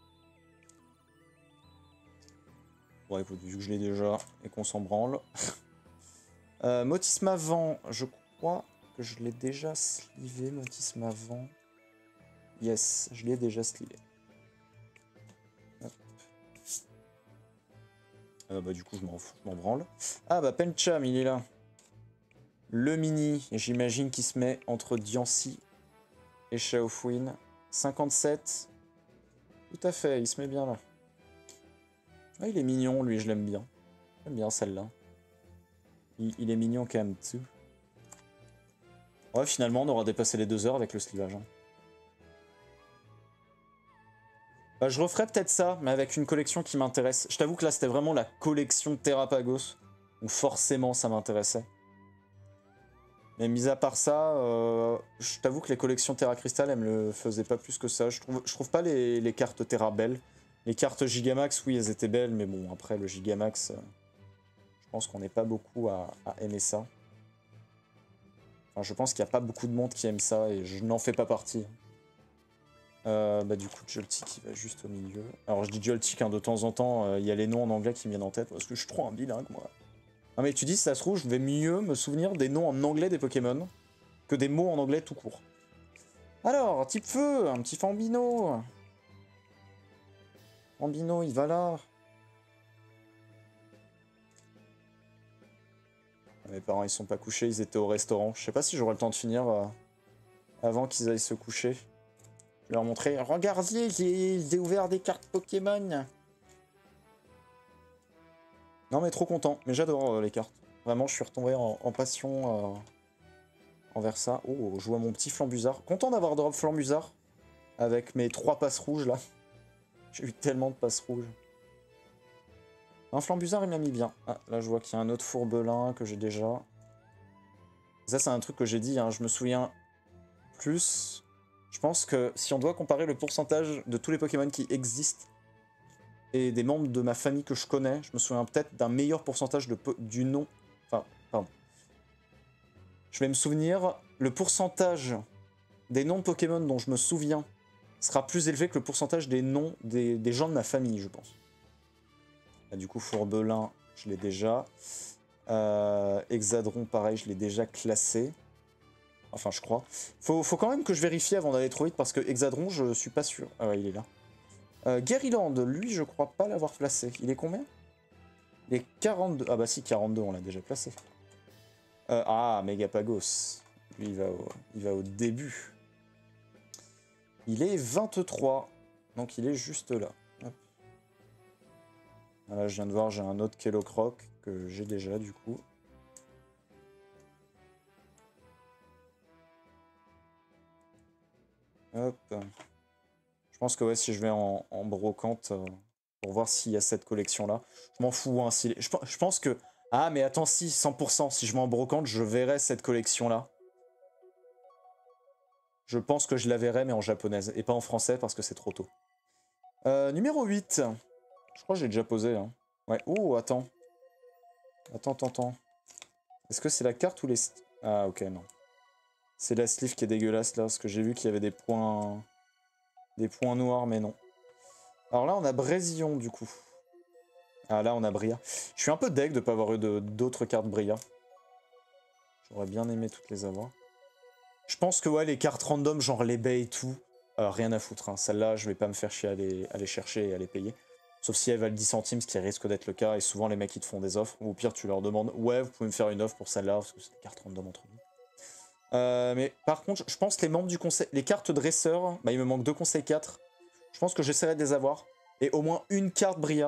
Bon, écoute, vu que je l'ai déjà et qu'on s'en branle. euh, Motisma Vent, je crois que je l'ai déjà slivé, Motisma Vent. Yes, je l'ai déjà slivé. Euh, bah, du coup, je m'en fous, je m'en branle. Ah, bah, Pencham, il est là. Le mini, j'imagine qu'il se met entre Diancie et Shaofuin. cinquante-sept. Tout à fait, il se met bien là. Ah, il est mignon, lui, je l'aime bien. J'aime bien celle-là. Il, il est mignon quand même, tu. Ouais, finalement, on aura dépassé les deux heures avec le slivage. Hein. Bah, je referai peut-être ça, mais avec une collection qui m'intéresse. Je t'avoue que là, c'était vraiment la collection Terrapagos, où forcément, ça m'intéressait. Mais mis à part ça, euh, je t'avoue que les collections Terra Crystal, elles me le faisaient pas plus que ça. Je trouve, je trouve pas les, les cartes Terra belles. Les cartes Gigamax, oui, elles étaient belles, mais bon, après, le Gigamax, euh, je pense qu'on n'est pas beaucoup à, à aimer ça. Enfin, je pense qu'il n'y a pas beaucoup de monde qui aime ça, et je n'en fais pas partie. Euh, bah du coup, Joltik qui va juste au milieu. Alors, je dis Joltik, hein, de temps en temps, il euh, y a les noms en anglais qui me viennent en tête, parce que je suis trop un bilingue, moi. Ah mais tu dis, si ça se trouve, je vais mieux me souvenir des noms en anglais des Pokémon que des mots en anglais tout court. Alors, type feu, un petit Fambino. Fambino, il va là. Mes parents, ils sont pas couchés, ils étaient au restaurant. Je sais pas si j'aurai le temps de finir euh, avant qu'ils aillent se coucher. Je vais leur montrer. Regardez, j'ai ouvert des cartes Pokémon. Non mais trop content. Mais j'adore euh, les cartes. Vraiment, je suis retombé en, en passion euh, envers ça. Oh, je vois mon petit Flambuzard. Content d'avoir drop Flambuzard. Avec mes trois passes rouges là. J'ai eu tellement de passes rouges. Un Flambuzard, il m'a mis bien. Ah, là, je vois qu'il y a un autre Fourbelin que j'ai déjà. Ça, c'est un truc que j'ai dit, hein. Je me souviens plus. Je pense que si on doit comparer le pourcentage de tous les Pokémon qui existent et des membres de ma famille que je connais, je me souviens peut-être d'un meilleur pourcentage de du nom. Enfin, pardon. Je vais me souvenir, le pourcentage des noms de Pokémon dont je me souviens sera plus élevé que le pourcentage des noms des, des gens de ma famille, je pense. Là, du coup, Fourbelin, je l'ai déjà. Euh, Hexadron, pareil, je l'ai déjà classé. Enfin, je crois. Faut, faut quand même que je vérifie avant d'aller trop vite, parce que Hexadron, je suis pas sûr. Ah ouais, il est là. Euh, Guerryland, lui, je crois pas l'avoir placé. Il est combien? Il est quarante-deux. Ah bah si, quarante-deux, on l'a déjà placé. Euh, ah, Megapagos. Lui, il va, au, il va au début. Il est vingt-trois. Donc, il est juste là. Hop. Là, je viens de voir, j'ai un autre Kellocroc que j'ai déjà, du coup. Hop. Je pense que ouais, si je vais en, en brocante euh, pour voir s'il y a cette collection-là, je m'en fous. Hein, si les... je, je pense que... Ah, mais attends, si, cent pour cent, si je vais en brocante, je verrai cette collection-là. Je pense que je la verrai, mais en japonaise, et pas en français, parce que c'est trop tôt. Euh, numéro huit. Je crois que j'ai déjà posé. Hein. Ouais. Oh, attends. Attends, attends, attends. Est-ce que c'est la carte ou les... Ah, ok, non. C'est la sleeve qui est dégueulasse, là, parce que j'ai vu qu'il y avait des points... Des points noirs, mais non. Alors là, on a Brésillon, du coup. Ah, là, on a Bria. Je suis un peu deg de ne pas avoir eu d'autres cartes Bria. J'aurais bien aimé toutes les avoir. Je pense que, ouais, les cartes random, genre les baies et tout, Euh, rien à foutre, hein. Celle-là, je vais pas me faire chier à les, à les chercher et à les payer. Sauf si elles valent dix centimes, ce qui risque d'être le cas. Et souvent, les mecs, ils te font des offres. Ou au pire, tu leur demandes, ouais, vous pouvez me faire une offre pour celle-là, parce que c'est des cartes random entre nous. Euh, mais par contre, je pense que les membres du conseil, les cartes dresseurs, bah, il me manque deux conseils quatre. Je pense que j'essaierai de les avoir. Et au moins une carte Bria.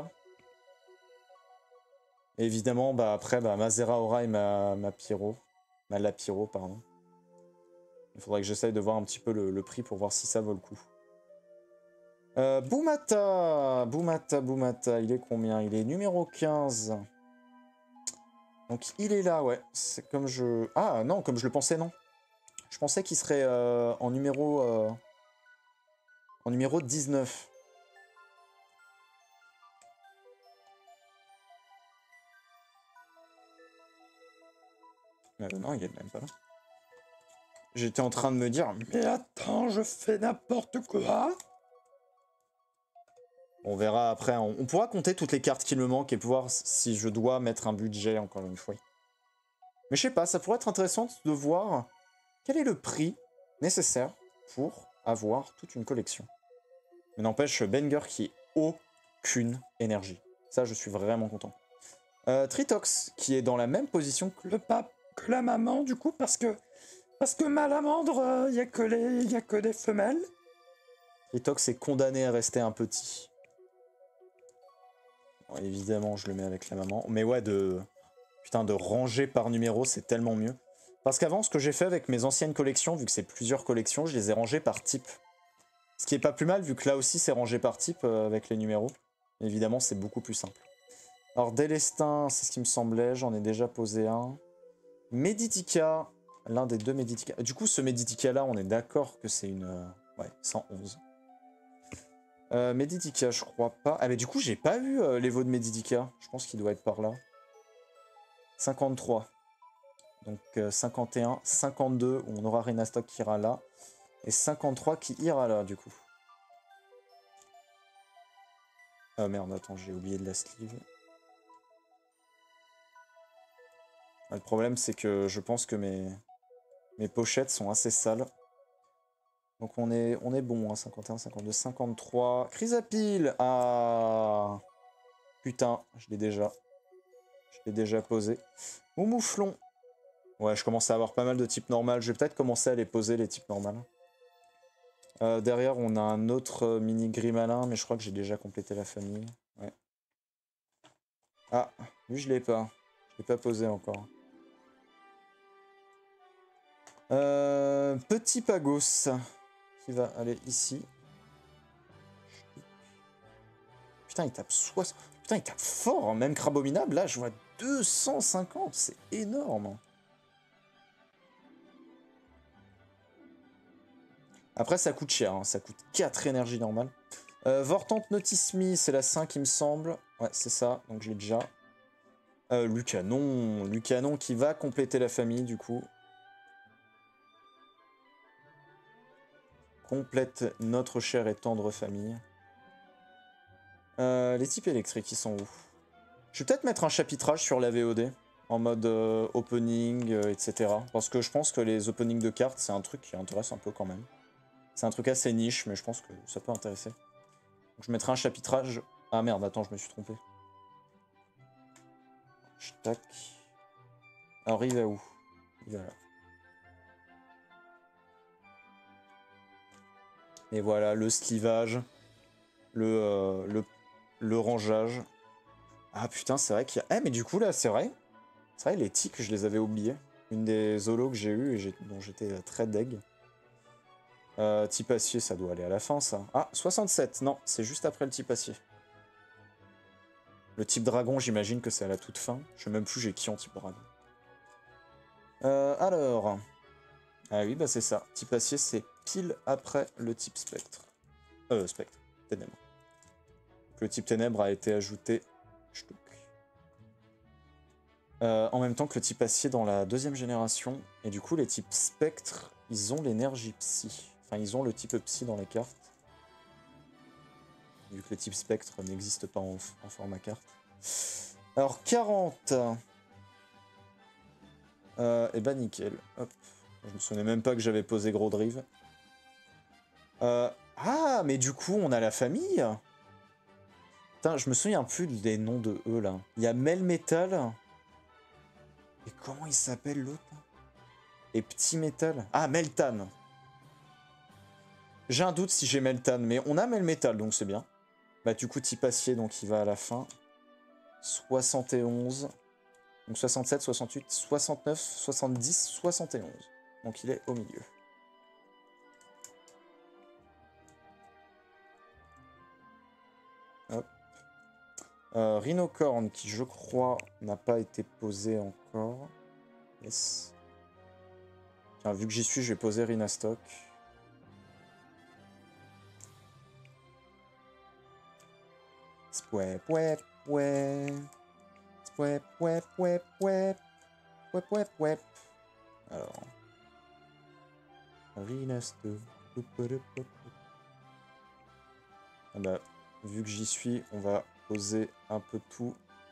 Et évidemment, bah, après, bah, ma Zeraora et ma, ma Pyro. Ma Lapyro, pardon. Il faudrait que j'essaye de voir un petit peu le, le prix pour voir si ça vaut le coup. Euh, Boumata, Boumata, Boumata, il est combien? Il est numéro quinze. Donc il est là, ouais. C'est comme je... Ah non, comme je le pensais, non. Je pensais qu'il serait euh, en numéro... Euh, en numéro dix-neuf. Mais non, il est même pas là. J'étais en train de me dire, mais attends, je fais n'importe quoi. On verra après. On, on pourra compter toutes les cartes qu'il me manque et voir si je dois mettre un budget, encore une fois. Mais je sais pas, ça pourrait être intéressant de voir quel est le prix nécessaire pour avoir toute une collection. Mais n'empêche, Banger qui est aucune énergie. Ça, je suis vraiment content. Euh, Tritox, qui est dans la même position que le pape, que la maman, du coup, parce que parce que Malamandre, il euh, n'y a, que les, y a que des femelles. Tritox est condamné à rester un petit. Bon, évidemment, je le mets avec la maman. Mais ouais, de... Putain, de ranger par numéro, c'est tellement mieux. Parce qu'avant, ce que j'ai fait avec mes anciennes collections, vu que c'est plusieurs collections, je les ai rangées par type. Ce qui est pas plus mal, vu que là aussi, c'est rangé par type euh, avec les numéros. Évidemment, c'est beaucoup plus simple. Alors, Délestin, c'est ce qui me semblait. J'en ai déjà posé un. Meditica, l'un des deux Meditica. Du coup, ce Meditica-là, on est d'accord que c'est une... Euh, ouais, cent onze. Euh, Meditica, je crois pas. Ah, mais du coup, j'ai pas vu euh, l'Evo de Meditica. Je pense qu'il doit être par là. cinquante-trois. Donc euh, cinquante et un, cinquante-deux, où on aura Renastock qui ira là. Et cinquante-trois qui ira là, du coup. Ah merde, attends, j'ai oublié de la sleeve. Ah, le problème, c'est que je pense que mes, mes pochettes sont assez sales. Donc on est, on est bon, hein, cinquante et un, cinquante-deux, cinquante-trois. Chrysapile. Ah putain, je l'ai déjà. Je l'ai déjà posé. Moumouflon. Ouais, je commence à avoir pas mal de types normales. Je vais peut-être commencer à les poser, les types normales. Euh, derrière, on a un autre euh, mini Grimalin, mais je crois que j'ai déjà complété la famille. Ouais. Ah, lui, je l'ai pas. Je l'ai pas posé encore. Euh, petit Pagos, qui va aller ici. Putain, il tape soixante. Putain, il tape fort, hein. Même Crabominable, là, je vois deux cent cinquante. C'est énorme. Après, ça coûte cher, hein. Ça coûte quatre énergies normales. Euh, Vortante Notismi, c'est la cinq, il me semble. Ouais, c'est ça, donc je l'ai déjà. Euh, Lucanon, Lucanon qui va compléter la famille, du coup. Complète notre chère et tendre famille. Euh, les types électriques, ils sont où? Je vais peut-être mettre un chapitrage sur la V O D, en mode euh, opening, euh, et cetera. Parce que je pense que les openings de cartes, c'est un truc qui intéresse un peu quand même. C'est un truc assez niche, mais je pense que ça peut intéresser. Donc je mettrai un chapitrage... Ah merde, attends, je me suis trompé. Tac. Alors il va où? Il va là. Et voilà, le slivage, le, euh, le, le rangeage. Ah putain, c'est vrai qu'il y a... Eh mais du coup là, c'est vrai. C'est vrai, les tics, je les avais oubliés. Une des holos que j'ai eu et dont j'étais très deg. Euh, type acier, ça doit aller à la fin, ça. Ah, soixante-sept, non, c'est juste après le type acier. Le type dragon, j'imagine que c'est à la toute fin. Je sais même plus j'ai qui en type dragon. Euh, alors... Ah oui, bah c'est ça. Type acier, c'est pile après le type spectre. Euh, spectre. Ténèbres. Le type ténèbres a été ajouté... Euh, en même temps que le type acier dans la deuxième génération. Et du coup, les types spectres, ils ont l'énergie psy. Enfin, ils ont le type psy dans les cartes. Vu que le type spectre n'existe pas en, en format carte. Alors, quarante. Euh, et bah, nickel. Hop. Je me souvenais même pas que j'avais posé gros drive. Euh, ah, mais du coup, on a la famille. Putain, je me souviens plus des noms de eux, là. Il y a Melmetal. Et comment il s'appelle, l'autre? Et Petit Metal. Ah, Meltan. J'ai un doute si j'ai Meltan, mais on a Melmetal, donc c'est bien. Bah, du coup, Tipacier, donc il va à la fin. soixante et onze. Donc soixante-sept, soixante-huit, soixante-neuf, soixante-dix, soixante et onze. Donc il est au milieu. Hop. Euh, Rhinocorn, qui je crois n'a pas été posé encore. Yes. Tiens, vu que j'y suis, je vais poser Rhinastock. Spwep, wep, wep. Spwep, wep, wep, wep. Wep, wep, wep. Alors. Rhinastock. Ah bah, vu que j'y suis, on va poser un peu tout.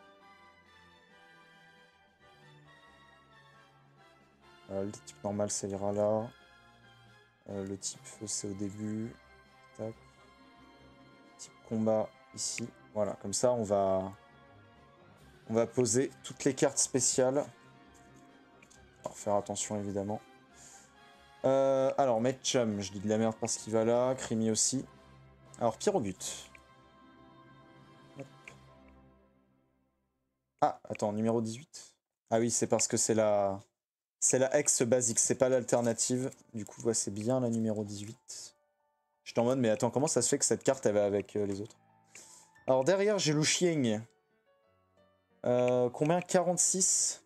Euh, le type normal, ça ira là. Euh, le type feu, c'est au début. Tac. Type combat, ici. Voilà, comme ça, on va... On va poser toutes les cartes spéciales. Alors, faire attention, évidemment. Euh, alors, Metcham, je dis de la merde parce qu'il va là. Crimi aussi. Alors, Pyrogut. Ah, attends, numéro dix-huit. Ah oui, c'est parce que c'est la... C'est la ex basique, c'est pas l'alternative. Du coup, ouais, c'est bien la numéro dix-huit. J'étais en mode, mais attends, comment ça se fait que cette carte, elle va avec euh, les autres? Alors, derrière, j'ai Luxieng. Euh, combien? quarante-six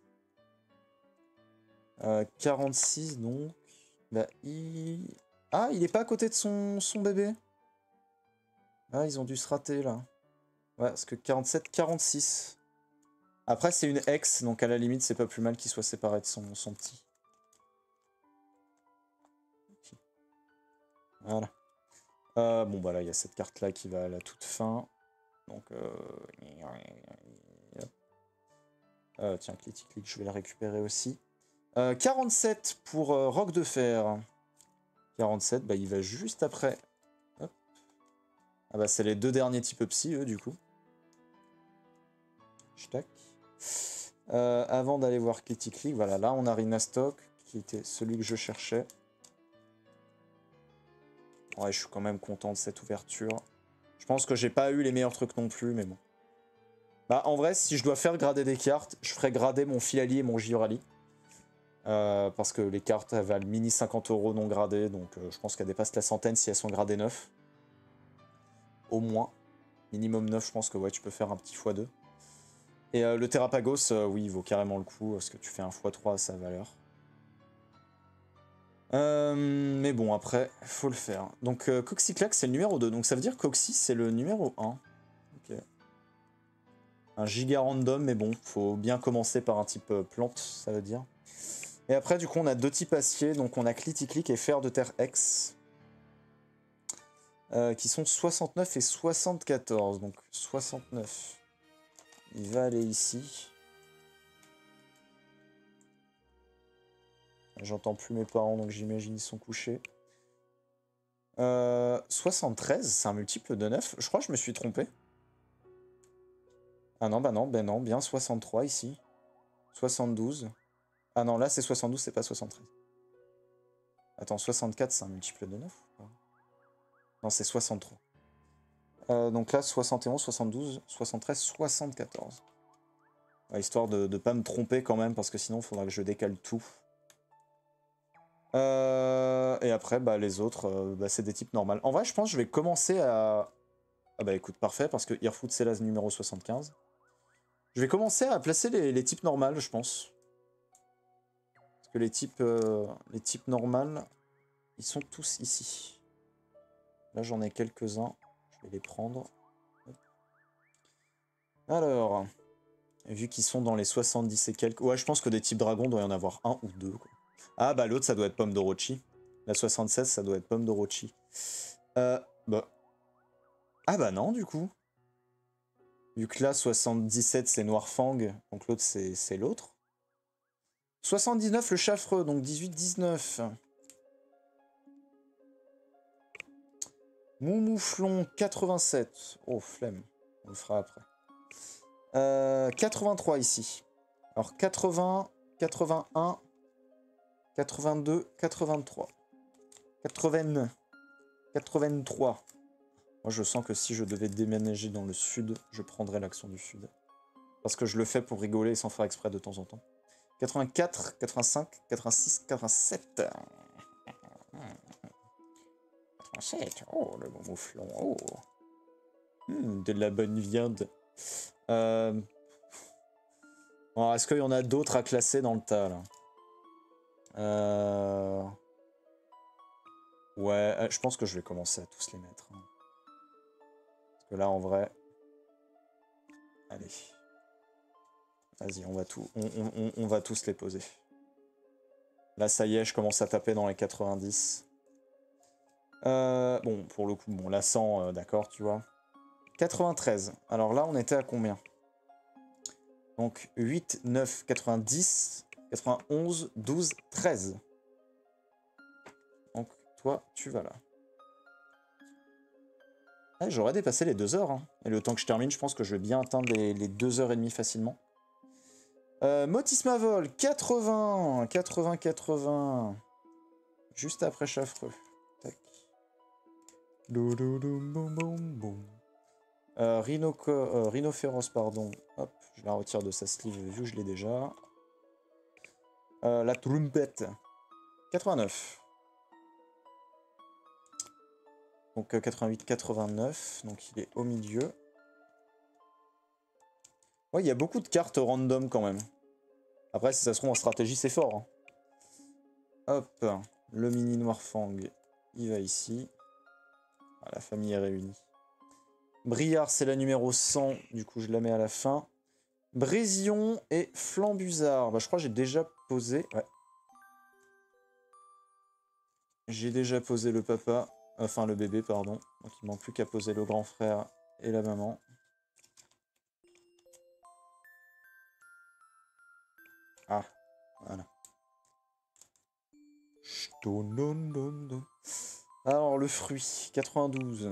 euh, quarante-six, donc... Bah, il... Ah, il est pas à côté de son, son bébé? Ah, ils ont dû se rater, là. Ouais, parce que quarante-sept, quarante-six. Après, c'est une ex, donc à la limite, c'est pas plus mal qu'il soit séparé de son, son petit. Okay. Voilà. Euh, bon, bah là, il y a cette carte-là qui va à la toute fin. Donc, euh... euh tiens, Click, click, je vais la récupérer aussi. Euh, quarante-sept pour euh, Roc de Fer. quarante-sept, bah il va juste après. Hop. Ah bah c'est les deux derniers types psy, eux, du coup. Tac. Euh, avant d'aller voir Kitty Click, voilà, là on a Rhinastock, qui était celui que je cherchais. Ouais, je suis quand même content de cette ouverture. Je pense que j'ai pas eu les meilleurs trucs non plus, mais bon. Bah en vrai, si je dois faire grader des cartes, je ferai grader mon Filali et mon Giorali. Euh, parce que les cartes elles valent mini cinquante euros non gradées, donc euh, je pense qu'elles dépassent la centaine si elles sont gradées neuf. Au moins. Minimum neuf, je pense que ouais, tu peux faire un petit fois deux. Et euh, le Terrapagos, euh, oui, il vaut carrément le coup, parce que tu fais un fois trois à sa valeur. Euh, mais bon, après, faut le faire. Donc euh, Coxyclax, c'est le numéro deux, donc ça veut dire que Coxy, c'est le numéro un. Ok. Un giga random, mais bon, faut bien commencer par un type euh, plante, ça veut dire. Et après, du coup, on a deux types acier, donc on a Cliticlic et Fer de Terre X. Euh, qui sont soixante-neuf et soixante-quatorze. Donc soixante-neuf, il va aller ici. J'entends plus mes parents, donc j'imagine ils sont couchés. Euh, soixante-treize, c'est un multiple de neuf. Je crois que je me suis trompé. Ah non, bah non, ben non, bien soixante-trois ici. soixante-douze. Ah non, là c'est soixante-douze, c'est pas soixante-treize. Attends, soixante-quatre, c'est un multiple de neuf ou pas? Non, c'est soixante-trois. Euh, donc là, soixante et onze, soixante-douze, soixante-treize, soixante-quatorze. Ouais, histoire de ne pas me tromper quand même, parce que sinon, il faudra que je décale tout. Euh, et après, bah, les autres, euh, bah, c'est des types normaux. En vrai, je pense que je vais commencer à... Ah bah écoute, parfait, parce que Earfoot, c'est la numéro soixante-quinze. Je vais commencer à placer les, les types normales, je pense. Parce que les types, euh, les types normales, ils sont tous ici. Là, j'en ai quelques-uns. Je vais les prendre. Hop. Alors, vu qu'ils sont dans les soixante-dix et quelques... Ouais, je pense que des types dragons, doit y en avoir un ou deux, quoi. Ah bah l'autre, ça doit être Pomme d'Orochi. La soixante-seize, ça doit être Pomme d'Orochi. Euh, bah... Ah bah non, du coup. Vu que là, soixante-dix-sept, c'est Noirfang, donc l'autre, c'est l'autre. soixante-dix-neuf, le Chaffreux, donc dix-huit dix-neuf. Moumouflon, quatre-vingt-sept. Oh, flemme. On le fera après. Euh, quatre-vingt-trois ici. Alors, quatre-vingts, quatre-vingt-un, quatre-vingt-deux, quatre-vingt-trois. quatre-vingts, quatre-vingt-trois. Moi, je sens que si je devais déménager dans le sud, je prendrais l'accent du sud. Parce que je le fais pour rigoler et sans faire exprès de temps en temps. quatre-vingt-quatre, quatre-vingt-cinq, quatre-vingt-six, quatre-vingt-sept. quatre-vingt-sept, oh, le bon mouflon, oh. Mmh, de la bonne viande. Euh... Bon, est-ce qu'il y en a d'autres à classer dans le tas, là? euh... Ouais, je pense que je vais commencer à tous les mettre. Hein. Parce que là, en vrai... Allez. Vas-y, on va tout, on, on, on va tous les poser. Là, ça y est, je commence à taper dans les quatre-vingt-dix. Euh, bon, pour le coup, bon, la cent, euh, d'accord, tu vois. quatre-vingt-treize. Alors là, on était à combien? Donc, huit, neuf, quatre-vingt-dix, quatre-vingt-onze, douze, treize. Donc, toi, tu vas là. Ah, j'aurais dépassé les deux heures. Hein. Et le temps que je termine, je pense que je vais bien atteindre les, les deux heures et demie facilement. Euh, Motisma Vol, quatre-vingts, quatre-vingts, quatre-vingts. Juste après Chaffreux. Tac. Euh, Rhino, euh, Rhinophéros, pardon. Hop, je la retire de sa sleeve vu que je l'ai déjà. Euh, la trompette. quatre-vingt-neuf. Donc euh, quatre-vingt-huit, quatre-vingt-neuf. Donc il est au milieu. Ouais, il y a beaucoup de cartes random quand même. Après, si ça se trouve en stratégie, c'est fort. Hein. Hop, le mini Noirfang, il va ici. Ah, la famille est réunie. Briard, c'est la numéro cent, du coup je la mets à la fin. Brésion et Flambusard. Bah, je crois que j'ai déjà posé... Ouais. J'ai déjà posé le papa, enfin le bébé, pardon. Donc il manque plus qu'à poser le grand frère et la maman. Ah, voilà. Alors le fruit, quatre-vingt-douze.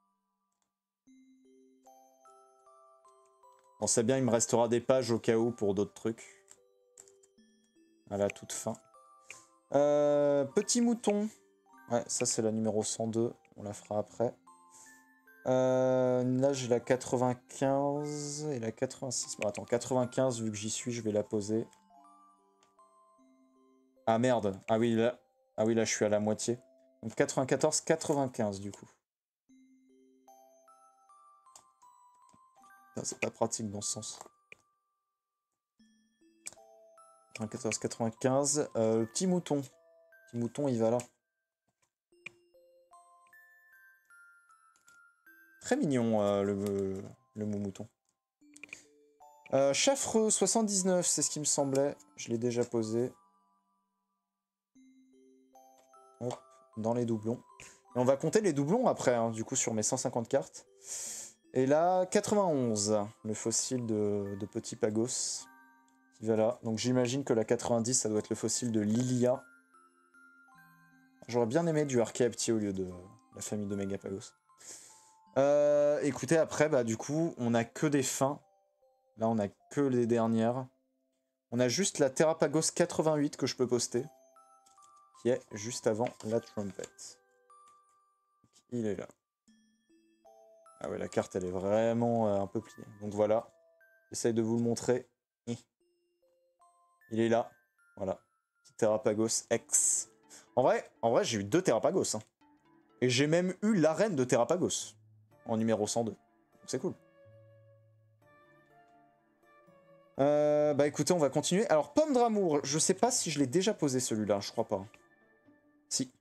Bon, c'est bien, il me restera des pages au cas où pour d'autres trucs. À la toute fin. Euh, petit mouton. Ouais, ça c'est la numéro cent deux. On la fera après. Euh, là j'ai la quatre-vingt-quinze et la quatre-vingt-six. Bon, attends, quatre-vingt-quinze, vu que j'y suis, je vais la poser. Ah merde. Ah oui, là, ah oui, là je suis à la moitié. Donc quatre-vingt-quatorze, quatre-vingt-quinze du coup. C'est pas pratique dans ce sens. quatre-vingt-quatorze, quatre-vingt-quinze. Euh, petit mouton. Petit mouton, il va là. Très mignon, euh, le, le mouton. Euh, Chaffreux, soixante-dix-neuf, c'est ce qui me semblait. Je l'ai déjà posé. Hop, dans les doublons. Et on va compter les doublons après, hein, du coup, sur mes cent cinquante cartes. Et là, quatre-vingt-onze, le fossile de, de Petit Pagos. Qui va là. Donc j'imagine que la quatre-vingt-dix, ça doit être le fossile de Lilia. J'aurais bien aimé du Archaeapti au lieu de la famille de Megapagos. Euh, écoutez, après, bah du coup, on a que des fins. Là, on a que les dernières. On a juste la Terrapagos quatre-vingt-huit que je peux poster. Qui est juste avant la trompette. Il est là. Ah ouais, la carte, elle est vraiment euh, un peu pliée. Donc voilà. J'essaye de vous le montrer. Il est là. Voilà. Petit Terrapagos X. En vrai, en vrai j'ai eu deux Terrapagos. Hein. Et j'ai même eu l'arène de Terrapagos. En numéro cent deux. C'est cool. Euh, bah écoutez, on va continuer. Alors, Pomme d'Amour, je sais pas si je l'ai déjà posé celui-là, je crois pas. Si.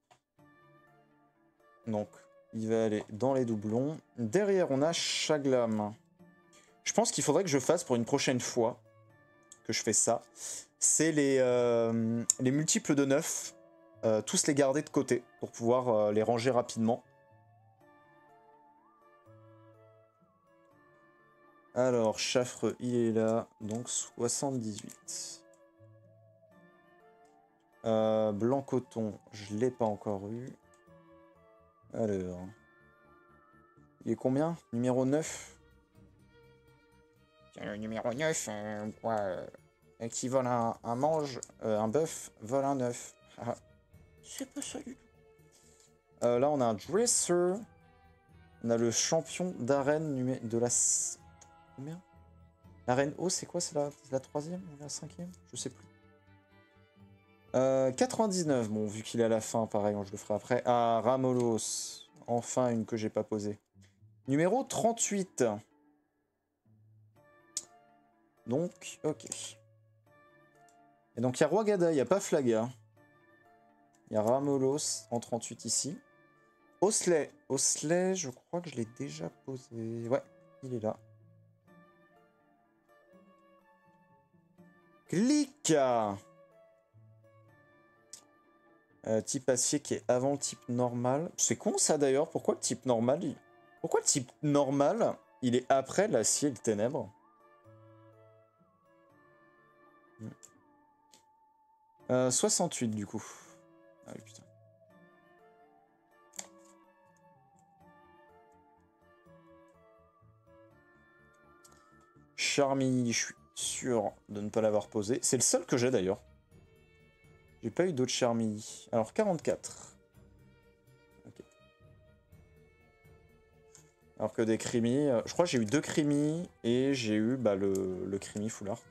Donc, il va aller dans les doublons. Derrière, on a Chaglam. Je pense qu'il faudrait que je fasse pour une prochaine fois que je fais ça. C'est les, euh, les multiples de neuf. Euh, tous les garder de côté pour pouvoir euh, les ranger rapidement. Alors, Chaffreux, il est là, donc soixante-dix-huit. Euh, Blanc Coton, je l'ai pas encore eu. Alors, Il est combien? Numéro neuf. Le numéro neuf, euh, quoi euh, et qui vole un, un mange, euh, un bœuf, vole un œuf. C'est pas ça du tout. Euh, là, on a un dresser. On a le champion d'arène numé- de la... s- Combien? L'arène haut, c'est quoi? C'est la... la troisième ou la cinquième? Je sais plus. Euh, quatre-vingt-dix-neuf. Bon, vu qu'il est à la fin, pareil, je le ferai après. Ah, Ramolos. Enfin, une que j'ai pas posée. Numéro trente-huit. Donc, ok. Et donc, il y a Roi Gada, il n'y a pas Flaga. Il y a Ramolos en trente-huit ici. Osley. Osley, je crois que je l'ai déjà posé. Ouais, il est là. Clic. euh, Type acier qui est avant le type normal. C'est con ça d'ailleurs. Pourquoi le type normal il... Pourquoi le type normal il est après l'acier et le ténèbre? euh, soixante-huit du coup. Ah oui, putain. Charmy, je suis sûr de ne pas l'avoir posé. C'est le seul que j'ai d'ailleurs. J'ai pas eu d'autres Charmy. Alors quarante-quatre. Okay. Alors que des Crimi, euh, je crois que j'ai eu deux Crimi et j'ai eu bah, le, le Crimi Full Art.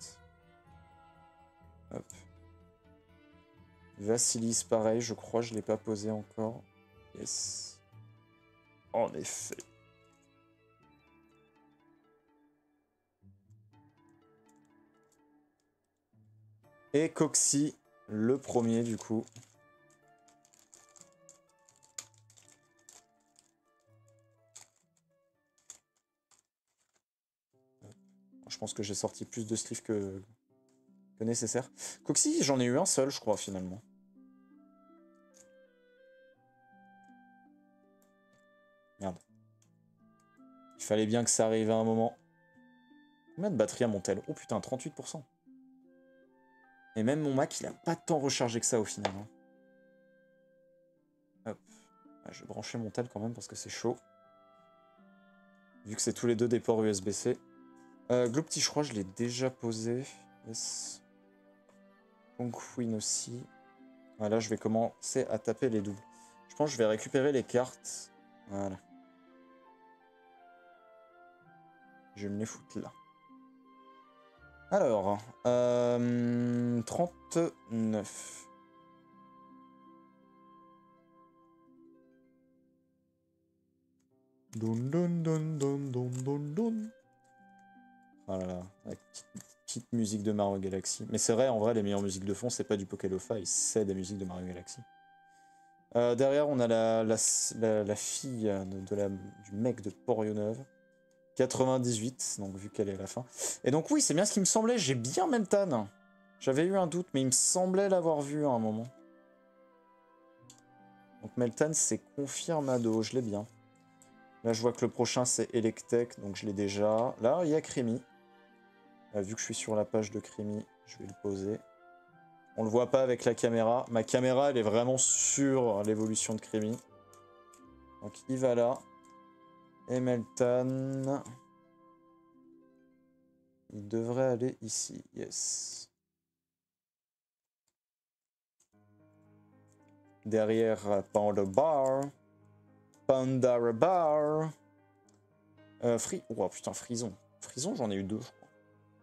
Hop. Vassilis, pareil, je crois que je l'ai pas posé encore. Yes. En effet. Et Coxy, le premier du coup. Je pense que j'ai sorti plus de sleeves que, que nécessaire. Coxy, j'en ai eu un seul, je crois, finalement. Merde. Il fallait bien que ça arrive à un moment. Combien de batterie a mon tel? Oh putain, trente-huit pour cent. Et même mon Mac, il a pas tant rechargé que ça au final. Hein. Hop. Ah, je vais brancher mon tel quand même parce que c'est chaud. Vu que c'est tous les deux des ports U S B C. Euh, Gloopty, je crois que je l'ai déjà posé. Yes. Conqueen aussi. Ah, là, je vais commencer à taper les doubles. Je pense que je vais récupérer les cartes. Voilà. Je vais me les foutre là. Alors, euh, trente-neuf. Dun dun dun dun dun dun dun. Oh là là, avec petite, petite musique de Mario Galaxy. Mais c'est vrai, en vrai, les meilleures musiques de fond, c'est pas du Pokélofa, c'est des musiques de Mario Galaxy. Euh, derrière, on a la, la, la, la fille de, de la, du mec de Port-Neuve. quatre-vingt-dix-huit, donc vu qu'elle est à la fin. Et donc oui, c'est bien ce qui me semblait, j'ai bien Meltan. J'avais eu un doute, mais il me semblait l'avoir vu à un moment. Donc Meltan, c'est confirmado, je l'ai bien. Là, je vois que le prochain, c'est Electek, donc je l'ai déjà. Là, il y a Crimi. Là, vu que je suis sur la page de Crimi, je vais le poser. On le voit pas avec la caméra. Ma caméra, elle est vraiment sur l'évolution de Crimi. Donc il va là. Et Meltan... Il devrait aller ici, yes. Derrière Panda Bar. Panda Bar. Euh, Free... Oh putain, Frison. Frison, j'en ai eu deux, je crois.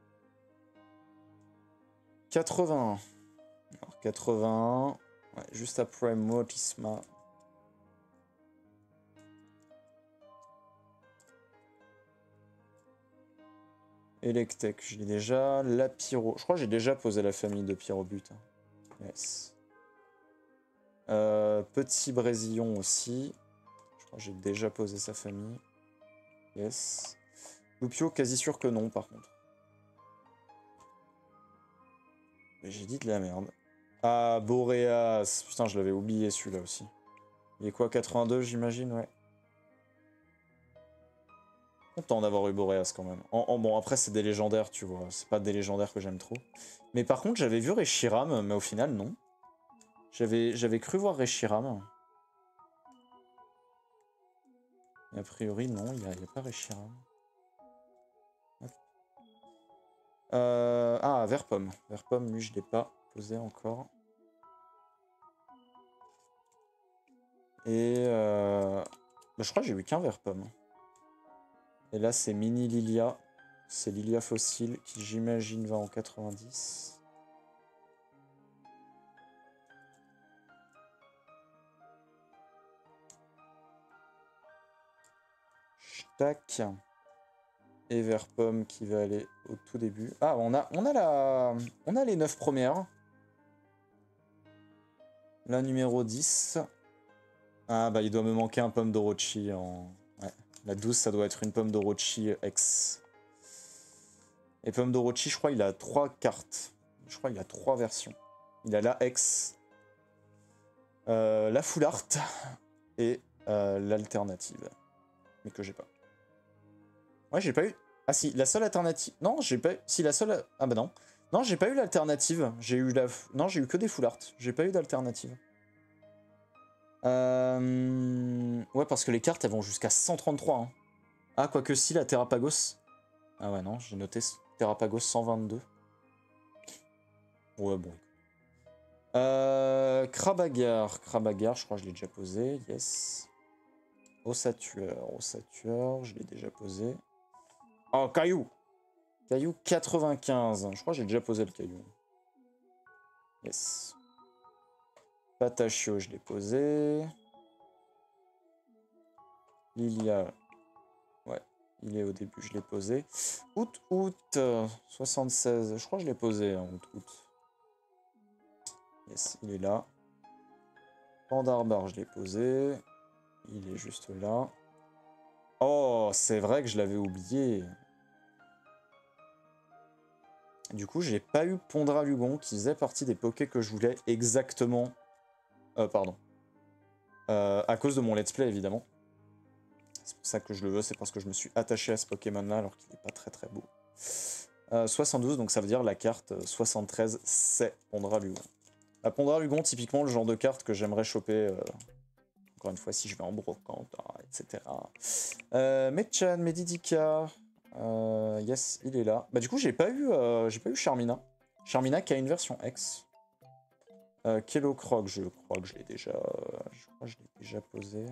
quatre-vingt-un. Alors, quatre-vingt-un. Ouais, juste après Motisma. Electek, je l'ai déjà. La Pyro. Je crois que j'ai déjà posé la famille de Pyrobut. Yes. Euh, Petit Brésillon aussi. Je crois que j'ai déjà posé sa famille. Yes. Loupio, quasi sûr que non, par contre. J'ai dit de la merde. Ah, Boreas. Putain, je l'avais oublié celui-là aussi. Il est quoi, quatre-vingt-deux, j'imagine, ouais. Content d'avoir eu Boreas quand même. En, en, bon, après, c'est des légendaires, tu vois. C'est pas des légendaires que j'aime trop. Mais par contre, j'avais vu Reshiram, mais au final, non. J'avais j'avais cru voir Reshiram. Et a priori, non, il n'y a, a pas Reshiram. Euh, ah, Verpomme. Verpomme, lui, je ne l'ai pas posé encore. Et euh, bah, je crois que j'ai eu qu'un Verpomme. Et là, c'est Mini Lilia. C'est Lilia Fossile qui, j'imagine, va en quatre-vingt-dix. Tac. Et Verpomme qui va aller au tout début. Ah, on a, on a, la, on a les neuf premières. La numéro dix. Ah, bah, il doit me manquer un pomme d'Orochi en... Ouais. La douze, ça doit être une pomme d'Orochi X. Et pomme d'Orochi, je crois, il a trois cartes. Je crois qu'il a trois versions. Il a la X, euh, la Full Art et euh, l'alternative. Mais que j'ai pas. Ouais, j'ai pas eu... Ah si, la seule alternative... Non, j'ai pas eu... Si, la seule... Ah bah non. Non, j'ai pas eu l'alternative. J'ai eu la... Non, j'ai eu que des Full Art. J'ai pas eu d'alternative. Euh... Ouais, parce que les cartes, elles vont jusqu'à cent trente-trois. Hein. Ah, quoique si, la Terrapagos. Ah ouais, non, j'ai noté Terrapagos cent vingt-deux. Ouais, bon. Euh... Krabagar. Krabagar, je crois que je l'ai déjà posé. Yes. Ossatueur. Ossatueur, je l'ai déjà posé. Oh, Caillou. Caillou quatre-vingt-quinze. Je crois que j'ai déjà posé le Caillou. Yes. Patachio, je l'ai posé. Lilia. Ouais, il est au début, je l'ai posé. Août, août, soixante-seize. Je crois que je l'ai posé, hein, août, août. Yes, il est là. Pandarbar, je l'ai posé. Il est juste là. Oh, c'est vrai que je l'avais oublié. Du coup, j'ai pas eu Pondralugon qui faisait partie des pokés que je voulais exactement. Euh, pardon. Euh, à cause de mon let's play, évidemment. C'est pour ça que je le veux, c'est parce que je me suis attaché à ce Pokémon-là alors qu'il n'est pas très très beau. Euh, soixante-douze, donc ça veut dire la carte soixante-treize, c'est Pondralugon. La Pondralugon, typiquement le genre de carte que j'aimerais choper, euh, encore une fois, si je vais en brocante, et cetera. Euh, Medchan, Medidika, euh, yes, il est là. Bah du coup, j'ai pas eu, euh, j'ai pas eu Charmina. Charmina qui a une version X. Euh, Kellocroc, je crois que je l'ai déjà, je crois que je l'ai déjà posé.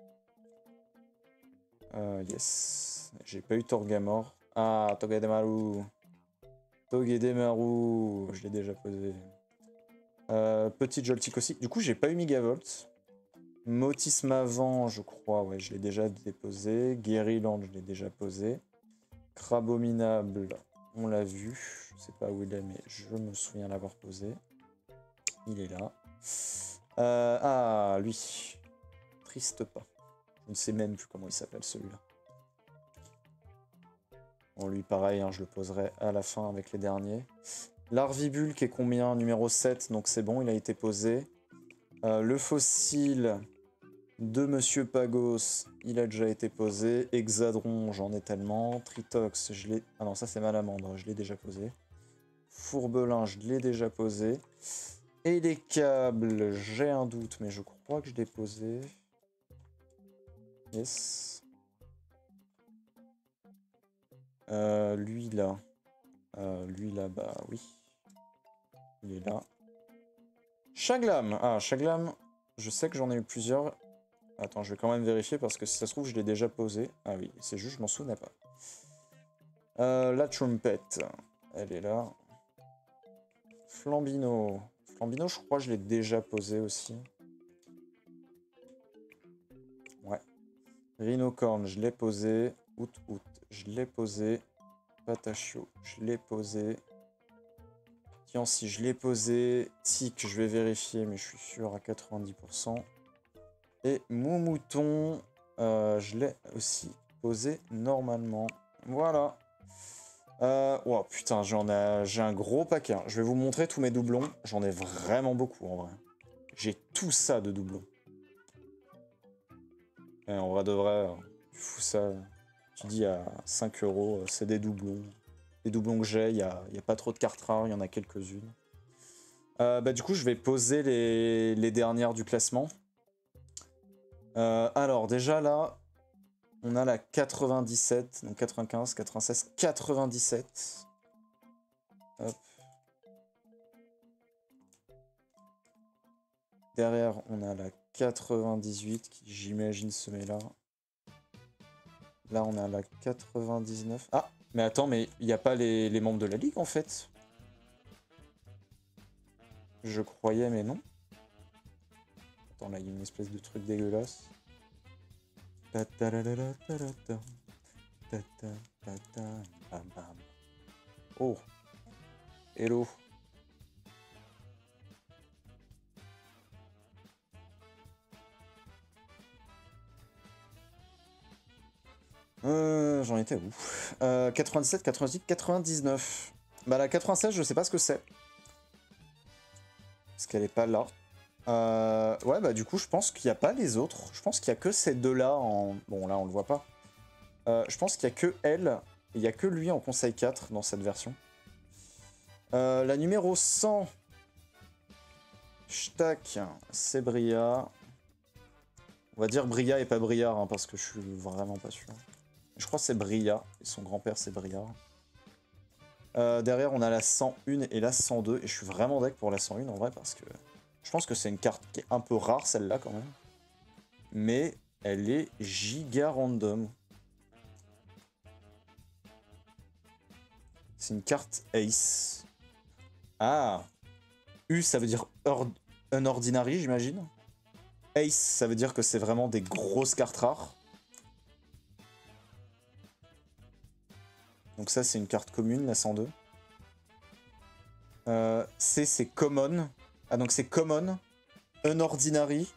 Euh, yes. J'ai pas eu Torgamor. Ah, Togedemaru. Togedemaru. Je l'ai déjà posé. Euh, petit Joltik aussi. Du coup, j'ai pas eu Megavolt. Motis Mavant, je crois. Ouais, je l'ai déjà déposé. Guériland, je l'ai déjà posé. Crabominable, on l'a vu. Je sais pas où il est, mais je me souviens l'avoir posé. Il est là. Euh, ah, lui. Triste pas. Je ne sais même plus comment il s'appelle celui-là. Bon, lui, pareil, hein, je le poserai à la fin avec les derniers. Larvibule qui est combien? Numéro sept, donc c'est bon, il a été posé. Euh, le fossile de Monsieur Pagos, il a déjà été posé. Hexadron, j'en ai tellement. Tritox, je l'ai... Ah non, ça c'est Malamandre, je l'ai déjà posé. Fourbelin, je l'ai déjà posé. Et les câbles, j'ai un doute, mais je crois que je l'ai posé. Yes. Euh, lui là. Euh, lui là, bah oui. Il est là. Chaglam. Ah, Chaglam, je sais que j'en ai eu plusieurs. Attends, je vais quand même vérifier parce que si ça se trouve, je l'ai déjà posé. Ah oui, c'est juste, je m'en souvenais pas. Euh, la trompette, elle est là. Flambino. Flambino, je crois que je l'ai déjà posé aussi. Ouais. Rhinocorn, je l'ai posé. Out, out, je l'ai posé. Patachio, je l'ai posé. Tiens, si je l'ai posé. Tic, je vais vérifier, mais je suis sûr à quatre-vingt-dix pour cent. Et Moumouton, euh, je l'ai aussi posé normalement. Voilà. Euh, oh putain, j'en ai, j'ai un gros paquet. Hein. Je vais vous montrer tous mes doublons. J'en ai vraiment beaucoup en vrai. J'ai tout ça de doublons. Et en vrai de vrai, tu fous ça. Tu dis à cinq euros, c'est des doublons. Les doublons que j'ai, il n'y a, y a pas trop de cartes rares, il y en a quelques-unes. Euh, bah, du coup, je vais poser les, les dernières du classement. Euh, alors, déjà là, On a la quatre-vingt-dix-sept, donc quatre-vingt-quinze, quatre-vingt-seize, quatre-vingt-dix-sept. Hop. Derrière, on a la quatre-vingt-dix-huit qui, j'imagine, se met là. Là, on a la quatre-vingt-dix-neuf. Ah, mais attends, mais il n'y a pas les, les membres de la Ligue, en fait. Je croyais, mais non. Attends, là, il y a une espèce de truc dégueulasse. Oh. Hello. Euh, J'en étais où euh, quatre-vingt-dix-sept, quatre-vingt-dix-huit, quatre-vingt-dix-neuf. Bah la quatre-vingt-seize, je sais pas ce que c'est. Parce qu'elle est pas là. Euh, ouais, bah du coup, je pense qu'il n'y a pas les autres. Je pense qu'il y a que ces deux-là en... Bon, là, on le voit pas. Euh, je pense qu'il y a que elle, il y a que lui en conseil quatre dans cette version. Euh, la numéro cent. Shtak, c'est Bria. On va dire Bria et pas Briard, hein, parce que je suis vraiment pas sûr. Je crois que c'est Bria, et son grand-père c'est Briard. Euh, derrière, on a la cent un et la cent deux, et je suis vraiment deck pour la cent un en vrai, parce que je pense que c'est une carte qui est un peu rare, celle-là, quand même. Mais elle est giga random. C'est une carte Ace. Ah, U, ça veut dire unordinary, j'imagine. Ace, ça veut dire que c'est vraiment des grosses cartes rares. Donc ça, c'est une carte commune, la cent deux. Euh, C, c'est common. Ah, donc c'est common, unordinary.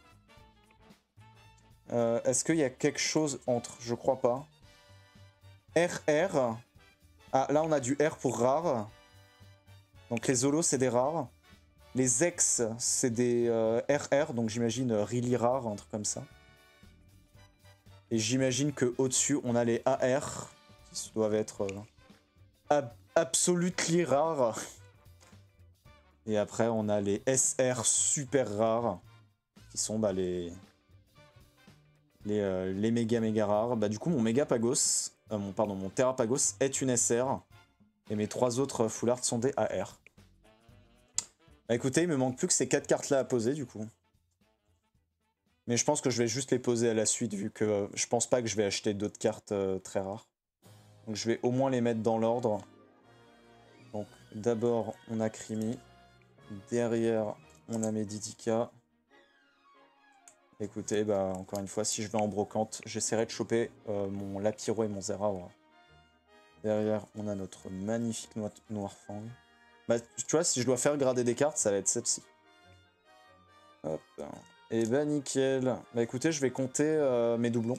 Euh, Est-ce qu'il y a quelque chose entre? Je crois pas. R R. Ah, là, on a du R pour rare. Donc les Zolos, c'est des rares. Les X, c'est des euh, R R, donc j'imagine euh, really rare, un truc comme ça. Et j'imagine qu'au-dessus, on a les A R, qui doivent être euh, ab absolutely rares. Et après, on a les S R super rares, qui sont bah, les, les, euh, les méga méga rares. Bah, du coup, mon méga Pagos, euh, mon, pardon, mon Terra Pagos est une S R, et mes trois autres full art sont des A R. Bah écoutez, il me manque plus que ces quatre cartes-là à poser, du coup. Mais je pense que je vais juste les poser à la suite, vu que euh, je pense pas que je vais acheter d'autres cartes euh, très rares. Donc je vais au moins les mettre dans l'ordre. Donc d'abord, on a Krimi. Derrière, on a Medidika. Écoutez, bah encore une fois, si je vais en brocante, j'essaierai de choper euh, mon Lapiro et mon Zeraora. Derrière, on a notre magnifique no Noirfang. Bah, tu vois, si je dois faire grader des cartes, ça va être celle-ci. Hop. Et bah nickel. Bah écoutez, je vais compter euh, mes doublons.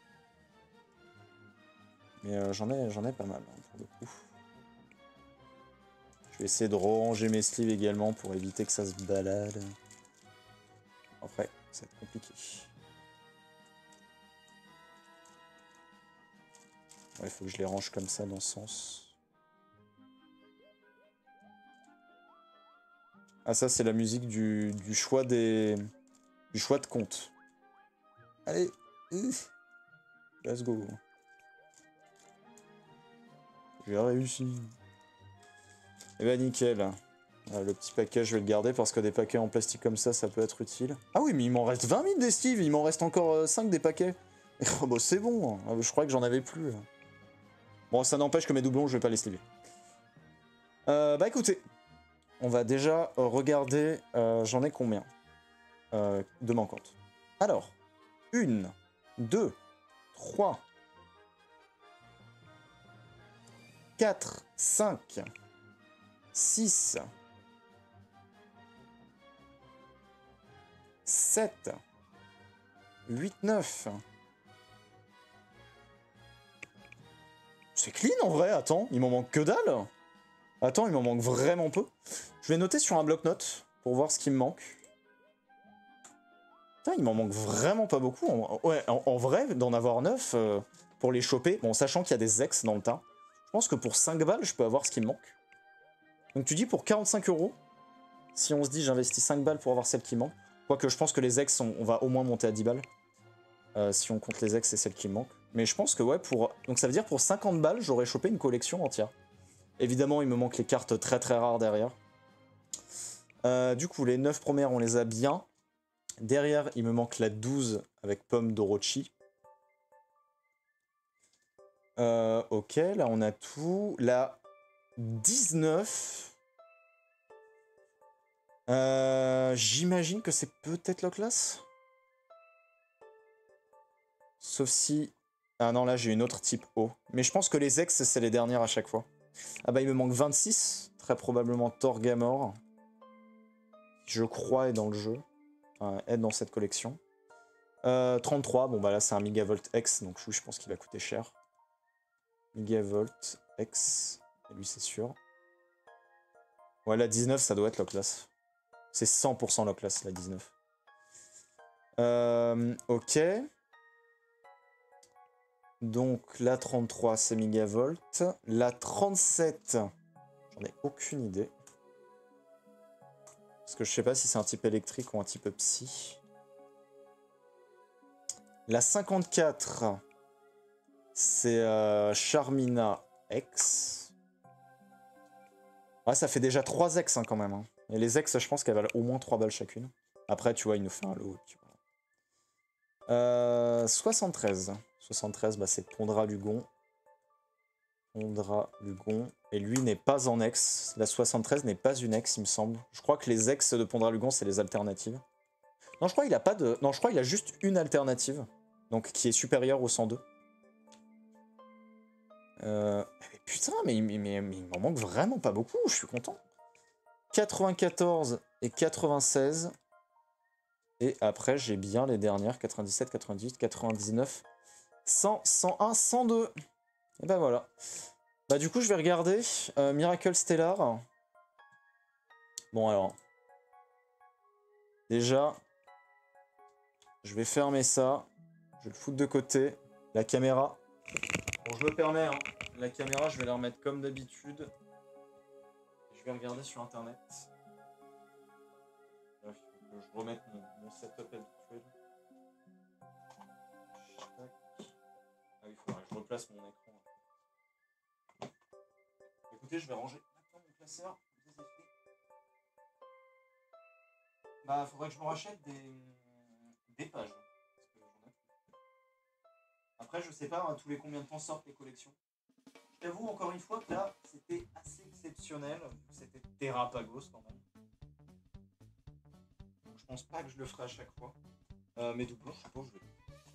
Mais euh, j'en ai, j'en ai pas mal, hein, pour le coup. Je vais essayer de ranger mes sleeves également pour éviter que ça se balade. Après, ça va être compliqué. Ouais, il faut que je les range comme ça dans ce sens. Ah ça c'est la musique du, du choix des du choix de compte. Allez, let's go. J'ai réussi. Et bah nickel. Ah, le petit paquet je vais le garder parce que des paquets en plastique comme ça ça peut être utile. Ah oui mais il m'en reste vingt mille des Steve, il m'en reste encore euh, cinq des paquets. Oh bah c'est bon, je crois que j'en avais plus. Bon ça n'empêche que mes doublons je vais pas les sliver. Euh, bah écoutez. On va déjà regarder, euh, j'en ai combien euh, de manquantes. Alors, une, deux, trois, quatre, cinq, six, sept, huit, neuf. C'est clean en vrai, attends, il m'en manque que dalle. Attends, il m'en manque vraiment peu. Je vais noter sur un bloc-notes pour voir ce qui me manque. Putain, il m'en manque vraiment pas beaucoup. En, ouais, en, en vrai, d'en avoir neuf euh, pour les choper, bon, sachant qu'il y a des ex dans le tas, je pense que pour cinq balles, je peux avoir ce qui me manque. Donc tu dis pour quarante-cinq euros, si on se dit j'investis cinq balles pour avoir celle qui manque, quoique je pense que les ex, on, on va au moins monter à dix balles. Euh, si on compte les ex, c'est celle qui me manque. Mais je pense que ouais, pour... Donc ça veut dire pour cinquante balles, j'aurais chopé une collection entière. Évidemment, il me manque les cartes très très rares derrière. Euh, du coup, les neuf premières, on les a bien. Derrière, il me manque la douze avec Pomme d'Orochi. Euh, ok, là on a tout. La dix-neuf. Euh, J'imagine que c'est peut-être la classe. Sauf si... Ah non, là j'ai une autre type O. Mais je pense que les ex, c'est les dernières à chaque fois. Ah bah il me manque vingt-six. Très probablement Torgamor. Je crois est dans le jeu. Enfin, est dans cette collection. Euh, trente-trois, bon bah là c'est un Megavolt X, donc je pense qu'il va coûter cher. Megavolt X, et lui c'est sûr. Ouais, la dix-neuf ça doit être Loclas. C'est cent pour cent Loclas, la dix-neuf. Euh, ok. Donc la trente-trois c'est Megavolt. La trente-sept, j'en ai aucune idée. Parce que je sais pas si c'est un type électrique ou un type psy. La cinquante-quatre, c'est euh, Charmina X. Ouais, ça fait déjà trois ex hein, quand même. Hein. Et les ex, je pense qu'elles valent au moins trois balles chacune. Après, tu vois, il nous fait un lot. Tu vois. Euh, soixante-treize. soixante-treize, bah, c'est Pondra Lugon. Pondra Lugon. Et lui n'est pas en ex. La soixante-treize n'est pas une ex, il me semble. Je crois que les ex de Pondra Lugon, c'est les alternatives. Non, je crois qu'il a pas de. Non, je crois qu'il a juste une alternative. Donc, qui est supérieure au cent deux. Euh... Mais putain, mais, mais, mais, mais il m'en manque vraiment pas beaucoup, je suis content. quatre-vingt-quatorze et quatre-vingt-seize. Et après, j'ai bien les dernières, quatre-vingt-dix-sept, quatre-vingt-dix-huit, quatre-vingt-dix-neuf, cent, cent un, cent deux. Et ben voilà. Bah du coup, je vais regarder euh, Miracle Stellar. Bon alors. Déjà, je vais fermer ça. Je vais le foutre de côté. La caméra. Bon, je me permets, hein. La caméra, je vais la remettre comme d'habitude. Je vais regarder sur internet. Bref, il faut que je remette mon, mon setup habituel. Ah oui, il faudrait que je replace mon écran. Écoutez, je vais ranger maintenant mon classeur des effets. Bah, faudrait que je me rachète des, des pages. Parce que j'en ai plus. Après, je sais pas hein, tous les combien de temps sortent les collections. Je t'avoue encore une fois que là, c'était assez exceptionnel. C'était Terrapagos quand même. Donc, je pense pas que je le ferai à chaque fois. Euh, mais doublons, je suppose que je vais.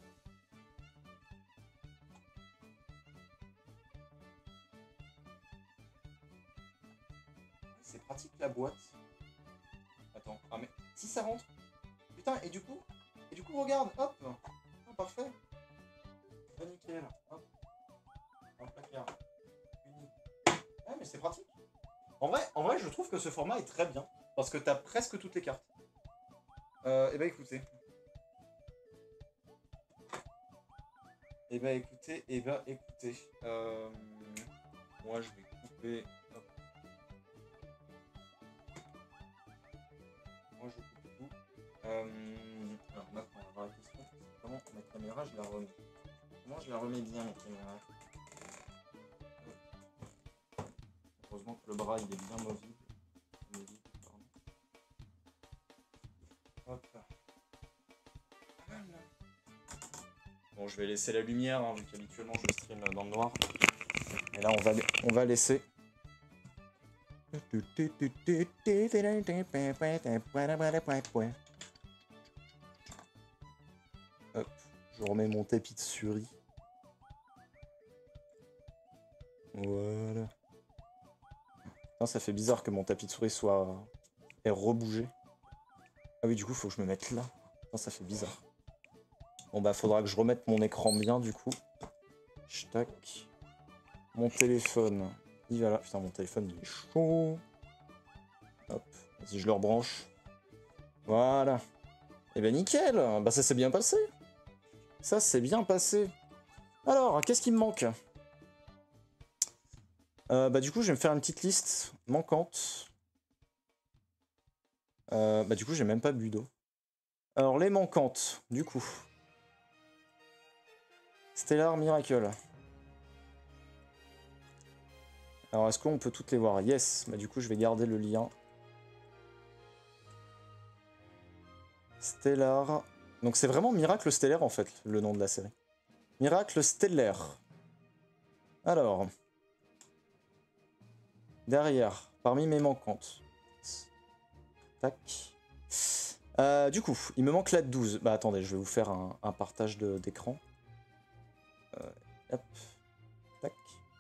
C'est pratique la boîte. Attends, ah mais si ça rentre. Putain, et du coup, et du coup regarde, hop. Ah, parfait. Ah, nickel. Hop. Un placard. Uni. Ouais, mais c'est pratique. En vrai, en vrai, je trouve que ce format est très bien. Parce que t'as presque toutes les cartes. Euh, et bah écoutez. Et bah écoutez, et bah écoutez. Euh, moi je vais couper. Hop. Moi je coupe tout. Euh, alors maintenant, on va voir la question. Comment ma caméra je la remets? Comment je la remets bien ma caméra? Heureusement que le bras il est bien mobile. Hop. Bon, je vais laisser la lumière, hein, vu qu'habituellement je stream dans le noir. Et là, on va, on va laisser. Hop, je remets mon tapis de souris. Voilà. Non, ça fait bizarre que mon tapis de souris soit ait rebougé. Ah oui, du coup, faut que je me mette là. Non, ça fait bizarre. Bon bah, faudra que je remette mon écran bien, du coup. Tac. Mon téléphone, il va là. Putain, mon téléphone, il est chaud. Hop, vas-y, je le rebranche. Voilà. Et ben nickel. Bah ça s'est bien passé. Ça s'est bien passé. Alors, qu'est-ce qui me manque? euh, Bah du coup, je vais me faire une petite liste manquante. Euh, bah du coup, j'ai même pas bu d'eau. Alors, les manquantes, du coup. Stellar Miracle. Alors, est-ce qu'on peut toutes les voir? Yes. Bah, du coup, je vais garder le lien. Stellar. Donc, c'est vraiment Miracle Stellaire, en fait, le nom de la série. Miracle Stellaire. Alors. Derrière, parmi mes manquantes. Tac. Euh, du coup, il me manque la douze. Bah, attendez, je vais vous faire un, un partage d'écran. Euh, hop. Tac.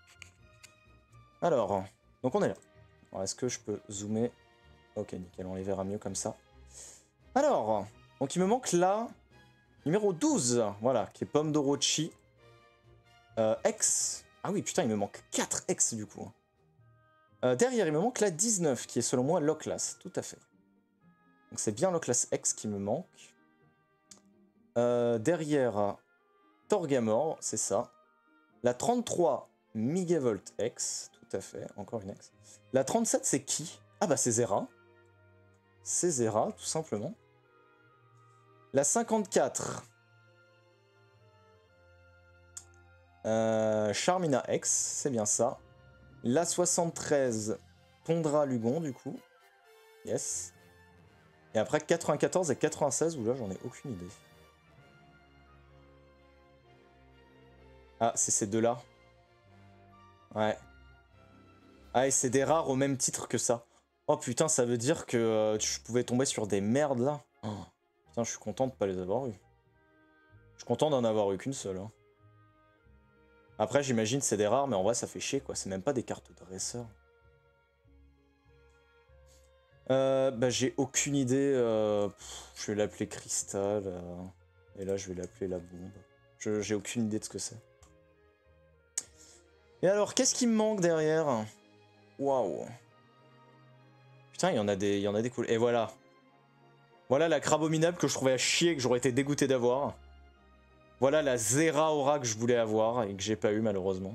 Alors, donc on est là. Est-ce que je peux zoomer? Ok, nickel, on les verra mieux comme ça. Alors, donc il me manque la numéro douze, voilà, qui est Pomme d'Orochi. Euh, X. Ah oui, putain, il me manque quatre X du coup. Euh, derrière, il me manque la dix-neuf, qui est selon moi Loclas, tout à fait. Donc c'est bien Loclas X qui me manque. Euh, derrière, Torgamor, c'est ça. La trente-trois, Migavolt X, tout à fait, encore une X. La trente-sept, c'est qui? Ah bah c'est Zera. C'est Zera, tout simplement. La cinquante-quatre, euh, Charmina X, c'est bien ça. La soixante-treize, Tondra Lugon, du coup. Yes. Et après quatre-vingt-quatorze et quatre-vingt-seize, où là j'en ai aucune idée. Ah, c'est ces deux-là. Ouais. Ah, et c'est des rares au même titre que ça. Oh putain, ça veut dire que euh, je pouvais tomber sur des merdes là. Oh. Putain, je suis content de pas les avoir eu. Je suis content d'en avoir eu qu'une seule. Hein. Après, j'imagine c'est des rares, mais en vrai, ça fait chier quoi. C'est même pas des cartes de dresseur. Euh, bah, j'ai aucune idée. Euh, pff, je vais l'appeler Cristal. Euh, et là, je vais l'appeler la bombe. J'ai aucune idée de ce que c'est. Et alors, qu'est-ce qui me manque derrière? Waouh. Putain, il y en a des, il y en a des cool. Et voilà. Voilà la crabominable que je trouvais à chier, que j'aurais été dégoûté d'avoir. Voilà la Zera Aura que je voulais avoir et que j'ai pas eu malheureusement.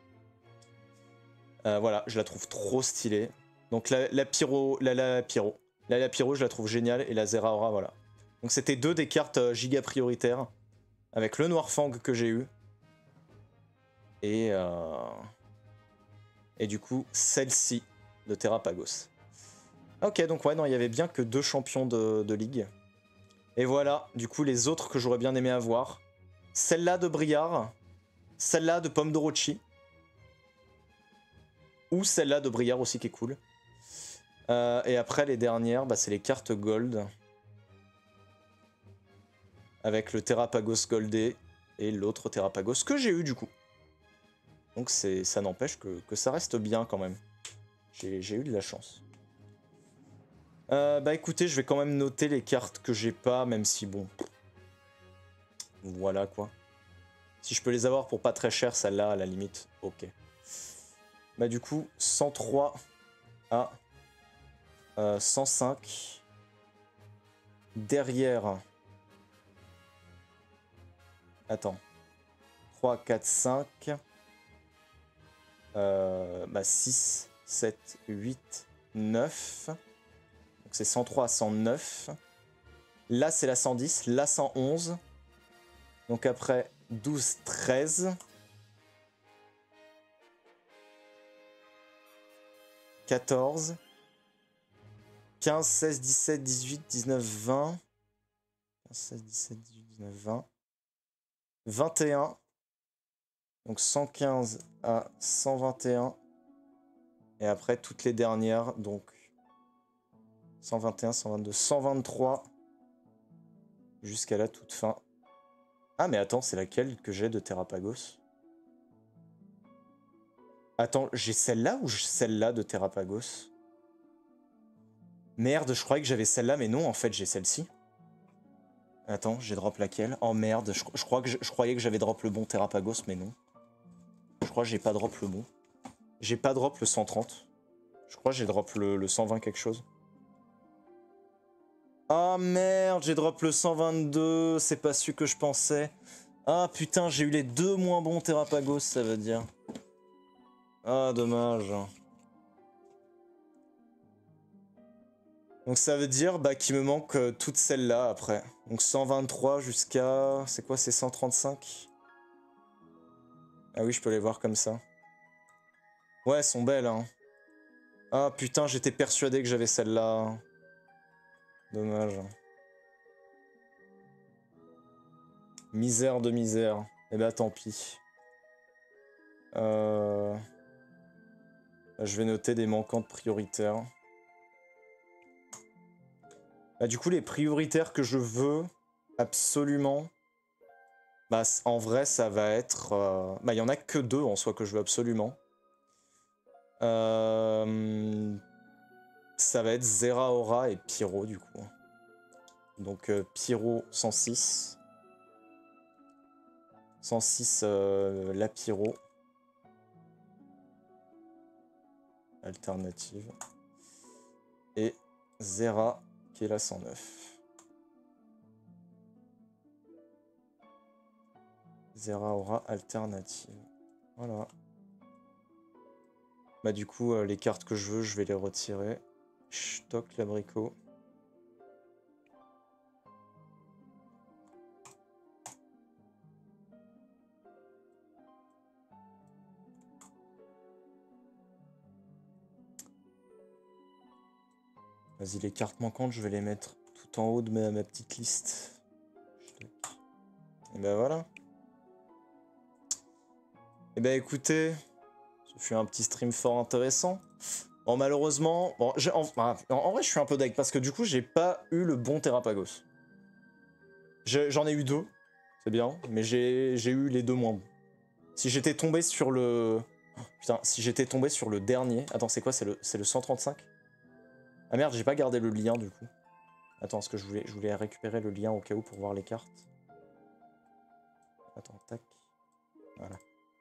Euh, voilà, je la trouve trop stylée. Donc la, la Pyro, la, la Pyro, la, la Pyro, je la trouve géniale et la Zera Aura, voilà. Donc c'était deux des cartes euh, giga prioritaires avec le Noir Fang que j'ai eu. Et euh... et du coup celle-ci de Terrapagos. Ok, donc ouais, non, il y avait bien que deux champions de, de ligue. Et voilà, du coup, les autres que j'aurais bien aimé avoir. Celle-là de Briard, celle-là de Pomme d'Orochi. Ou celle-là de Briard aussi qui est cool. Euh, et après, les dernières, bah, c'est les cartes Gold. Avec le Terrapagos Goldé et l'autre Terrapagos que j'ai eu du coup. Donc ça n'empêche que, que ça reste bien quand même. J'ai eu de la chance. Euh, bah écoutez, je vais quand même noter les cartes que j'ai pas, même si bon... Voilà quoi. Si je peux les avoir pour pas très cher, celle-là, à la limite, ok. Bah du coup, cent trois à euh, cent cinq. Derrière... Attends. trois, quatre, cinq. Euh, bah six, sept, huit, neuf... Donc c'est cent trois à cent neuf. Là, c'est la cent dix. Là, cent onze. Donc après, douze, treize. quatorze. quinze, seize, dix-sept, dix-huit, dix-neuf, vingt. quinze, seize, dix-sept, dix-huit, dix-neuf, vingt. vingt et un. Donc cent quinze à cent vingt et un. Et après, toutes les dernières. Donc... cent vingt et un, cent vingt-deux, cent vingt-trois jusqu'à la toute fin. Ah mais attends, c'est laquelle que j'ai de Terrapagos? Attends, j'ai celle-là ou celle-là de Terrapagos? Merde, je croyais que j'avais celle-là, mais non, en fait j'ai celle-ci. Attends, j'ai drop laquelle? Oh merde, je, je, crois que je, je croyais que j'avais drop le bon Terrapagos, mais non. Je crois que j'ai pas drop le bon. J'ai pas drop le cent trente. Je crois que j'ai drop le, le cent vingt quelque chose. Ah merde, j'ai drop le cent vingt-deux, c'est pas celui que je pensais. Ah putain, j'ai eu les deux moins bons Terrapagos, ça veut dire. Ah, dommage. Donc ça veut dire bah, qu'il me manque euh, toutes celles-là après. Donc cent vingt-trois jusqu'à... C'est quoi, c'est cent trente-cinq? Ah oui, je peux les voir comme ça. Ouais, elles sont belles, hein. Ah putain, j'étais persuadé que j'avais celle-là. Dommage. Misère de misère. Eh ben tant pis. Euh... Je vais noter des manquantes prioritaires. Bah, du coup, les prioritaires que je veux absolument, bah, en vrai, ça va être... Euh... Bah, il y en a que deux en soi que je veux absolument. Euh... Ça va être Zeraora et Pyro, du coup. Donc, euh, Pyro cent six. cent six, euh, la Pyro. Alternative. Et Zera, qui est la cent neuf. Zeraora alternative. Voilà. Bah du coup, euh, les cartes que je veux, je vais les retirer. Stock l'abricot. Vas-y, les cartes manquantes, je vais les mettre tout en haut de ma, ma petite liste. Et ben voilà. Et ben écoutez, ce fut un petit stream fort intéressant. Bon, malheureusement, bon, en, en, en vrai, je suis un peu deg parce que du coup, j'ai pas eu le bon Terrapagos. J'en ai eu deux, c'est bien, mais j'ai eu les deux moins bons. Si j'étais tombé sur le... Oh, putain, si j'étais tombé sur le dernier... Attends, c'est quoi? C'est le, le cent trente-cinq? Ah merde, j'ai pas gardé le lien du coup. Attends, parce que je voulais, je voulais récupérer le lien au cas où pour voir les cartes. Attends, tac. Voilà.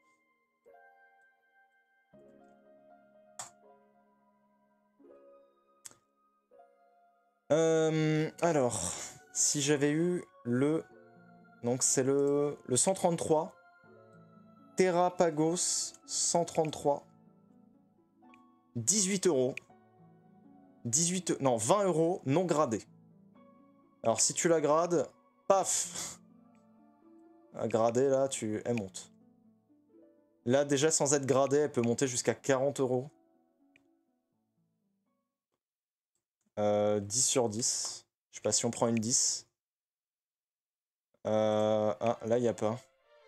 Euh, alors, si j'avais eu le... Donc c'est le, le cent trente-trois. Terrapagos cent trente-trois. dix-huit euros. dix-huit... Non, vingt euros non gradé. Alors si tu la grades, paf! À grader là, tu... elle monte. Là déjà sans être gradée, elle peut monter jusqu'à quarante euros. Euh, dix sur dix. Je sais pas si on prend une dix. Euh, ah, là, il n'y a pas.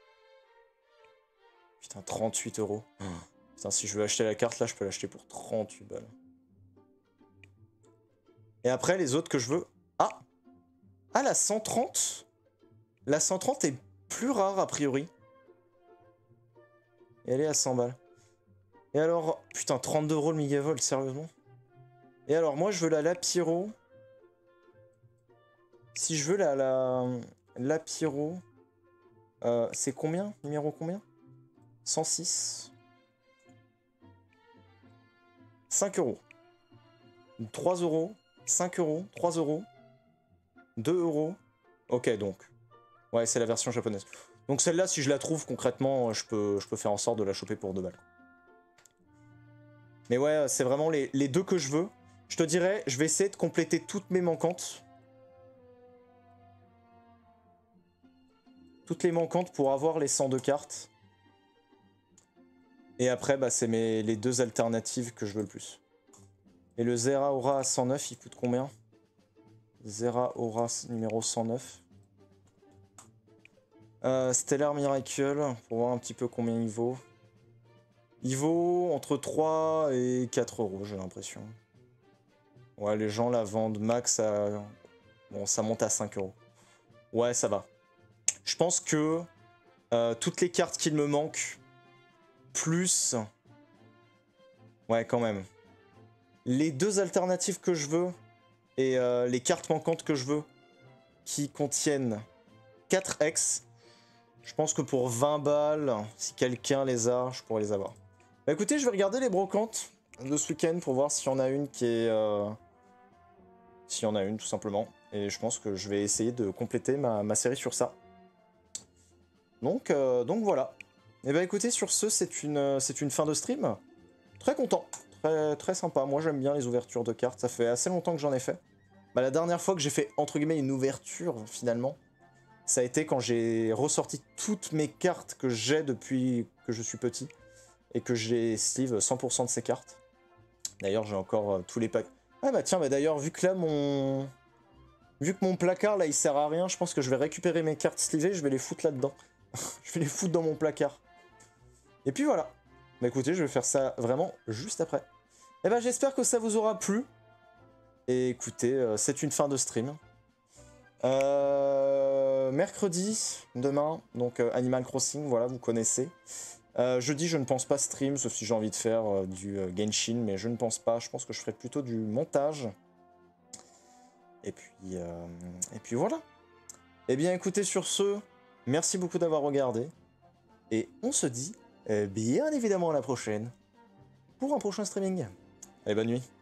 Putain, trente-huit euros. Mmh. Putain, si je veux acheter la carte, là, je peux l'acheter pour trente-huit balles. Et après, les autres que je veux... Ah! Ah, la cent trente. La cent trente est plus rare, a priori. Et elle est à cent balles. Et alors... Putain, trente-deux euros le Migavol, sérieusement? Et alors, moi, je veux la Lapyro. Si je veux la... la... Lapyro... Euh, c'est combien? Numéro combien? cent six. cinq euros. trois euros. cinq euros. trois euros. deux euros. Ok, donc. Ouais, c'est la version japonaise. Donc celle-là, si je la trouve concrètement, je peux, je peux faire en sorte de la choper pour deux balles. Mais ouais, c'est vraiment les, les deux que je veux. Je te dirais, je vais essayer de compléter toutes mes manquantes. Toutes les manquantes pour avoir les cent deux cartes. Et après, bah, c'est mes, les deux alternatives que je veux le plus. Et le Zeraora à cent neuf, il coûte combien? Zeraora numéro cent neuf. Euh, Stellar Miracle, pour voir un petit peu combien il vaut. Il vaut entre trois et quatre euros, j'ai l'impression. Ouais, les gens la vendent max à... Bon, ça monte à cinq euros. Ouais, ça va. Je pense que euh, toutes les cartes qu'il me manquent, plus... Ouais, quand même. Les deux alternatives que je veux, et euh, les cartes manquantes que je veux, qui contiennent quatre X, je pense que pour vingt balles, si quelqu'un les a, je pourrais les avoir. Bah écoutez, je vais regarder les brocantes de ce week-end pour voir s'il y en a une qui est... Euh... S'il y en a une, tout simplement. Et je pense que je vais essayer de compléter ma, ma série sur ça. Donc, euh, donc voilà. Et bah écoutez, sur ce, c'est une, c'est une fin de stream. Très content. Très, très sympa. Moi, j'aime bien les ouvertures de cartes. Ça fait assez longtemps que j'en ai fait. Bah, la dernière fois que j'ai fait, entre guillemets, une ouverture, finalement, ça a été quand j'ai ressorti toutes mes cartes que j'ai depuis que je suis petit et que j'ai sleeve cent pour cent de ces cartes. D'ailleurs, j'ai encore euh, tous les packs. Ah bah tiens, bah d'ailleurs, vu que là, mon... Vu que mon placard, là, il sert à rien, je pense que je vais récupérer mes cartes slivées, je vais les foutre là-dedans. Je vais les foutre dans mon placard. Et puis voilà. Bah écoutez, je vais faire ça vraiment juste après. Et bah j'espère que ça vous aura plu. Et écoutez, euh, c'est une fin de stream. Euh, mercredi, demain, donc euh, Animal Crossing, voilà, vous connaissez. Euh, jeudi, je ne pense pas stream, sauf si j'ai envie de faire euh, du euh, Genshin, mais je ne pense pas. Je pense que je ferai plutôt du montage. Et puis, euh, et puis voilà. Eh bien, écoutez, sur ce, merci beaucoup d'avoir regardé. Et on se dit, euh, bien évidemment, à la prochaine, pour un prochain streaming. Allez, bonne nuit.